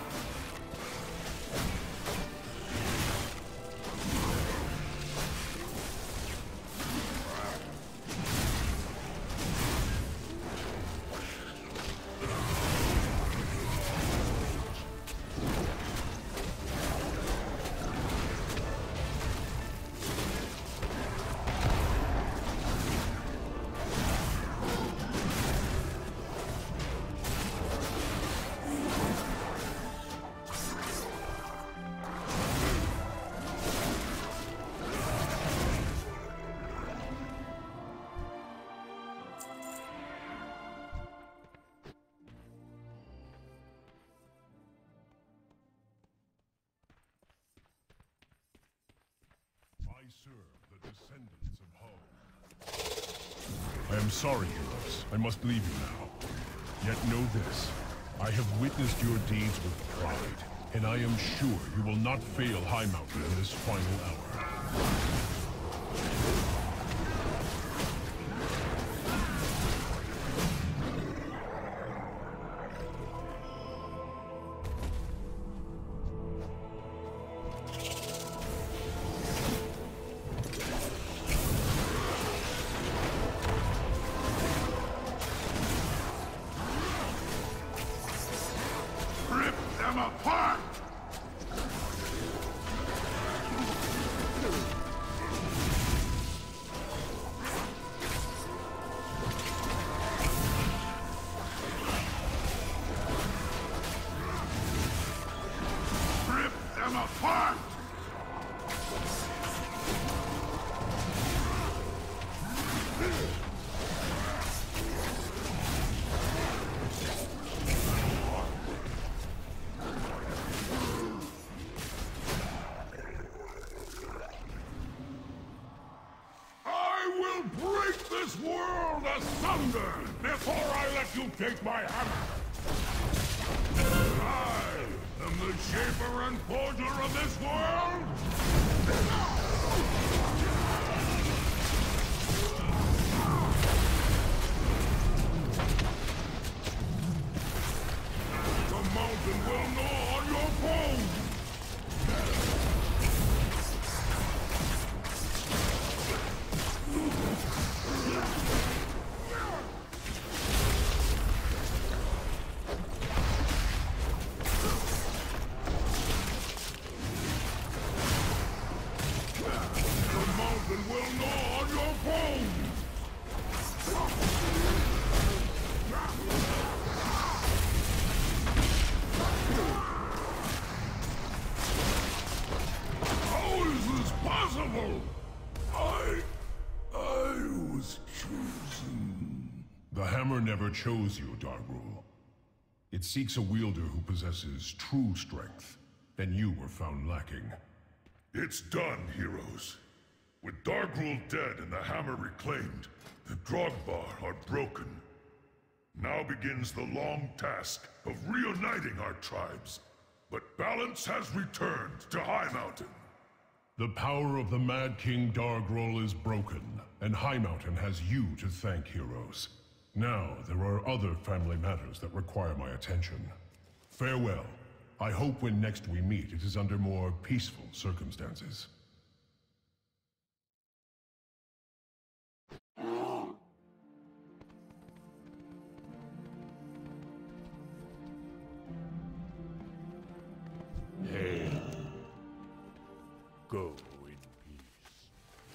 I serve the descendants of Ho. I am sorry, heroes. I must leave you now. Yet know this. I have witnessed your deeds with pride, and I am sure you will not fail Highmountain in this final hour. Apart! Rip them apart! Break this world asunder before I let you take my hammer! I am the shaper and forger of this world! The mountain will gnaw on your bones! Will gnaw on your bones! How is this possible? I was chosen. The hammer never chose you, Dargrul. It seeks a wielder who possesses true strength, and you were found lacking. It's done, heroes. With Dargrul dead and the hammer reclaimed, the Drogbar are broken. Now begins the long task of reuniting our tribes. But balance has returned to Highmountain. The power of the Mad King Dargrul is broken, and Highmountain has you to thank, heroes. Now, there are other family matters that require my attention. Farewell. I hope when next we meet, it is under more peaceful circumstances. Go in peace.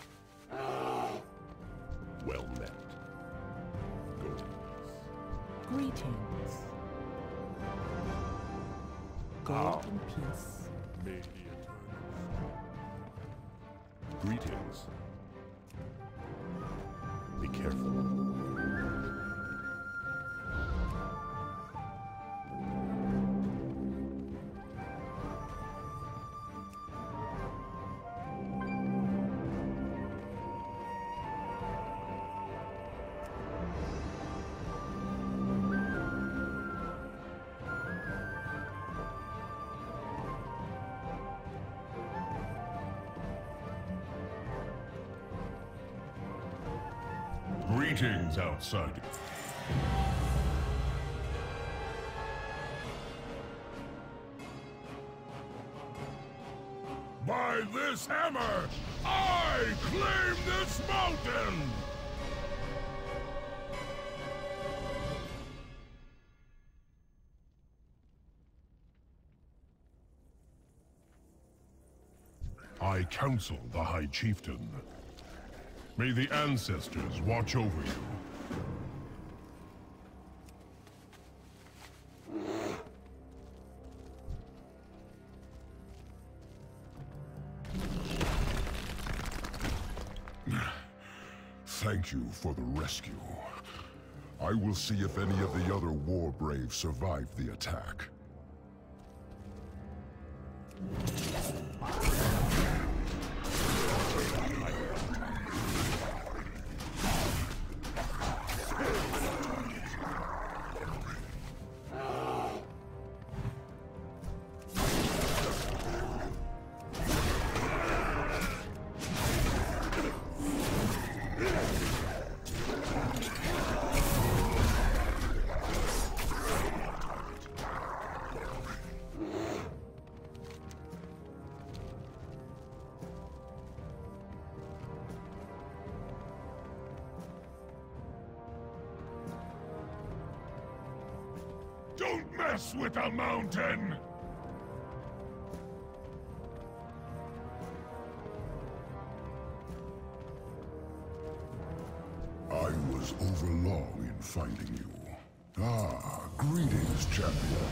Well met. Go in peace. Greetings. Go in peace. May the Eternals. Greetings. Be careful. Greetings, outsider. By this hammer, I claim this mountain! I counsel the High Chieftain. May the ancestors watch over you. Thank you for the rescue. I will see if any of the other war braves survived the attack. Don't mess with a mountain! I was overlong in finding you. Ah, greetings, champion.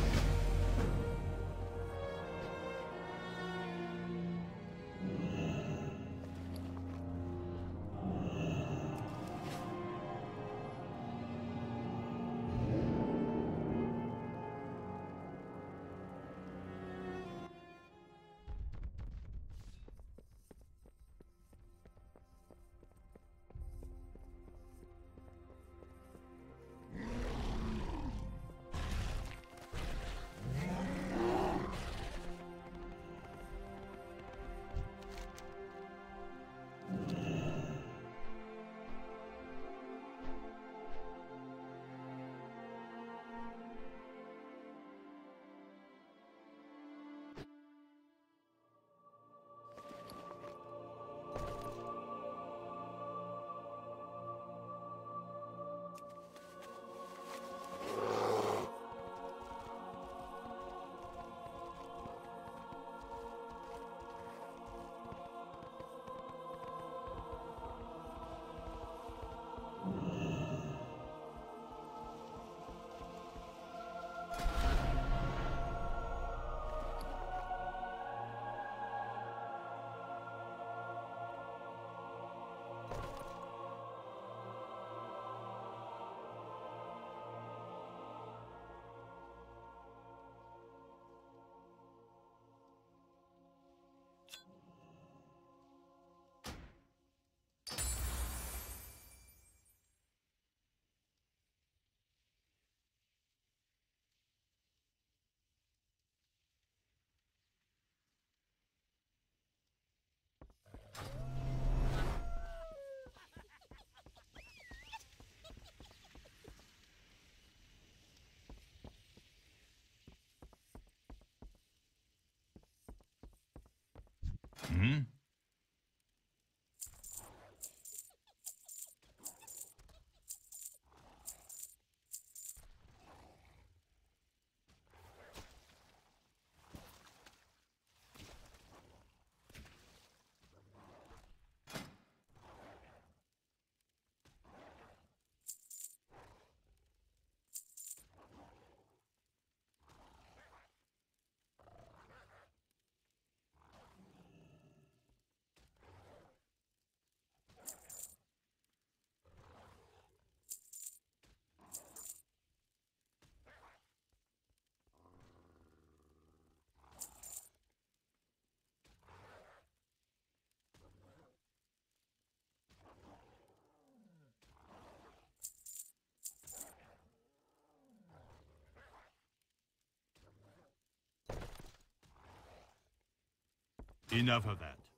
Hmm? Enough of that.